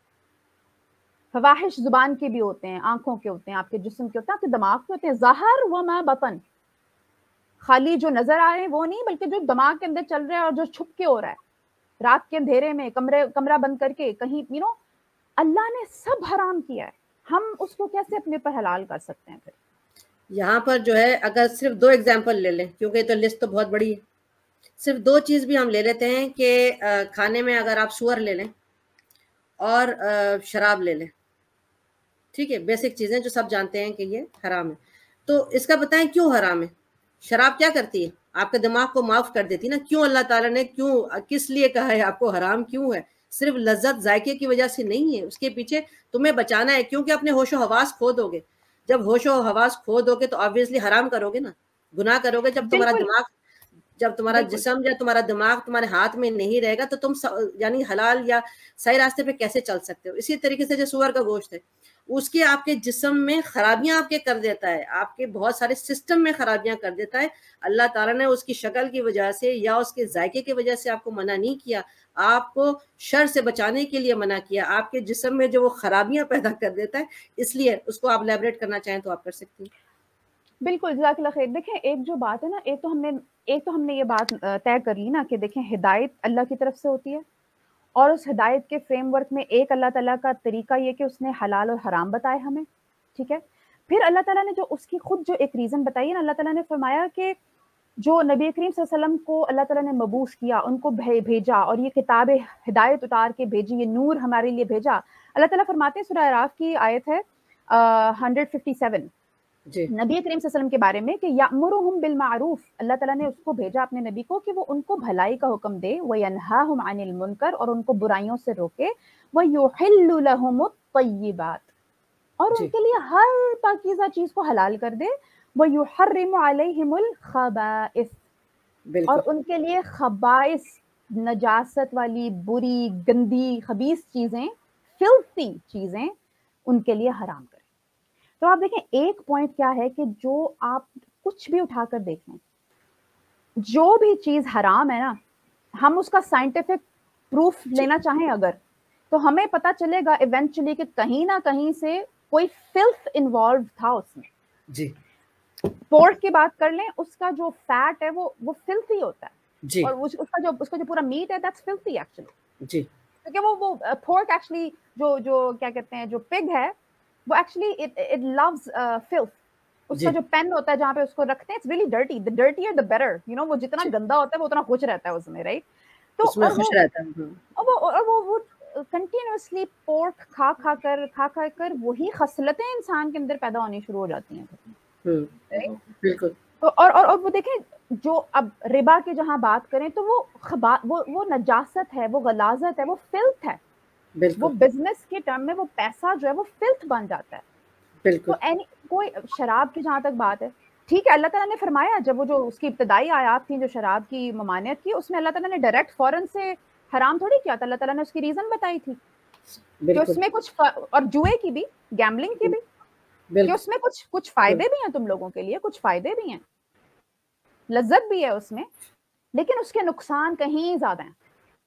فواحش زبان کے بھی ہوتے ہیں، آنکھوں کے ہوتے ہیں، آپ کے جسم کے ہوتے ہیں، آپ کے دماغ کے ہوتے ہیں، ظاہر وما بطن، خالی جو نظر آ رہے ہیں وہ نہیں، بلکہ جو دماغ کے اندر چل رہا ہے اور جو چھپ کے ہو رہا ہے رات کے اندھیرے میں کمرہ بند کر کے کہیں اللہ نے سب حرام کیا ہے، ہم اس کو کیسے اپنے پر حلال کر سکتے ہیں؟ پھر یہاں پر جو ہے اگر صرف 2 ایگزامپل لے لیں، کیونکہ تو لسٹ تو بہت بڑی ہے، صرف 2 چیز بھی ہم لے لیتے ہیں کہ کھانے میں اگر آپ سور لے لیں اور شراب لے لیں، ٹھیک ہے، بیسک چیزیں جو سب جانتے ہیں کہ یہ حرام ہے، تو اس کا بتائیں کیوں حرام ہے؟ شراب کیا کرتی ہے؟ آپ کے دماغ کو معاف کر دیتی نا. کیوں اللہ تعالیٰ نے کس لیے کہا ہے آپ کو حرام کیوں ہے؟ صرف لذت ذائقے کی وجہ سے نہیں ہے، اس کے پیچھے تمہیں بچانا ہے، کیونکہ اپنے ہوش و حواس کھو دو گے. جب ہوش و حواس کھو دو گے تو آبویسلی حرام کرو گے نا، گناہ کرو گے. بالکل جب تمہارا بالکل جسم یا تمہارا دماغ تمہارے ہاتھ میں نہیں رہے گا تو تم یعنی حلال یا صحیح راستے پہ کیسے چل سکتے ہو؟ اسی طریقے سے جو سور کا گوشت ہے، اس کے آپ کے جسم میں خرابیاں آپ کے کر دیتا ہے، آپ کے بہت سارے سسٹم میں خرابیاں کر دیتا ہے. اللہ تعالیٰ نے اس کی شکل کی وجہ سے یا اس کے ذائقے کی وجہ سے آپ کو منع نہیں کیا، آپ کو شر سے بچانے کے لیے منع کیا. آپ کے جسم میں جو وہ خرابیاں پیدا کر دیتا ہے، اس لیے اس کو آپ لیبریٹ کرنا چاہیں تو آپ کر سکتی ہیں. بالکل جزاک اللہ خیر. دیکھیں ایک جو بات ہے نا، ایک تو ہم نے یہ بات طے کر لی نا کہ دیکھیں ہدایت اللہ کی طرف سے ہوتی ہے، اور اس ہدایت کے فریم ورک میں ایک اللہ تعالیٰ کا طریقہ یہ کہ اس نے حلال اور حرام بتائے ہمیں، ٹھیک ہے. پھر اللہ تعالیٰ نے جو اس کی خود جو ایک ریزن بتائی ہے نا، اللہ تعالیٰ نے فرمایا کہ جو نبی کریم صلی اللہ علیہ وسلم کو اللہ تعالیٰ نے مبعوث کیا، ان کو بھیجا، اور یہ کتاب ہدایت اتار کے بھیجی، یہ نور ہمارے لیے بھیجا. اللہ تعالیٰ فرماتے ہیں سورہ اعراف کی آیت ہے 157 جی نبی کریم صلی اللہ علیہ وسلم کے بارے میں کہ یأمرہم بالمعروف، اللہ تعالیٰ نے اس کو بھیجا اپنے نبی کو کہ وہ ان کو بھلائی کا حکم دے، وینہاہم عن المنکر، اور ان کو برائیوں سے روکے، ویحل لہم الطیبات، اور ان جی کے لیے ہر پاکیزہ چیز کو حلال کر دے، ویحرم علیہم الخبائث، اور بالکل ان کے لیے خبائث، نجاست والی، بری، گندی، خبیث چیزیں، فلتھی چیزیں ان کے لیے حرام کریں. تو آپ دیکھیں ایک پوائنٹ کیا ہے کہ جو آپ کچھ بھی اٹھا کر دیکھیں، جو بھی چیز حرام ہے نا، ہم اس کا سائنٹیفک پروف لینا چاہیں اگر، تو ہمیں پتا چلے گا ایونچولی کہ کہیں نہ کہیں سے کوئی فلتھ انوالو تھا اس میں. جی پورک کی بات کر لیں، اس کا جو فیٹ ہے وہ فلتھی ہوتا ہے، جی اور اس کا جو پورا میٹ ہے دیٹس فلتھی ایکچولی، جی کیونکہ وہ پورک ایکچولی جو کیا کہتے ہیں، جو پگ ہے وہ ایکچولی اٹ لوز فلتھ. اس جی کا جو پین ہوتا ہے جہاں پہ اس کو رکھتے ہیں، it's really dirty, the dirtier the better, وہ جتنا جی گندا ہوتا ہے وہ اتنا خوش رہتا ہے اس میں، رائٹ. تو اس میں خوش رہتا ہے. وہ کنٹینیوسلی پورک کھا کر وہی خصلتیں انسان کے اندر پیدا ہونی شروع ہو جاتی ہیں. بالکل اور وہ دیکھیں جو اب ربا کی جہاں بات کریں تو وہ نجاست ہے، وہ غلاظت ہے، وہ فلتھ ہے. وہ بالکل بزنس کے ٹرم میں وہ پیسہ جو ہے وہ فلتھ بن جاتا ہے. بالکل تو کوئی شراب کی جہاں تک بات ہے، ٹھیک ہے، اللہ تعالیٰ نے فرمایا جب وہ جو اس کی ابتدائی آیات تھیں جو شراب کی ممانعت کی، اس میں اللہ تعالیٰ نے ڈائریکٹ فوراً سے حرام تھوڑی کیا تھا، اللہ تعالیٰ نے اس کی ریزن بتائی تھی کہ اس بالکل میں کچھ اور جوئے کی بھی، گیمبلنگ کی بھی، کہ اس میں کچھ فائدے بھی ہیں تم لوگوں کے لیے، کچھ فائدے بھی ہیں، لذت بھی ہے اس میں، لیکن اس کے نقصان کہیں زیادہ ہیں.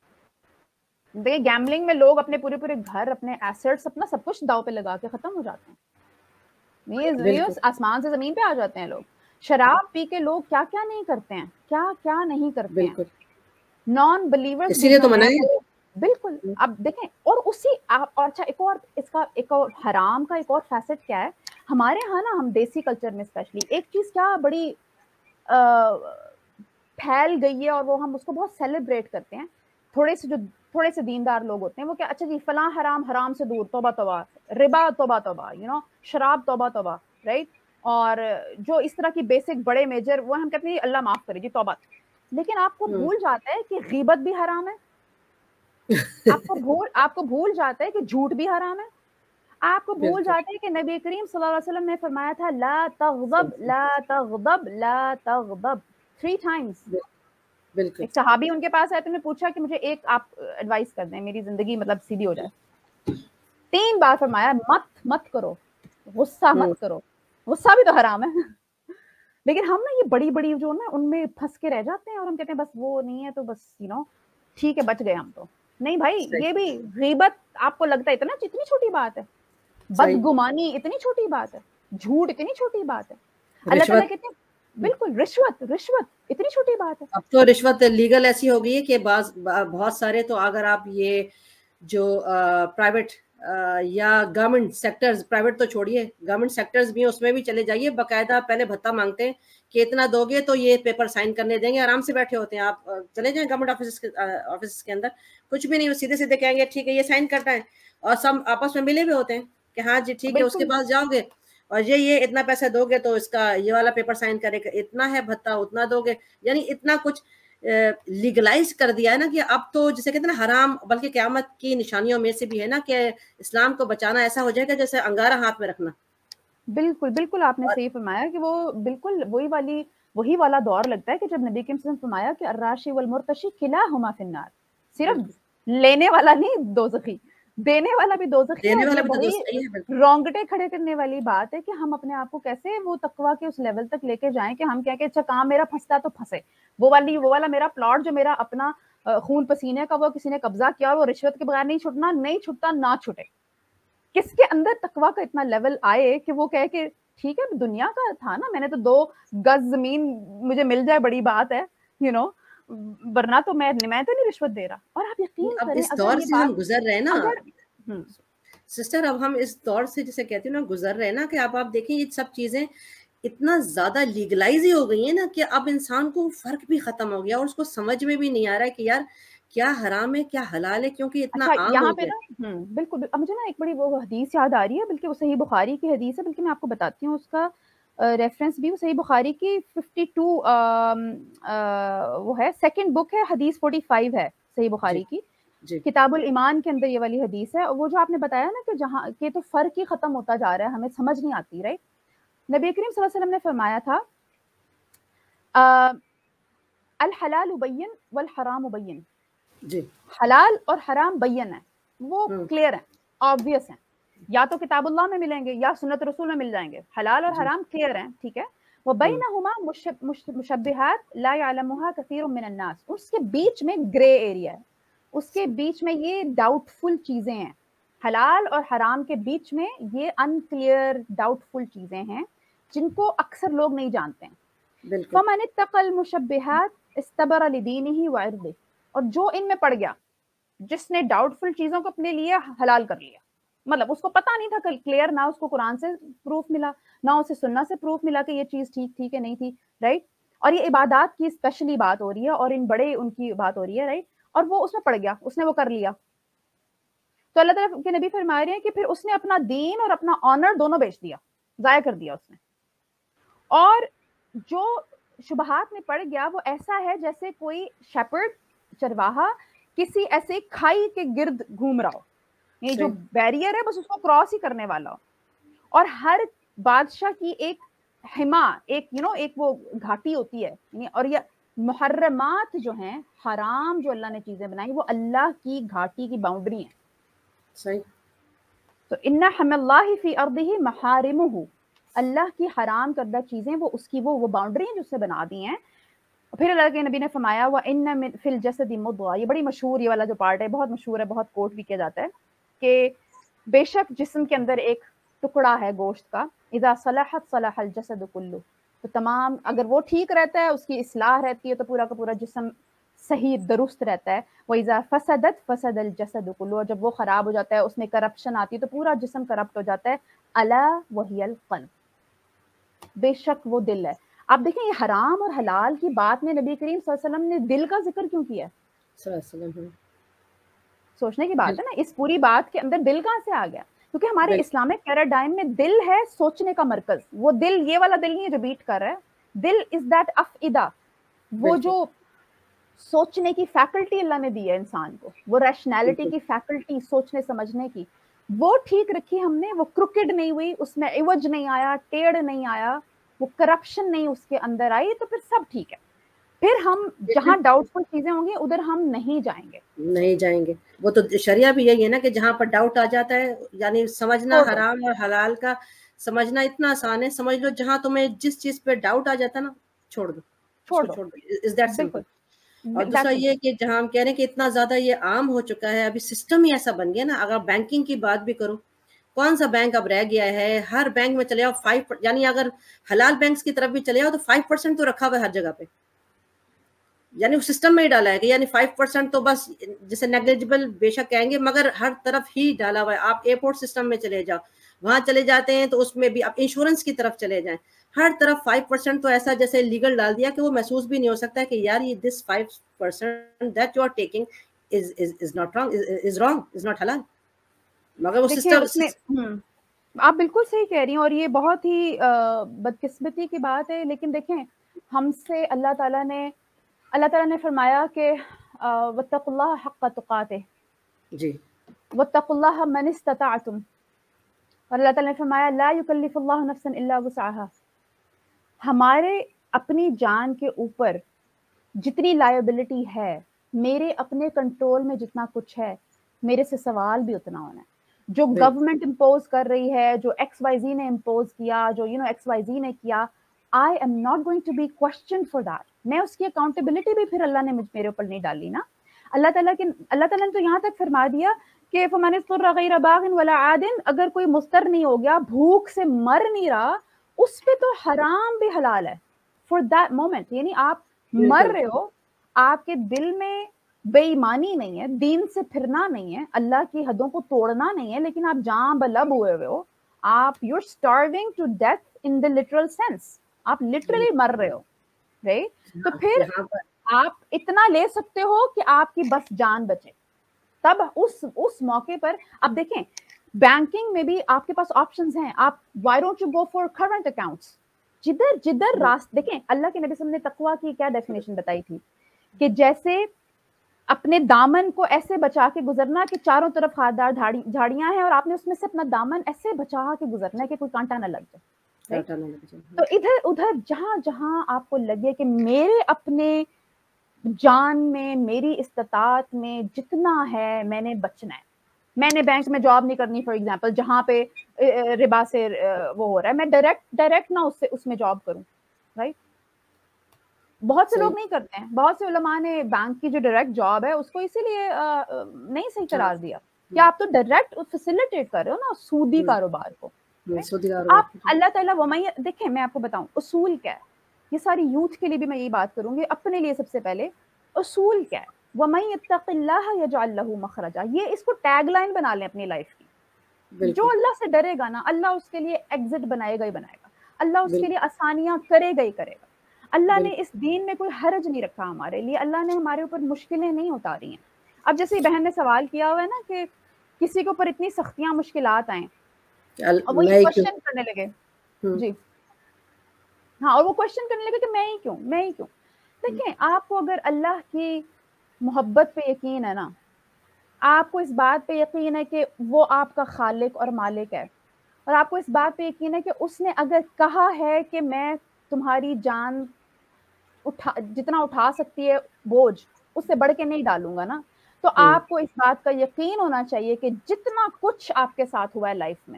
دیکھیں گیمبلنگ میں لوگ اپنے پورے گھر، اپنے ایسٹس، اپنا سب کچھ داؤ پہ لگا کے ختم ہو جاتے ہیں. بالکل آسمان سے زمین پہ آ جاتے ہیں لوگ. شراب پی کے لوگ کیا کیا نہیں کرتے ہیں، کیا نہیں کرتے ہیں. بالکل نان بلیورز اسی بھی لیے جو تو منع ہیں ہے. وہ بالکل. اب دیکھیں اور اچھا ایک اور حرام کا ایک اور فیسٹ کیا ہے ہمارے ہاں نا، ہم دیسی کلچر میں اسپیشلی ایک چیز کیا بڑی پھیل گئی ہے، اور وہ ہم اس کو بہت سیلیبریٹ کرتے ہیں. تھوڑے سے دیندار لوگ ہوتے ہیں وہ کہ اچھا جی فلاں حرام سے دور، توبہ توبہ، ربا توبہ توبہ، شراب توبہ توبہ، رائٹ. اور جو اس طرح کی بیسک بڑے میجر وہ ہم کہتے ہیں اللہ معاف کرے جی توبہ. لیکن آپ کو بھول جاتا ہے کہ غیبت بھی حرام ہے, آپ کو بھول جاتا ہے کہ جھوٹ بھی حرام ہے, آپ کو بھول جاتے ہیں کہ نبی کریم صلی اللہ علیہ وسلم نے فرمایا تھا لا تغضب لا تغضب لا تغضب 3 times. بالکل. ایک صحابی ان کے پاس آئے تو نے پوچھا کہ مجھے ایک آپ ایڈوائس کر دیں میری زندگی مطلب سیدھی ہو جائے. 3 بار فرمایا مت کرو, غصہ مت کرو, غصہ بھی تو حرام ہے. لیکن ہم نا یہ بڑی بڑی جو نا ان میں پھنس کے رہ جاتے ہیں اور ہم کہتے ہیں بس وہ نہیں ہے تو بس ٹھیک ہے بچ گئے ہم. تو نہیں بھائی, یہ بھی غیبت آپ کو لگتا ہے اتنی چھوٹی بات ہے, بدگمانی اتنی چھوٹی بات ہے, جھوٹ اتنی چھوٹی بات ہے. اللہ تعالیٰ کہتے ہیں بالکل رشوت اتنی چھوٹی بات ہے. اب تو رشوت لیگل ایسی ہو گئی ہے کہ بہت سارے تو اگر آپ یہ جو پرائیویٹ یا گورنمنٹ سیکٹرز, پرائیویٹ تو چھوڑیے گورنمنٹ سیکٹرز بھی ہیں, اس میں بھی چلے جائیے, باقاعدہ پہلے بھتہ مانگتے ہیں کہ اتنا دو گے تو یہ پیپر سائن کرنے دیں گے, آرام سے بیٹھے ہوتے ہیں. آپ چلے جائیں گورنمنٹ آفس کے اندر, کچھ بھی نہیں, وہ سیدھے سیدھے کہیں گے ٹھیک ہے یہ سائن کرتا ہے, اور سب آپس میں ملے ہوئے ہوتے ہیں کہ ہاں جی ٹھیک ہے, اس کے پاس جاؤ گے اور یہ اتنا پیسہ دو گے تو اس کا یہ والا پیپر سائن کرے گا, اتنا ہے بھتہ اتنا دو گے. یعنی اتنا کچھ لیگلائز کر دیا ہے نا کہ اب تو جسے کہتے ہیں نا حرام, بلکہ قیامت کی نشانیوں میں سے بھی ہے نا کہ اسلام کو بچانا ایسا ہو جائے گا جیسے انگارہ ہاتھ میں رکھنا. بالکل آپ نے صحیح فرمایا کہ وہ بالکل وہی والا دور لگتا ہے کہ جب نبی کریم صلی اللہ علیہ وسلم فرمایا کہ الراشی والمرتشی کلاہما فی النار, صرف لینے والا نہیں دوزخی, دینے والا بھی دوزخی ہے. اور یہ بڑی رونگٹے کھڑے کرنے والی بات ہے کہ ہم اپنے آپ کو کیسے وہ تقویٰ کے اس لیول تک لے کے جائیں کہ ہم کیا کہ اچھا کام میرا پھنستا تو پھنسے, وہ والا میرا پلاٹ جو میرا اپنا خون پسینے کا وہ کسی نے قبضہ کیا اور وہ رشوت کے بغیر نہیں چھٹتا نہ چھٹے. کس کے اندر تقویٰ کا اتنا لیول آئے کہ وہ کہے کہ ٹھیک ہے دنیا کا تھا نا, میں نے تو 2 گز زمین مجھے مل جائے بڑی بات ہے, ورنہ تو میں تو نہیں رشوت دے رہا. اور آپ یقین کریں اس دور سے ہم گزر رہے ہیں نا سسٹر, اب ہم اس دور سے جسے کہتے ہیں نا گزر رہے ہیں نا کہ اب آپ دیکھیں یہ سب چیزیں اتنا زیادہ لیگلائز ہی ہو گئی ہیں نا کہ اب انسان کو فرق بھی ختم ہو گیا اور اس کو سمجھ میں بھی نہیں آ رہا ہے کہ یار کیا حرام ہے کیا حلال ہے, کیونکہ اتنا عام ہو گیا. بالکل مجھے نا ایک بڑی وہ حدیث یاد آ رہی ہے, بلکہ وہ صحیح بخاری کی حدیث ہے, بلکہ میں آپ کو بتاتی ہوں اس کا ریفرنس بھی. وہ صحیح بخاری کی 52 وہ ہے, سیکنڈ بک ہے, حدیث 45 ہے صحیح بخاری کی, کتاب الایمان کے اندر یہ والی حدیث ہے. وہ جو آپ نے بتایا نا کہ جہاں کہ تو فرق ہی ختم ہوتا جا رہا ہے, ہمیں سمجھ نہیں آتی, رائٹ. نبی کریم صلی اللہ علیہ وسلم نے فرمایا تھا الحلال بین والحرام بین, حلال اور حرام بین ہے, وہ کلیئر ہیں, آبویس ہیں, یا تو کتاب اللہ میں ملیں گے یا سنت رسول میں مل جائیں گے. حلال اور حرام کلیئر ہیں, ٹھیک ہے. وبینہما مشبہات لا یعلمها کثیر من الناس, اس کے بیچ میں گرے ایریا ہے, اس کے بیچ میں یہ ڈاؤٹ فل چیزیں ہیں. حلال اور حرام کے بیچ میں یہ انکلیئر ڈاؤٹ فل چیزیں ہیں جن کو اکثر لوگ نہیں جانتے ہیں. فمن اتقى المشبہات استبر لدینہ وعرضہ, اور جو ان میں پڑ گیا, جس نے ڈاؤٹ فل چیزوں کو اپنے لیے حلال کر لیا, مطلب اس کو پتہ نہیں تھا کلیئر, نہ اس کو قرآن سے پروف ملا نہ اسے سنت سے پروف ملا کہ یہ چیز ٹھیک ہے نہیں تھی, رائٹ. اور یہ عبادات کی اسپیشلی بات ہو رہی ہے اور ان بڑے ان کی بات ہو رہی ہے, رائٹ. اور وہ اس میں پڑ گیا, اس نے وہ کر لیا, تو اللہ تعالیٰ کے نبی فرما رہے ہیں کہ پھر اس نے اپنا دین اور اپنا آنر دونوں بیچ دیا, ضائع کر دیا اس نے. اور جو شبہات میں پڑ گیا وہ ایسا ہے جیسے کوئی شیپرڈ چرواہا کسی ایسے کھائی کے گرد گھوم رہا ہو, یہ جو بیریئر ہے بس اس کو کراس ہی کرنے والا ہو. اور ہر بادشاہ کی ایک حما, ایک ایک وہ گھاٹی ہوتی ہے, اور یہ محرمات جو ہیں, حرام جو اللہ نے چیزیں بنائی وہ اللہ کی گھاٹی کی باؤنڈری ہیں. صحیح. تو ان حم اللہ فی ارضہ محارمہ, اللہ کی حرام کردہ چیزیں وہ اس کی وہ باؤنڈری ہیں جو اس نے بنا دی ہیں. پھر اللہ کے نبی نے فرمایا وَإِنَّ فِي الْجَسَدِ مُضْغَةً, یہ بڑی مشہور یہ والا جو پارٹ ہے, بہت مشہور ہے, بہت کوٹ بھی کیا جاتا ہے کہ بے شک جسم کے اندر ایک ٹکڑا ہے گوشت کا, اذا صلحت صلح الجسد کلہ, تو تمام اگر وہ ٹھیک رہتا ہے, اس کی اصلاح رہتی ہے, تو پورا کا پورا جسم صحیح درست رہتا ہے. وَإِذَا فَسَدَتْ فَسَدَ الْجَسَدُ كُلُّهُ, اور جب وہ خراب ہو جاتا ہے, اس میں کرپشن آتی ہے, تو پورا جسم کرپٹ ہو جاتا ہے. الا وَهِيَ الْقَلْبُ, بے شک وہ دل ہے. آپ دیکھیں یہ حرام اور حلال کی بات میں نبی کریم صلی اللہ علیہ وسلم نے دل کا ذکر کیوں کیا؟ صلی اللہ علیہ وسلم, سوچنے کی بات ہے نا, اس پوری بات کے اندر دل کہاں سے آ گیا؟ کیونکہ ہمارے اسلامک پیراڈائم میں دل ہے سوچنے کا مرکز. وہ دل یہ والا دل نہیں ہے جو بیٹ کر رہا ہے. دل از دیٹ افئدہ, وہ جو سوچنے کی فیکلٹی اللہ نے دی ہے انسان کو, وہ ریشنالٹی کی فیکلٹی, سوچنے سمجھنے کی, وہ ٹھیک رکھی ہم نے. وہ کروکڈ نہیں ہوئی, اس میں عوج نہیں آیا, ٹیڑھ نہیں آیا, وہ کرپشن نہیں اس کے اندر آئی, تو پھر سب ٹھیک ہے. پھر ہم جہاں ڈاؤٹ فل چیزیں ہوں گی ادھر ہم نہیں جائیں گے. وہ تو شریعہ بھی یہی ہے نا کہ جہاں پر ڈاؤٹ آ جاتا ہے, یعنی سمجھنا حرام اور حلال کا سمجھنا اتنا آسان ہے, سمجھ لو جہاں تمہیں جس چیز پہ ڈاؤٹ آ جاتا ہے نا چھوڑ دو. Is that simple. اور دوسرا یہ کہ جہاں ہم کہہ رہے ہیں کہ اتنا زیادہ یہ عام ہو چکا ہے, ابھی سسٹم ہی ایسا بن گیا نا. اگر بینکنگ کی بات بھی کرو, کون سا بینک اب رہ گیا ہے؟ ہر بینک میں چلے جاؤ 5%, یعنی اگر حلال بینکس کی طرف بھی چلے جاؤ تو 5% تو رکھا ہوا ہے ہر جگہ پہ. یعنی وہ سسٹم میں ہی ڈالا ہے کہ یعنی 5% تو بس جسے نیگلیجبل بے شک کہیں گے, مگر ہر طرف ہی ڈالا ہوا ہے. آپ ایئرپورٹ سسٹم میں چلے جاؤ, وہاں چلے جاتے ہیں تو اس میں بھی آپ انشورنس کی طرف چلے جائیں, ہر طرف 5% تو ایسا جیسے لیگل ڈال دیا کہ وہ محسوس بھی نہیں ہو سکتا کہ یار یہ this 5% that you are taking is not wrong, is wrong, is not halal. مگر وہ سسٹم. آپ بالکل صحیح کہہ رہی ہیں, اور یہ بہت ہی بدقسمتی کی بات ہے. لیکن دیکھیں ہم سے اللہ تعالیٰ نے فرمایا کہ واتقوا اللہ حق تقاته, جی, واتقوا اللہ من استطعتم, اور اللہ تعالیٰ نے فرمایا لا یکلف اللہ نفسا الا وسعها. ہمارے اپنی جان کے اوپر جتنی لائبلٹی ہے, میرے اپنے کنٹرول میں جتنا کچھ ہے, میرے سے سوال بھی اتنا ہونا ہے. جو گورنمنٹ امپوز کر رہی ہے, جو ایکس وائی زی نے امپوز کیا, جو ایکس وائی زی نے کیا, I am not going to be questioned for that. میں اس کی اکاؤنٹیبلٹی بھی پھر اللہ نے میرے اوپر نہیں ڈالی نا. اللہ تعالیٰ نے تو یہاں تک فرما دیا کہ فمن اضطر غیر باغ ولا عاد, اگر کوئی مضطر نہیں ہو گیا, بھوک سے مر نہیں رہا, اس پہ تو حرام بھی حلال ہے فور دیٹ مومنٹ. یعنی آپ مر رہے ہو, آپ کے دل میں بے ایمانی نہیں ہے, دین سے پھرنا نہیں ہے, اللہ کی حدوں کو توڑنا نہیں ہے, لیکن آپ جاں بلب ہوئے ہو, آپ you are starving to death in the literal sense, آپ لٹرلی مر رہے ہو, رائٹ. تو پھر آپ اتنا لے سکتے ہو کہ آپ کی بس جان بچے. تب اس موقع پر اب دیکھیں بینکنگ میں بھی آپ کے پاس آپشنز ہیں. آپ why don't you go for current accounts, جدھر راست دیکھیں. اللہ کے نبی صلی اللہ علیہ وسلم نے تقویٰ کی کیا ڈیفینیشن بتائی تھی کہ جیسے اپنے دامن کو ایسے بچا کے گزرنا کہ چاروں طرف خاردار جھاڑیاں ہیں, اور آپ نے اس میں سے اپنا دامن ایسے بچا کے گزرنا ہے کہ کوئی کانٹا نہ لگ جائے. تو ادھر ادھر جہاں جہاں آپ کو لگے کہ میرے اپنے جان میں, میری استطاعت میں جتنا ہے میں نے بچنا ہے. میں نے بینک میں جاب نہیں کرنی فار ایگزامپل, جہاں پہ ربا سے وہ ہو رہا ہے, میں ڈائریکٹ نہ اس میں جاب کروں, رائٹ. بہت سے لوگ نہیں کرتے ہیں. بہت سے علماء نے بینک کی جو ڈائریکٹ جاب ہے اس کو اسی لیے نہیں صحیح قرار دیا کہ آپ تو ڈائریکٹ فیسیلیٹیٹ کر رہے ہو نا سودی کاروبار کو. آپ اللہ تعالیٰ دیکھیں میں آپ کو بتاؤں اصول کیا ہے, یہ ساری یوتھ کے لیے بھی میں یہی بات کروں گی, اپنے لیے سب سے پہلے اصول کیا ہے. وَمَن يَتَّقِ اللَّهَ يَجْعَل لَهُ مَخْرَجًا, یہ اس کو ٹیگ لائن بنا لیں اپنی لائف کی. جو اللہ سے ڈرے گا نا, اللہ اس کے لیے ایگزٹ بنائے گا ہی بنائے گا, اللہ اس کے لیے آسانیاں کرے گا ہی کرے گا. اللہ نے اس دین میں کوئی حرج نہیں رکھا ہمارے لیے, اللہ نے ہمارے اوپر مشکلیں نہیں اتاری ہیں. اب جیسے بہن نے سوال کیا ہوا ہے نا کہ کسی کے اوپر اتنی سختیاں مشکلات آئیں اور وہ یہ کوشچن کرنے لگے, جی ہاں, اور وہ کوشچن کرنے لگے کہ میں ہی کیوں. دیکھیں آپ کو اگر اللہ کی محبت پہ یقین ہے نا, آپ کو اس بات پہ یقین ہے کہ وہ آپ کا خالق اور مالک ہے, اور آپ کو اس بات پہ یقین ہے کہ اس نے اگر کہا ہے کہ میں تمہاری جان جتنا اٹھا سکتی ہے بوجھ, اس سے بڑھ کے نہیں ڈالوں گا نا, تو آپ کو اس بات کا یقین ہونا چاہیے کہ جتنا کچھ آپ کے ساتھ ہوا ہے لائف میں,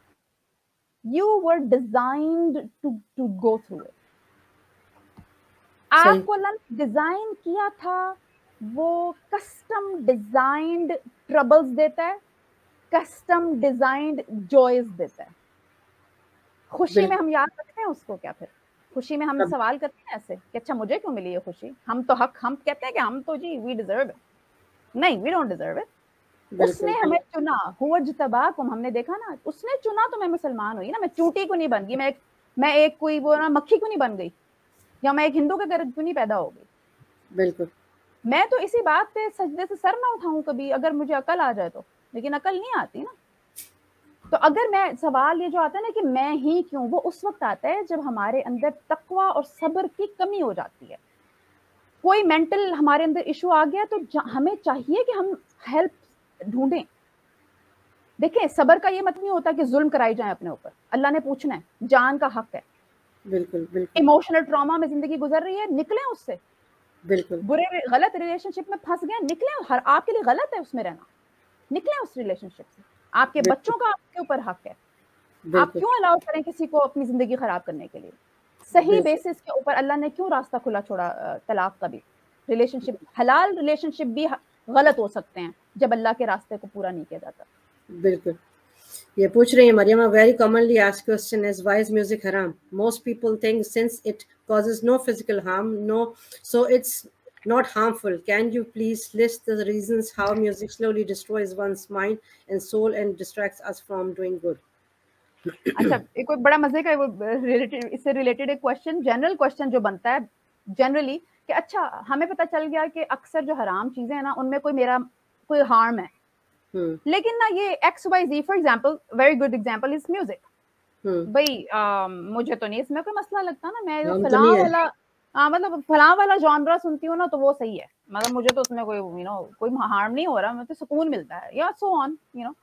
you were designed to go through it. آپ کو اللہ نے ڈیزائن کیا تھا, وہ کسٹم ڈیزائنڈ ٹربلز دیتا ہے, کسٹم ڈیزائنڈ جوائز دیتا ہے. خوشی میں ہم یاد رکھتے ہیں اس کو کیا, پھر خوشی میں ہم سوال کرتے ہیں ایسے کہ اچھا مجھے کیوں ملی یہ خوشی, ہم تو حق, ہم کہتے ہیں کہ ہم تو جی وی ڈیزرو اٹ. نہیں, وی ڈونٹ ڈیزرو اٹ. اس نے ہمیں چنا, هو اجتباکم, ہم نے دیکھا نا, اس نے چنا تو میں مسلمان ہوئی نا, میں چونٹی کو نہیں بن گئی, میں ایک کوئی وہ نا مکھی کو نہیں بن گئی, یا میں ایک ہندو کے گھر کیوں نہیں پیدا ہو گئی. بالکل, میں تو اسی بات پہ سجدے سے سر نہ اٹھاؤں کبھی اگر مجھے عقل آ جائے تو, لیکن عقل نہیں آتی نا. تو اگر میں سوال یہ جو آتا ہے نا کہ میں ہی کیوں، وہ اس وقت آتا ہے جب ہمارے اندر تقوی اور صبر کی کمی ہو جاتی ہے. کوئی مینٹل ہمارے اندر ایشو آ گیا تو ہمیں چاہیے کہ ہم ہیلپ ڈھونڈیں. دیکھیں صبر کا یہ مطلب نہیں ہوتا کہ ظلم کرائی جائیں اپنے اوپر. اللہ نے پوچھنا ہے، جان کا حق ہے. بالکل بالکل. ایموشنل ٹراما میں زندگی گزر رہی ہے، نکلیں اس سے. بالکل. برے غلط ریلیشن شپ میں پھنس گئے، نکلیں. آپ کے لیے غلط ہے اس میں رہنا، نکلیں اس ریلیشن شپ سے. آپ کے بچوں کا آپ کے اوپر حق ہے. آپ کیوں الاؤ کریں کسی کو اپنی زندگی خراب کرنے کے لیے؟ صحیح بیسس کے اوپر اللہ نے کیوں راستہ کھلا چھوڑا طلاق کا بھی؟ ریلیشن شپ، حلال ریلیشن شپ بھی غلط ہو سکتے ہیں جب اللہ کے راستے کو پورا نہیں کیا جاتا. بالکل. یہ پوچھ رہی ہیں Maryam, very commonly asked question is why is music haram? Most people think since it causes no physical harm, so it's not harmful. Can you please list the reasons how music slowly destroys one's mind and soul and distracts us from doing good? اچھا, ایک کوئی بڑا مزے کا اس سے related ایک question, general question جو بنتا ہے جنرلی کہ اچھا ہمیں پتہ چل گیا کہ اکثر جو حرام چیزیں ہیں نا ان میں کوئی ہارم ہے, لیکن نا یہ X Y Z, for example very good example is music. بھائی مجھے تو نہیں اس میں کوئی مسئلہ لگتا نا, میں فلاں والا مطلب فلاں والا جانرا سنتی ہوں نا تو وہ صحیح ہے, مطلب مجھے تو اس میں کوئی ہارم نہیں ہو رہا, مجھے سکون ملتا ہے, یا سو آن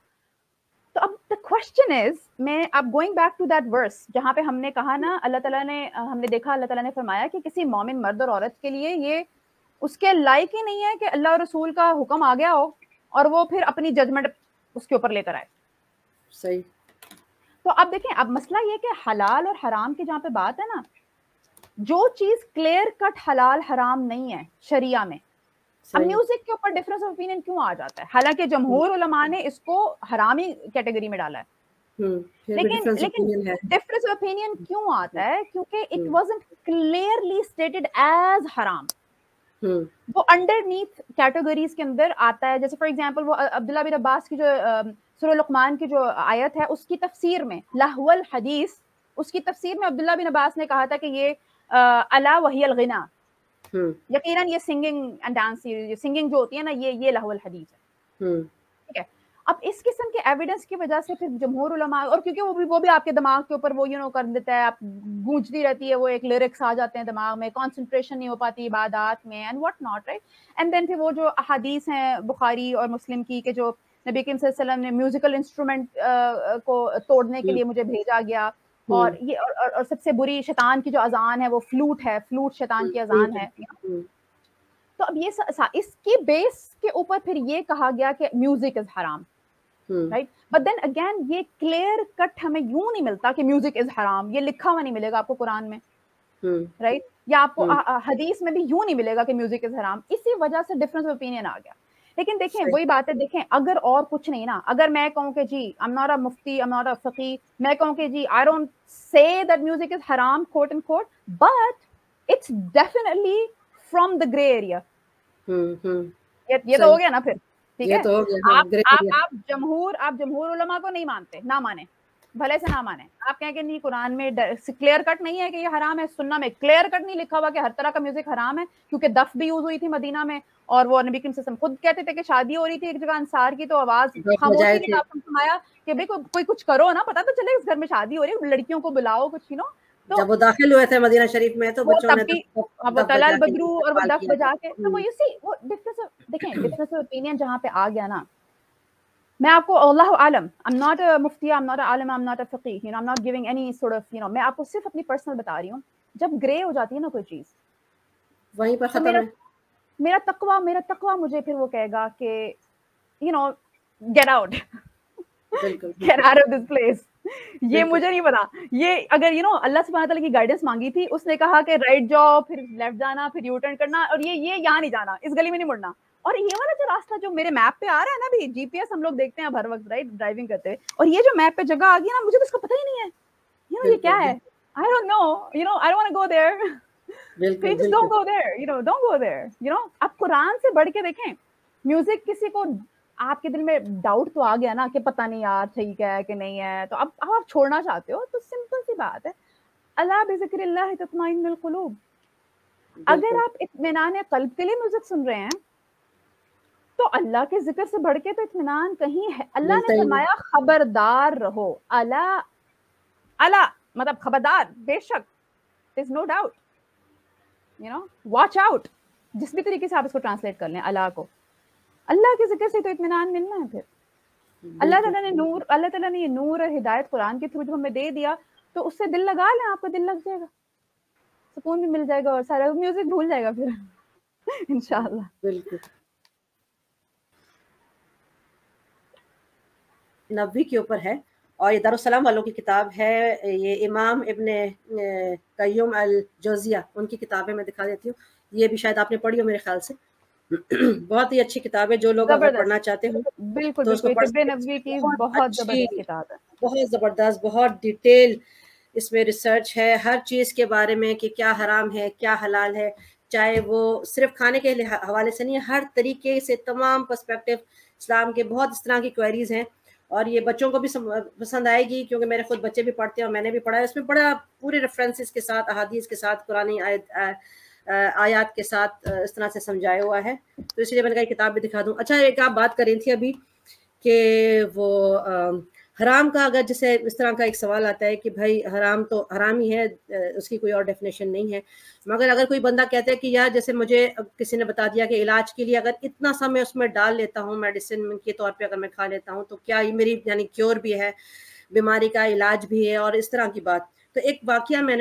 تو اب the question is, میں اب going back to that verse جہاں پہ ہم نے کہا نا اللہ تعالیٰ نے, ہم نے دیکھا اللہ تعالیٰ نے فرمایا کہ کسی مومن مرد اور عورت کے لیے یہ اس کے لائق ہی نہیں ہے کہ اللہ اور رسول کا حکم آ گیا ہو اور وہ پھر اپنی ججمنٹ اس کے اوپر لے کر آئے. صحیح. تو اب دیکھیں, اب مسئلہ یہ کہ حلال اور حرام کی جہاں پہ بات ہے نا, جو چیز کلیئر کٹ حلال حرام نہیں ہے شریعہ میں, اب میوزک کے اوپر ڈفرینس آف اوپینین کیوں آ جاتا ہے؟ حالانکہ جمہور علماء نے اس کو حرامی کیٹیگری میں ڈالا ہے, لیکن ڈفرینس آف اوپینین کیوں آتا ہے؟ کیونکہ it wasn't clearly stated as حرام, وہ انڈرنیتھ کیٹیگریز کے اندر آتا ہے. جیسے فار ایگزامپل وہ عبداللہ بن عباس کی جو سورہ لقمان کی جو آیت ہے اس کی تفسیر میں لہو الحدیث, اس کی تفسیر میں عبداللہ بن عباس نے کہا تھا کہ یہ الا وہی الغنا, یقیناً یہ سنگنگ اینڈ ڈانس, سنگنگ جو ہوتی ہے نا یہ لہو الحدیث ہے. ٹھیک ہے, اب اس قسم کے ایویڈنس کی وجہ سے پھر جمہور علماء, اور کیونکہ وہ بھی آپ کے دماغ کے اوپر وہ کر دیتا ہے, آپ گونجتی رہتی ہے, وہ ایک لیرکس آ جاتے ہیں دماغ میں, کانسنٹریشن نہیں ہو پاتی عبادات میں and what not, right. And then پھر وہ جو احادیث ہیں بخاری اور مسلم کی کہ جو نبی کریم صلی اللہ علیہ وسلم نے میوزیکل انسٹرومنٹ کو توڑنے کے لیے مجھے بھیجا گیا, اور یہ اور سب سے بری شیطان کی جو اذان ہے وہ فلوٹ ہے, فلوٹ شیطان کی اذان ہے. تو اب یہ اس کی بیس کے اوپر پھر یہ کہا گیا کہ میوزک از حرام, رائٹ. بٹ دین اگین یہ کلیئر کٹ ہمیں یوں نہیں ملتا کہ میوزک از حرام, یہ لکھا ہوا نہیں ملے گا آپ کو قرآن میں, رائٹ, یا آپ کو حدیث میں بھی یوں نہیں ملے گا کہ میوزک از حرام. اسی وجہ سے ڈفرینس آف اوپینین آ گیا. لیکن دیکھیں وہی بات ہے, دیکھیں اگر اور کچھ نہیں نا, اگر میں کہوں کہ جی I'm not a Mufti, I'm not a فقی, میں کہوں کہ جی I don't say that music is haram quote and quote, but it's definitely from the gray area. یہ تو ہو گیا نا پھر, ٹھیک ہے. آپ جمہور علماء کو نہیں مانتے, نہ مانیں, بھلے سے نہ مانیں. آپ کہیں کہ نہیں قرآن میں کلیئر کٹ نہیں ہے کہ یہ حرام ہے, سننا میں کلیئر کٹ نہیں لکھا ہوا کہ ہر طرح کا میوزک حرام ہے, کیونکہ دف بھی یوز ہوئی تھی مدینہ میں, اور وہ نبی کریم صلی اللہ علیہ وسلم خود کہتے تھے کہ شادی ہو رہی تھی ایک جگہ انصار کی, تو آواز خاموشی کی آپ نے سنایا کہ بھائی کوئی کچھ کرو نا, پتا تو چلے اس گھر میں شادی ہو رہی ہے, لڑکیوں کو بلاؤ کچھ جب وہ داخل ہوئے تھے مدینہ شریف میں تو بچوں نے وہ تلال بدرو اور وہ دف بجا کے, تو وہ وہ ڈفرینس, دیکھیں ڈفرینس آف اوپینین جہاں پہ آ گیا نا, میں آپ کو اللہ عالم, I'm not a Mufti, I'm not a Alam, I'm not a فقی, I'm not giving any sort of میں آپ کو صرف اپنی پرسنل بتا رہی ہوں. جب گرے ہو جاتی ہے نا کوئی چیز, وہیں پر ختم ہے. میرا تقوی مجھے پھر وہ کہے گا کہ get out of this place. یہ مجھے نہیں پتا, یہ اگر اللہ سبحانہ تعالیٰ کی گائیڈنس مانگی تھی, اس نے کہا کہ رائٹ جاؤ, پھر لیفٹ جانا, پھر یو ٹرن کرنا, اور یہ یہاں نہیں جانا, اس گلی میں نہیں مڑنا. اور یہ والا جو راستہ جو میرے میپ پہ آ رہا ہے نا, بھی جی پی ایس ہم لوگ دیکھتے ہیں ہر وقت, رائٹ, ڈرائیونگ کرتے ہوئے, اور یہ جو میپ پہ جگہ آ گئی نا, مجھے تو اس کا پتہ ہی نہیں ہے, یہ کیا ہے, I don't know, I don't want to go there. Just don't go there, don't go there. اب قرآن سے بڑھ کے دیکھیں, میوزک کسی کو آپ کے دل میں ڈاؤٹ تو آ گیا نا کہ پتہ نہیں یار ٹھیک ہے کہ نہیں ہے, تو اب آپ چھوڑنا چاہتے ہو, تو سمپل سی بات ہے, الا بذکر اللہ تطمئن القلوب. اگر آپ اطمینان قلب کے لیے میوزک سن رہے ہیں تو اللہ کے ذکر سے بڑھ کے تو اطمینان کہیں ہے. اللہ ملتا نے ہی نہیں. فرمایا خبردار رہو. اللہ مطلب خبردار، بے شک، there's no doubt, you know, watch out. جس بھی طریقے سے آپ اس کو ٹرانسلیٹ کر لیں اللہ کو، اللہ کے ذکر سے تو اطمینان ملنا ہے. پھر اللہ تعالیٰ نے نور، اللہ تعالیٰ نے یہ نور اور ہدایت قرآن کے تھرو جو ہمیں دے دیا، تو اس سے دل لگا لیں، آپ کا دل لگ جائے گا، سکون بھی مل جائے گا اور سارا میوزک بھول جائے گا پھر انشاءاللہ. بالکل. نبوی کے اوپر ہے، اور یہ دارالسلام والوں کی کتاب ہے. یہ امام ابن قیم الجوزیہ ان کی کتابیں میں دکھا دیتی ہوں. یہ بھی شاید آپ نے پڑھی ہو میرے خیال سے. بہت ہی اچھی کتاب ہے، جو لوگ اگر پڑھنا چاہتے ہوں بالکل تو اس کو بالکل. پڑھ طب نبوی کی بہت زبردست کتاب ہے، بہت زبردست، بہت ڈیٹیل اس میں ریسرچ ہے ہر چیز کے بارے میں، کہ کیا حرام ہے کیا حلال ہے، چاہے وہ صرف کھانے کے حوالے سے نہیں ہے، ہر طریقے سے تمام پرسپیکٹیو اسلام کے. بہت اس طرح کی کوئریز ہیں، اور یہ بچوں کو بھی پسند آئے گی، کیونکہ میرے خود بچے بھی پڑھتے ہیں اور میں نے بھی پڑھا ہے. اس میں بڑا پورے ریفرنسز کے ساتھ، احادیث کے ساتھ، قرآنی آیات کے ساتھ اس طرح سے سمجھایا ہوا ہے. تو اس لیے میں نے کہا یہ کتاب بھی دکھا دوں. اچھا، ایک آپ بات کر رہی تھی ابھی کہ وہ حرام کا، اگر جیسے اس طرح کا ایک سوال آتا ہے کہ بھائی حرام تو حرام ہی ہے، اس کی کوئی اور ڈیفینیشن نہیں ہے، مگر اگر کوئی بندہ کہتا ہے کہ یار جیسے مجھے کسی نے بتا دیا کہ علاج کے لیے اگر اتنا سا میں اس میں ڈال لیتا ہوں، میڈیسن کے طور پہ اگر میں کھا لیتا ہوں، تو کیا یہ میری یعنی کیور بھی ہے، بیماری کا علاج بھی ہے، اور اس طرح کی بات. تو ایک واقعہ میں نے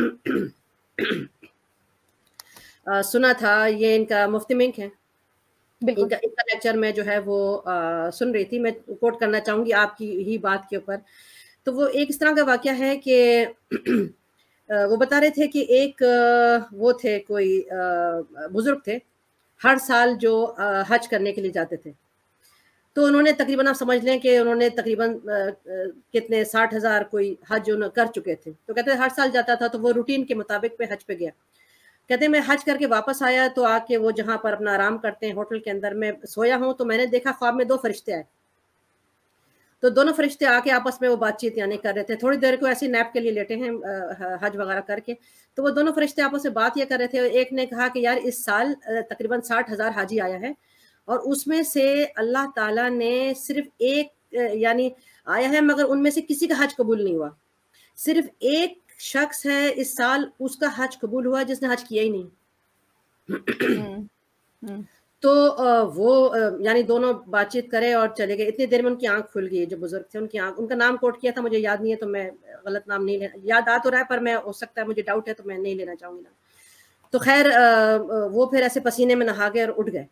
سنا تھا، یہ ان کا مفتی منک ہے، ان کا لیکچر میں جو ہے وہ سن رہی تھی. میں کوٹ کرنا چاہوں گی آپ کی ہی بات کے اوپر. تو وہ ایک اس طرح کا واقعہ ہے کہ وہ بتا رہے تھے کہ ایک وہ تھے، کوئی بزرگ تھے، ہر سال جو حج کرنے کے لیے جاتے تھے. تو انہوں نے تقریباً آپ سمجھ لیں کہ انہوں نے تقریباً کتنے 60,000 کوئی حج کر چکے تھے. تو کہتے ہیں ہر سال جاتا تھا، تو وہ روٹین کے مطابق پہ حج پہ گیا. کہتے ہیں میں حج کر کے واپس آیا، تو آ کے وہ جہاں پر اپنا آرام کرتے ہیں ہوٹل کے اندر، میں سویا ہوں، تو میں نے دیکھا خواب میں 2 فرشتے آئے. تو دونوں فرشتے آ کے آپس میں وہ بات چیت یعنی کر رہے تھے. تھوڑی دیر کو ایسی نیپ کے لیے لیٹے ہیں حج وغیرہ کر کے. تو وہ دونوں فرشتے آپس میں بات یہ کر رہے تھے. ایک نے کہا کہ یار اس سال تقریباً 60,000 حاجی آیا ہے، اور اس میں سے اللہ تعالیٰ نے صرف ایک یعنی آیا ہے، مگر ان میں سے کسی کا حج قبول نہیں ہوا. صرف ایک شخص ہے اس سال اس کا حج قبول ہوا جس نے حج کیا ہی نہیں. تو وہ یعنی دونوں بات چیت کرے اور چلے گئے. اتنی دیر میں ان کی آنکھ کھل گئی. جو بزرگ تھے ان کی آنکھ، ان کا نام کوٹ کیا تھا، مجھے یاد نہیں ہے، تو میں غلط نام نہیں لینا، یاد آ تو رہا ہے پر میں ہو سکتا ہے مجھے ڈاؤٹ ہے تو میں نہیں لینا چاہوں گی نا. تو خیر وہ پھر ایسے پسینے میں نہا گئے اور اٹھ گئے.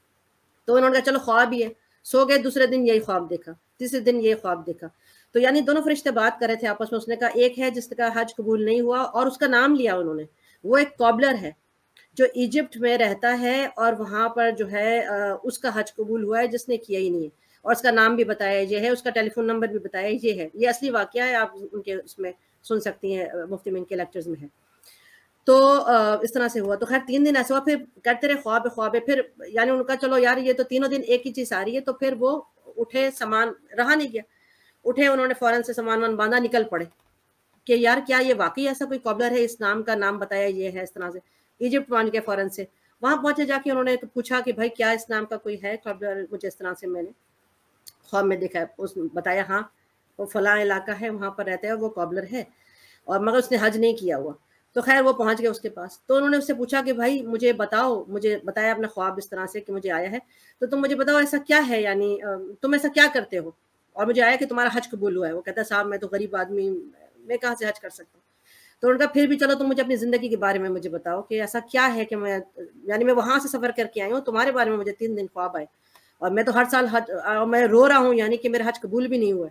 تو انہوں نے کہا چلو خواب ہی ہے، سو گئے. دوسرے دن یہی خواب دیکھا، تیسرے دن یہی خواب دیکھا. تو یعنی دونوں فرشتے بات کر رہے تھے آپس میں. اس نے کہا ایک ہے جس کا حج قبول نہیں ہوا، اور اس کا نام لیا انہوں نے. وہ ایک کابلر ہے جو ایجپٹ میں رہتا ہے، اور وہاں پر جو ہے اس کا حج قبول ہوا ہے جس نے کیا ہی نہیں ہے، اور اس کا نام بھی بتایا یہ ہے، اس کا ٹیلی فون نمبر بھی بتایا یہ ہے. یہ اصلی واقعہ ہے، آپ ان کے اس میں سن سکتی ہیں، مفتی منک کے لیکچرز میں ہے. تو اس طرح سے ہوا. تو خیر 3 دن ایسا ہوا. پھر کرتے رہے خواب. پھر یعنی ان کا چلو یار یہ تو تینوں دن ایک ہی چیز آ رہی ہے. تو پھر وہ اٹھے، سامان رہا نہیں گیا، اٹھے انہوں نے فوراً سے سامان باندھا، نکل پڑے کہ یار کیا یہ واقعی ایسا کوئی کابلر ہے، اس نام کا نام بتایا یہ ہے. اس طرح سے ایجپٹ مان کے فوراً سے وہاں پہنچے. جا کے انہوں نے پوچھا کہ بھائی کیا اس نام کا کوئی ہے کابلر؟ مجھے اس طرح سے میں نے خواب میں دیکھا ہے. اس بتایا ہاں وہ فلاں علاقہ ہے، وہاں پر رہتا ہے، وہ کابلر ہے، اور مگر اس نے حج نہیں کیا ہوا. تو خیر وہ پہنچ گئے اس کے پاس. تو انہوں نے اس سے پوچھا کہ بھائی مجھے بتاؤ، مجھے بتایا اپنا خواب اس طرح سے کہ مجھے آیا ہے، تو تم مجھے بتاؤ ایسا کیا ہے، یعنی تم ایسا کیا کرتے ہو اور مجھے آیا کہ تمہارا حج قبول ہوا ہے. وہ کہتا ہے صاحب میں تو غریب آدمی، میں کہاں سے حج کر سکتا ہوں. تو ان کا پھر بھی چلو تم مجھے اپنی زندگی کے بارے میں مجھے بتاؤ کہ ایسا کیا ہے کہ میں یعنی میں وہاں سے سفر کر کے آئی ہوں، تمہارے بارے میں مجھے 3 دن خواب آئے، اور میں تو ہر سال حج، میں رو رہا ہوں یعنی کہ میرا حج قبول بھی نہیں ہوا ہے.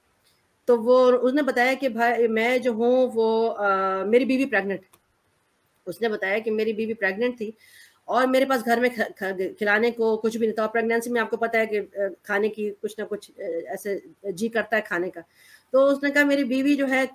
تو وہ اس نے بتایا کہ بھائی میں جو ہوں وہ میری بیوی پریگننٹ. اس نے بتایا کہ میری بیوی پریگننٹ تھی، اور میرے پاس گھر میں کھلانے کو کچھ بھی نہیں تھا. اور پریگنینسی میں آپ کو پتہ ہے کہ کھانے کی کچھ نہ کچھ ایسے جی کرتا ہے کھانے کا. تو اس نے کہا میری بیوی جو ہے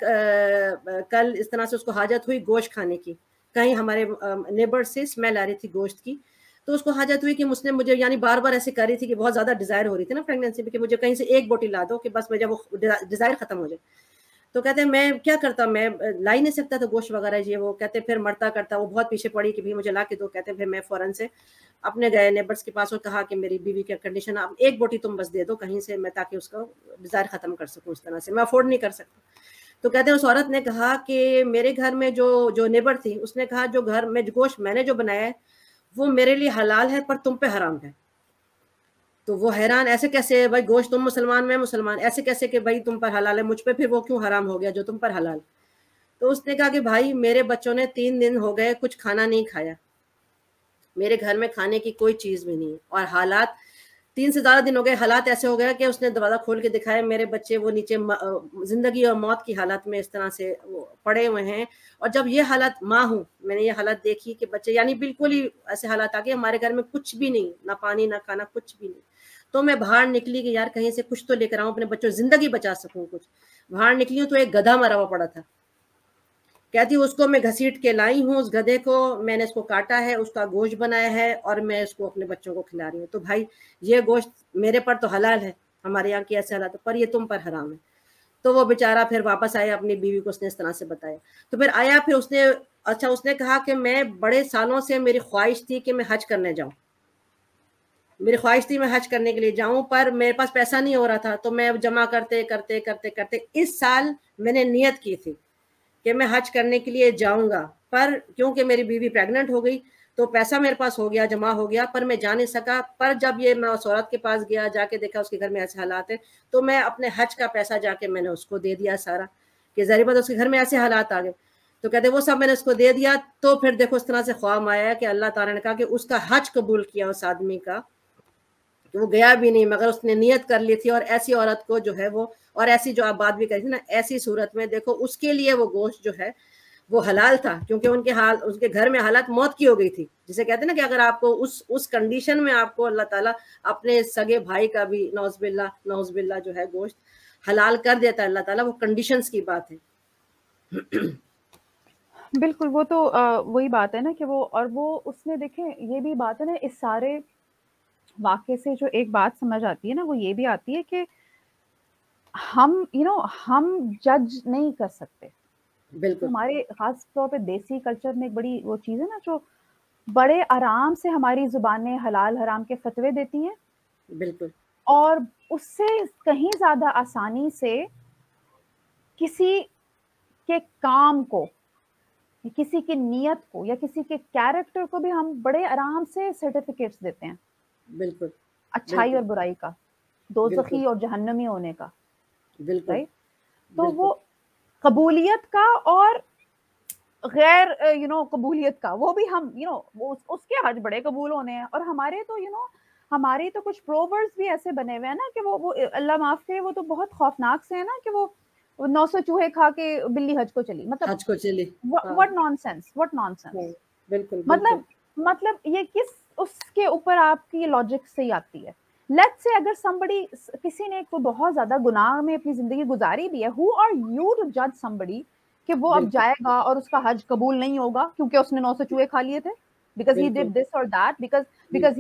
کل اس طرح سے اس کو حاجت ہوئی گوشت کھانے کی، کہیں ہمارے نیبر سے اسمیل آ رہی تھی گوشت کی. تو اس کو حاجت ہوئی کہ مسلم مجھے یعنی بار بار ایسے کر رہی تھی کہ بہت زیادہ ڈیزائر ہو رہی تھی نا پریگنینسی میں، کہ مجھے کہیں سے ایک بوٹی لا دو کہ بس مجھے وہ ڈیزائر ختم ہو جائے. تو کہتے ہیں میں کیا کرتا, میں لا ہی نہیں سکتا تو گوشت وغیرہ یہ وہ. کہتے پھر مرتا کرتا, وہ بہت پیچھے پڑی کہ مجھے لا کے دو. کہتے پھر میں فوراً سے اپنے گئے نیبرس کے پاس اور کہا کہ میری بیوی کی کنڈیشن, اب ایک بوٹی تم بس دے دو کہیں سے, میں تاکہ اس کا ڈیزائر ختم کر سکوں, اس طرح سے میں افورڈ نہیں کر سکتا. تو کہتے ہیں اس عورت نے کہا کہ میرے گھر میں جو نیبر تھی اس نے کہا جو گھر میں گوشت میں نے جو بنایا ہے وہ میرے لیے حلال ہے پر تم پہ حرام ہے. تو وہ حیران, ایسے کیسے بھائی, گوشت تم مسلمان میں مسلمان, ایسے کیسے کہ بھائی تم پر حلال ہے, مجھ پہ پھر وہ کیوں حرام ہو گیا جو تم پر حلال. تو اس نے کہا کہ بھائی میرے بچوں نے 3 دن ہو گئے کچھ کھانا نہیں کھایا, میرے گھر میں کھانے کی کوئی چیز بھی نہیں, اور حالات 3 سے زیادہ دن ہو گئے, حالات ایسے ہو گئے کہ اس نے دروازہ کھول کے دکھایا میرے بچے وہ نیچے زندگی اور موت کی حالت میں اس طرح سے پڑے ہوئے ہیں. اور جب یہ حالت ماں ہوں, میں نے یہ حالت دیکھی کہ بچے یعنی بالکل ہی ایسے حالات آ گئے, ہمارے گھر میں کچھ بھی نہیں, نہ پانی نہ کھانا, کچھ بھی نہیں. تو میں باہر نکلی کہ یار کہیں سے کچھ تو لے کر آؤں, اپنے بچوں زندگی بچا سکوں کچھ. باہر نکلی ہوں تو ایک گدھا مرا ہوا پڑا تھا. کہتی اس کو میں گھسیٹ کے لائی ہوں, اس گدھے کو میں نے اس کو کاٹا ہے, اس کا گوشت بنایا ہے اور میں اس کو اپنے بچوں کو کھلا رہی ہوں. تو بھائی یہ گوشت میرے پر تو حلال ہے, ہمارے یہاں کی ایسے حالات, پر یہ تم پر حرام ہے. تو وہ بیچارہ پھر واپس آیا, اپنی بیوی کو اس نے اس طرح سے بتایا. تو پھر آیا, پھر اس نے اچھا اس نے کہا کہ میں بڑے سالوں سے میری خواہش تھی کہ میں حج کرنے جاؤں, میری خواہش تھی میں حج کرنے کے لیے جاؤں, پر میرے پاس پیسہ نہیں ہو رہا تھا. تو میں جمع کرتے کرتے کرتے کرتے اس سال میں نے نیت کی تھی کہ میں حج کرنے کے لیے جاؤں گا, پر کیونکہ میری بیوی پریگننٹ ہو گئی تو پیسہ میرے پاس ہو گیا, جمع ہو گیا, پر میں جا نہیں سکا. پر جب یہ میں اس عورت کے پاس گیا, جا کے دیکھا اس کے گھر میں ایسے حالات ہیں, تو میں اپنے حج کا پیسہ جا کے میں نے اس کو دے دیا سارا, کہ ظاہر بات اس کے گھر میں ایسے حالات آ گئے. تو کہتے وہ سب میں نے اس کو دے دیا. تو پھر دیکھو اس طرح سے خواب آیا کہ اللہ تعالیٰ نے کہا کہ اس کا حج قبول کیا اس آدمی کا, کہ وہ گیا بھی نہیں مگر اس نے نیت کر لی تھی. اور ایسی عورت کو جو ہے وہ, اور ایسی جو آپ بات بھی کہی تھی نا, ایسی صورت میں دیکھو اس کے لیے وہ گوشت جو ہے وہ حلال تھا, کیونکہ ان کے گھر میں حالت موت کی ہو گئی تھی. جسے کہتے ہیں نا کہ اگر آپ کو اس کنڈیشن میں آپ کو اللہ تعالیٰ اپنے سگے بھائی کا بھی نعوذ باللہ جو ہے گوشت حلال کر دیتا ہے اللہ تعالیٰ, وہ کنڈیشنز کی بات ہے. بالکل, وہ تو وہی بات ہے نا کہ وہ, اور وہ اس میں دیکھیں یہ بھی بات ہے نا, اس سارے واقعے سے جو ایک بات سمجھ آتی ہے نا, وہ یہ بھی آتی ہے کہ ہم ہم جج نہیں کر سکتے. بالکل ہمارے خاص طور پہ دیسی کلچر میں ایک بڑی وہ چیز ہے نا, جو بڑے آرام سے ہماری زبانیں حلال حرام کے فتوے دیتی ہیں, بالکل, اور اس سے کہیں زیادہ آسانی سے کسی کے کام کو, کسی کی نیت کو, یا کسی کے کیریکٹر کو بھی ہم بڑے آرام سے سرٹیفکیٹس دیتے ہیں, بالکل, اچھائی اور برائی کا, بالکل, دوزخی اور جہنمی ہونے کا. بالکل, تو بالکل, وہ قبولیت کا اور غیر قبولیت کا, وہ بھی ہم اس کے حج بڑے قبول ہونے ہیں. اور ہمارے تو ہماری تو کچھ پرووربس بھی ایسے بنے ہوئے ہیں نا کہ وہ اللہ معاف کرے, وہ تو بہت خوفناک سے ہے نا, کہ وہ 900 چوہے کھا کے بلی حج کو چلی. مطلب حج کو چلی. what nonsense. بالکل, بالکل, مطلب یہ اس کے اوپر آپ کی لاجک سے ہی آتی ہے. لیٹس سے اگر somebody, کسی نے کوئی بہت زیادہ گناہ میں اپنی زندگی گزاری بھی ہے, who are you to judge somebody کہ وہ اب بالکل, جائے گا اور اس کا حج قبول نہیں ہوگا کیونکہ اس نے 900 چوہے کھا لیے تھے, because he بالکل, did this or that, because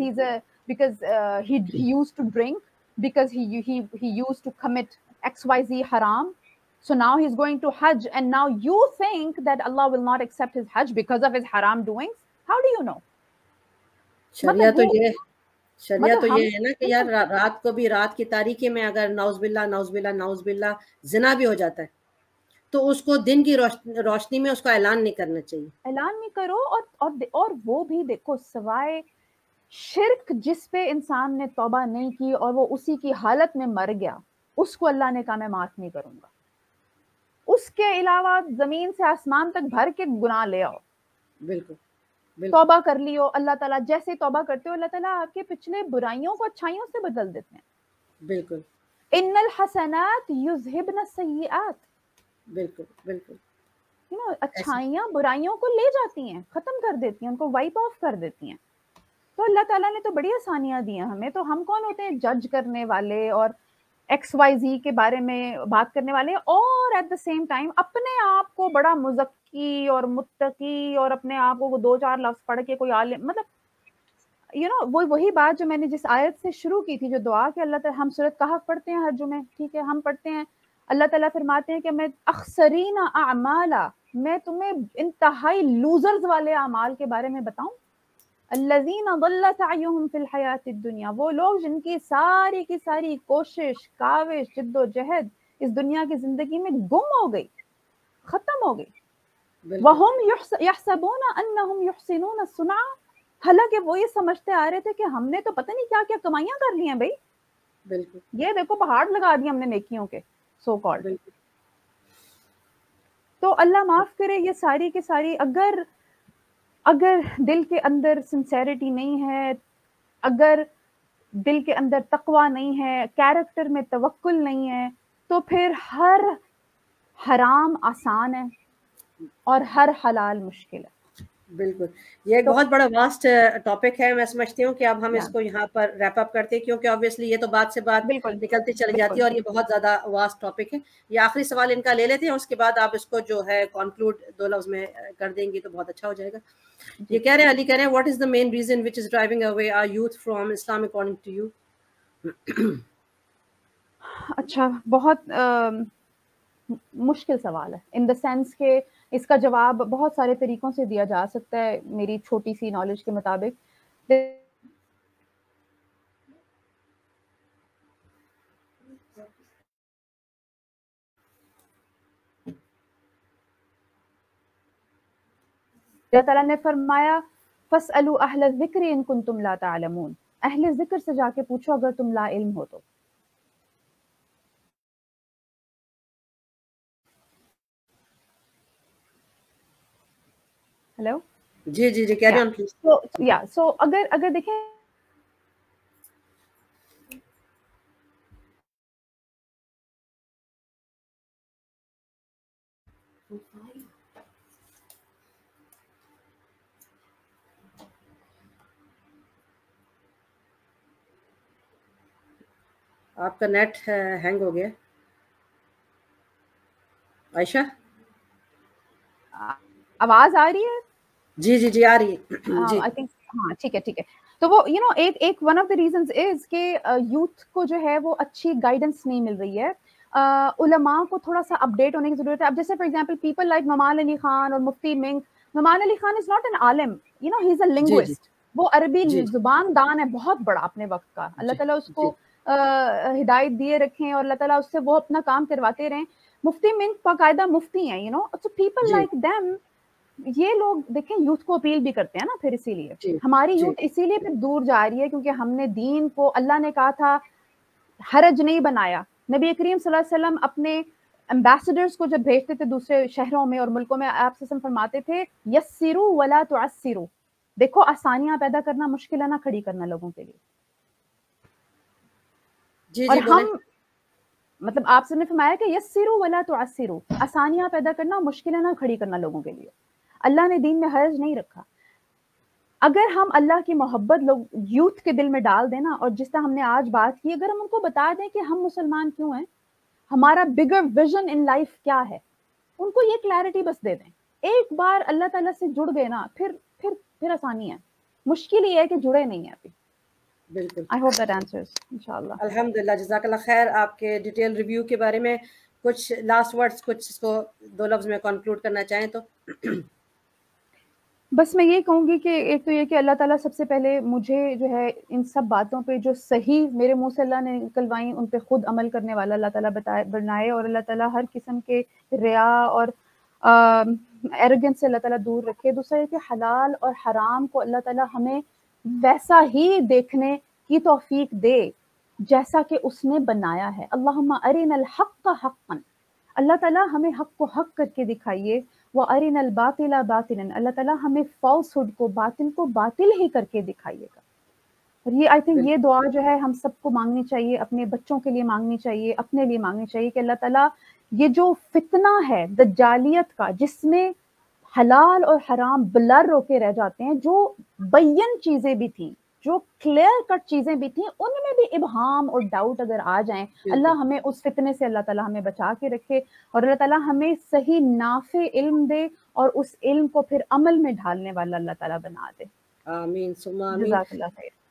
he used to drink, because he used to commit XYZ haram. So now he's going to Hajj, and now you think that Allah will not accept his Hajj because of his haram doings? How do you know? شریعہ تو یہ ہم ہے نا کہ یار رات کو بھی, رات کی تاریکی میں اگر نعوذ باللہ زنا بھی ہو جاتا ہے تو اس کو دن کی روشنی میں اس کا اعلان نہیں کرنا چاہیے. اعلان نہیں کرو, اور وہ بھی دیکھو, سوائے شرک جس پہ انسان نے توبہ نہیں کی اور وہ اسی کی حالت میں مر گیا, اس کو اللہ نے کہا میں معاف نہیں کروں گا. اس کے علاوہ زمین سے آسمان تک بھر کے گناہ لے آؤ, بالکل, توبہ کر لیو, اللہ تعالیٰ جیسے توبہ کرتے ہو اللہ تعالیٰ آپ کے پچھلے برائیوں کو اچھائیوں سے بدل دیتے ہیں. بالکل, ان الحسنات یذہبن السیئات. بالکل, بالکل, اچھائیاں برائیوں کو لے جاتی ہیں, ختم کر دیتی ہیں, ان کو وائپ آف کر دیتی ہیں. تو اللہ تعالیٰ نے تو بڑی آسانیاں دی ہیں ہمیں, تو ہم کون ہوتے ہیں جج کرنے والے اور XYZ کے بارے میں بات کرنے والے, اور ایٹ دا سیم ٹائم اپنے آپ کو بڑا مزکی اور متقی, اور اپنے آپ کو 2-4 لفظ پڑھ کے کوئی عالم, مطلب وہی بات جو میں نے جس آیت سے شروع کی تھی, جو دعا کہ اللہ تعالیٰ, ہم سورۃ کہف پڑھتے ہیں ہر جمعے, ٹھیک ہے, ہم پڑھتے ہیں اللہ تعالیٰ فرماتے ہیں کہ میں اخسرین اعمالا، میں تمہیں انتہائی لوزرز والے اعمال کے بارے میں بتاؤں. الذین ضل سعیہم فی الحیات الدنیا، وہ لوگ جن کی ساری کی ساری کوشش، کاوش، جد و جہد اس دنیا کی زندگی میں گم ہو گئی، ختم ہو گئی. وہم یحسبون انہم یحسنون صنعا، حالانکہ وہ یہ سمجھتے آ رہے تھے کہ ہم نے تو پتہ نہیں کیا کیا کمائیاں کر لی ہیں بھائی، بالکل یہ دیکھو پہاڑ لگا دیا ہم نے نیکیوں کے سو کالڈ. تو اللہ معاف کرے، یہ ساری کی ساری اگر دل کے اندر سنسیریٹی نہیں ہے، اگر دل کے اندر تقوی نہیں ہے، کیریکٹر میں توکل نہیں ہے، تو پھر ہر حرام آسان ہے اور ہر حلال مشکل ہے. بالکل، یہ ایک بہت بڑا واسٹ ٹاپک ہے. میں سمجھتی ہوں کہ اب ہم اس کو یہاں پر ریپ اپ کرتے ہیں، کیونکہ آبویسلی یہ تو بات سے بات نکلتی چلی جاتی ہے اور یہ بہت زیادہ واسٹ ٹاپک ہے. یہ آخری سوال ان کا لے لیتے ہیں، اس کے بعد آپ اس کو جو ہے کنکلوڈ 2 لفظ میں کر دیں گی تو بہت اچھا ہو جائے گا. یہ کہہ رہے ہیں، علی کہہ رہے ہیں، what is the main reason which is driving away our youth from Islam according to you? اچھا، بہت مشکل سوال ہے، ان دا سینس کہ اس کا جواب بہت سارے طریقوں سے دیا جا سکتا ہے میری چھوٹی سی نالج کے مطابق. اللہ تعالیٰ نے فرمایا فَاسْأَلُوا أَهْلَ الذِّكْرِ إِن كُنتُمْ لَا تَعْلَمُونَ، اہل ذکر سے جا کے پوچھو اگر تم لا علم ہو تو. ہیلو، جی جی جی کیری آن پلیز. سو اگر دیکھیں آپ کا نیٹ ہینگ ہو گیا عائشہ. آواز آ رہی ہے؟ جی جی جی آ رہی ہے جی. آئی تھنک ہاں ٹھیک ہے. تو وہ ایک one of the reasons is کہ یوتھ کو جو ہے وہ اچھی گائیڈنس نہیں مل رہی ہے. علماء کو تھوڑا سا اپڈیٹ ہونے کی ضرورت ہے. اب جیسے for example people like Nouman Ali Khan اور Mufti Menk. Nouman Ali Khan is not an عالم، ہی از اے لنگوسٹ. وہ عربی زبان دان ہے بہت بڑا اپنے وقت کا. اللہ تعالیٰ اس کو ہدایت دیے رکھیں اور اللہ تعالیٰ اس سے وہ اپنا کام کرواتے رہیں. مفتی منک باقاعدہ مفتی ہیں، so people like them. یہ لوگ دیکھیں یوتھ کو اپیل بھی کرتے ہیں نا، پھر اسی لیے ہماری یوتھ اسی لیے پھر دور جا رہی ہے، کیونکہ ہم نے دین کو، اللہ نے کہا تھا حرج نہیں بنایا. نبی کریم صلی اللہ علیہ وسلم اپنے ایمبیسڈرز کو جب بھیجتے تھے دوسرے شہروں میں اور ملکوں میں، آپ سے فرماتے تھے یسروا ولا تعسروا. دیکھو آسانیاں پیدا کرنا مشکل ہے، نہ کھڑی کرنا لوگوں کے لیے. اور ہم مطلب آپ سے نے فرمایا کہ یسروا ولا تعسروا، آسانیاں پیدا کرنا مشکل ہے، نہ کھڑی کرنا لوگوں کے لیے. اللہ نے دین میں حرج نہیں رکھا. اگر ہم اللہ کی محبت لوگ یوتھ کے دل میں ڈال دیں نا، اور جس طرح ہم نے آج بات کی، اگر ہم ان کو بتا دیں کہ ہم مسلمان کیوں ہیں، ہمارا بگر ویژن ان لائف کیا ہے، ان کو یہ کلیئرٹی بس دے دیں. ایک بار اللہ تعالیٰ سے جڑ گئے نا، پھر آسانی ہے. مشکل یہ ہے کہ جڑے نہیں ہیں ابھی. بالکل. I hope that answers انشاءاللہ. الحمدللہ، جزاک اللہ خیر. آپ کے ڈیٹیل ریویو کے بارے میں کچھ لاسٹ ورڈز، کچھ اس کو 2 لفظ میں کنکلوڈ کرنا چاہیں تو؟ بس میں یہ کہوں گی کہ ایک تو یہ کہ اللہ تعالیٰ سب سے پہلے مجھے جو ہے ان سب باتوں پہ جو صحیح میرے منہ سے اللہ نے نکلوائیں ان پہ خود عمل کرنے والا اللہ تعالیٰ بنائے، اور اللہ تعالیٰ ہر قسم کے ریا اور ایروگنس سے اللہ تعالیٰ دور رکھے. دوسرا یہ کہ حلال اور حرام کو اللہ تعالیٰ ہمیں ویسا ہی دیکھنے کی توفیق دے جیسا کہ اس نے بنایا ہے. اللہم ارنا الحق حقا، اللہ تعالیٰ ہمیں حق کو حق کر کے دکھائیے. وَأَرِنَا الْبَاطِلَ بَاطِلًا، اللہ تعالیٰ ہمیں فالس ہوڈ کو، باطل کو باطل ہی کر کے دکھائیے گا. اور یہ آئی تھنک یہ دعا جو ہے ہم سب کو مانگنی چاہیے، اپنے بچوں کے لیے مانگنی چاہیے، اپنے لیے مانگنی چاہیے کہ اللہ تعالیٰ یہ جو فتنہ ہے دجالیت کا، جس میں حلال اور حرام بلر ہو کے رہ جاتے ہیں، جو بین چیزیں بھی تھیں، جو کلیئر کٹ چیزیں بھی تھیں، ان میں بھی ابہام اور ڈاؤٹ اگر آ جائیں، اللہ ہمیں اس فتنے سے اللہ تعالیٰ ہمیں بچا کے رکھے، اور اللہ تعالیٰ ہمیں صحیح نافع علم دے اور اس علم کو پھر عمل میں ڈھالنے والا اللہ تعالیٰ بنا دے. آمین ثم آمین. جزاک اللہ خیر.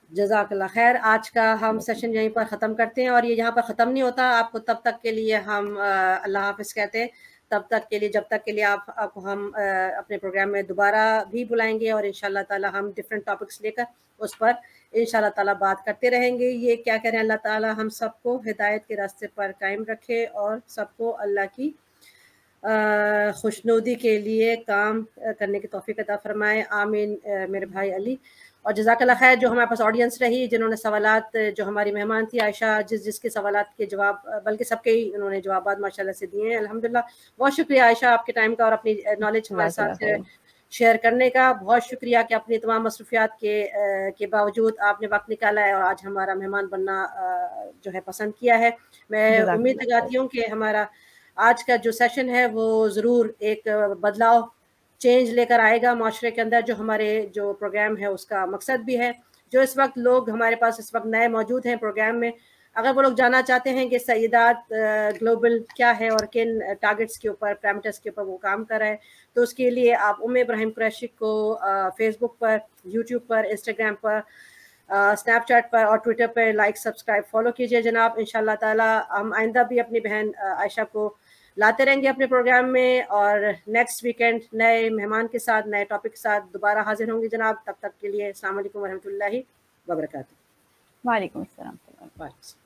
جزاک اللہ خیر. آج کا ہم سیشن یہیں پر ختم کرتے ہیں, اور یہ یہاں پر ختم نہیں ہوتا. آپ کو تب تک کے لیے ہم اللہ حافظ کہتے ہیں, تب تک کے لیے, جب تک کے لیے آپ ہم اپنے پروگرام میں دوبارہ بھی بلائیں گے, اور انشاءاللہ تعالی ہم ڈفرینٹ ٹاپکس لے کر اس پر انشاءاللہ تعالی بات کرتے رہیں گے. یہ کیا کہہ رہے ہیں, اللہ تعالی ہم سب کو ہدایت کے راستے پر قائم رکھے, اور سب کو اللہ کی خوشنودی کے لیے کام کرنے کی توفیق عطا فرمائے. آمین میرے بھائی علی. اور جزاک اللہ خیر جو ہمارے پاس آڈینس رہی, جنہوں نے سوالات, جو ہماری مہمان تھی عائشہ, جس کے سوالات کے جواب, بلکہ سب کے ہی انہوں نے جوابات ماشاءاللہ سے دیے ہیں الحمدللہ. بہت شکریہ عائشہ آپ کے ٹائم کا اور اپنی نالج ہمارے ساتھ شیئر کرنے کا. بہت شکریہ کہ اپنی تمام مصروفیات کے باوجود آپ نے وقت نکالا ہے اور آج ہمارا مہمان بننا جو ہے پسند کیا ہے. میں امید لگاتی ہوں کہ ہمارا آج کا جو سیشن ہے وہ ضرور ایک بدلاؤ, چینج لے کر آئے گا معاشرے کے اندر, جو ہمارے جو پروگرام ہے اس کا مقصد بھی ہے. جو اس وقت لوگ ہمارے پاس اس وقت نئے موجود ہیں پروگرام میں, اگر وہ لوگ جاننا چاہتے ہیں کہ سیدات گلوبل کیا ہے اور کن ٹارگٹس کے اوپر, پیرامیٹرز کے اوپر وہ کام کر رہا ہے, تو اس کے لیے آپ ابراہیم قریشی کو فیس بک پر, یوٹیوب پر, انسٹاگرام پر, اسنیپ چیٹ پر اور ٹویٹر پر لائک, سبسکرائب, فالو کیجیے جناب. انشاءاللہ تعالی ہم آئندہ بھی اپنی بہن عائشہ کو لاتے رہیں گے اپنے پروگرام میں, اور نیکسٹ ویکینڈ نئے مہمان کے ساتھ, نئے ٹاپک کے ساتھ دوبارہ حاضر ہوں گے جناب. تب تک کے لیے السلام علیکم ورحمۃ اللہ وبرکاتہ. وعلیکم السلام.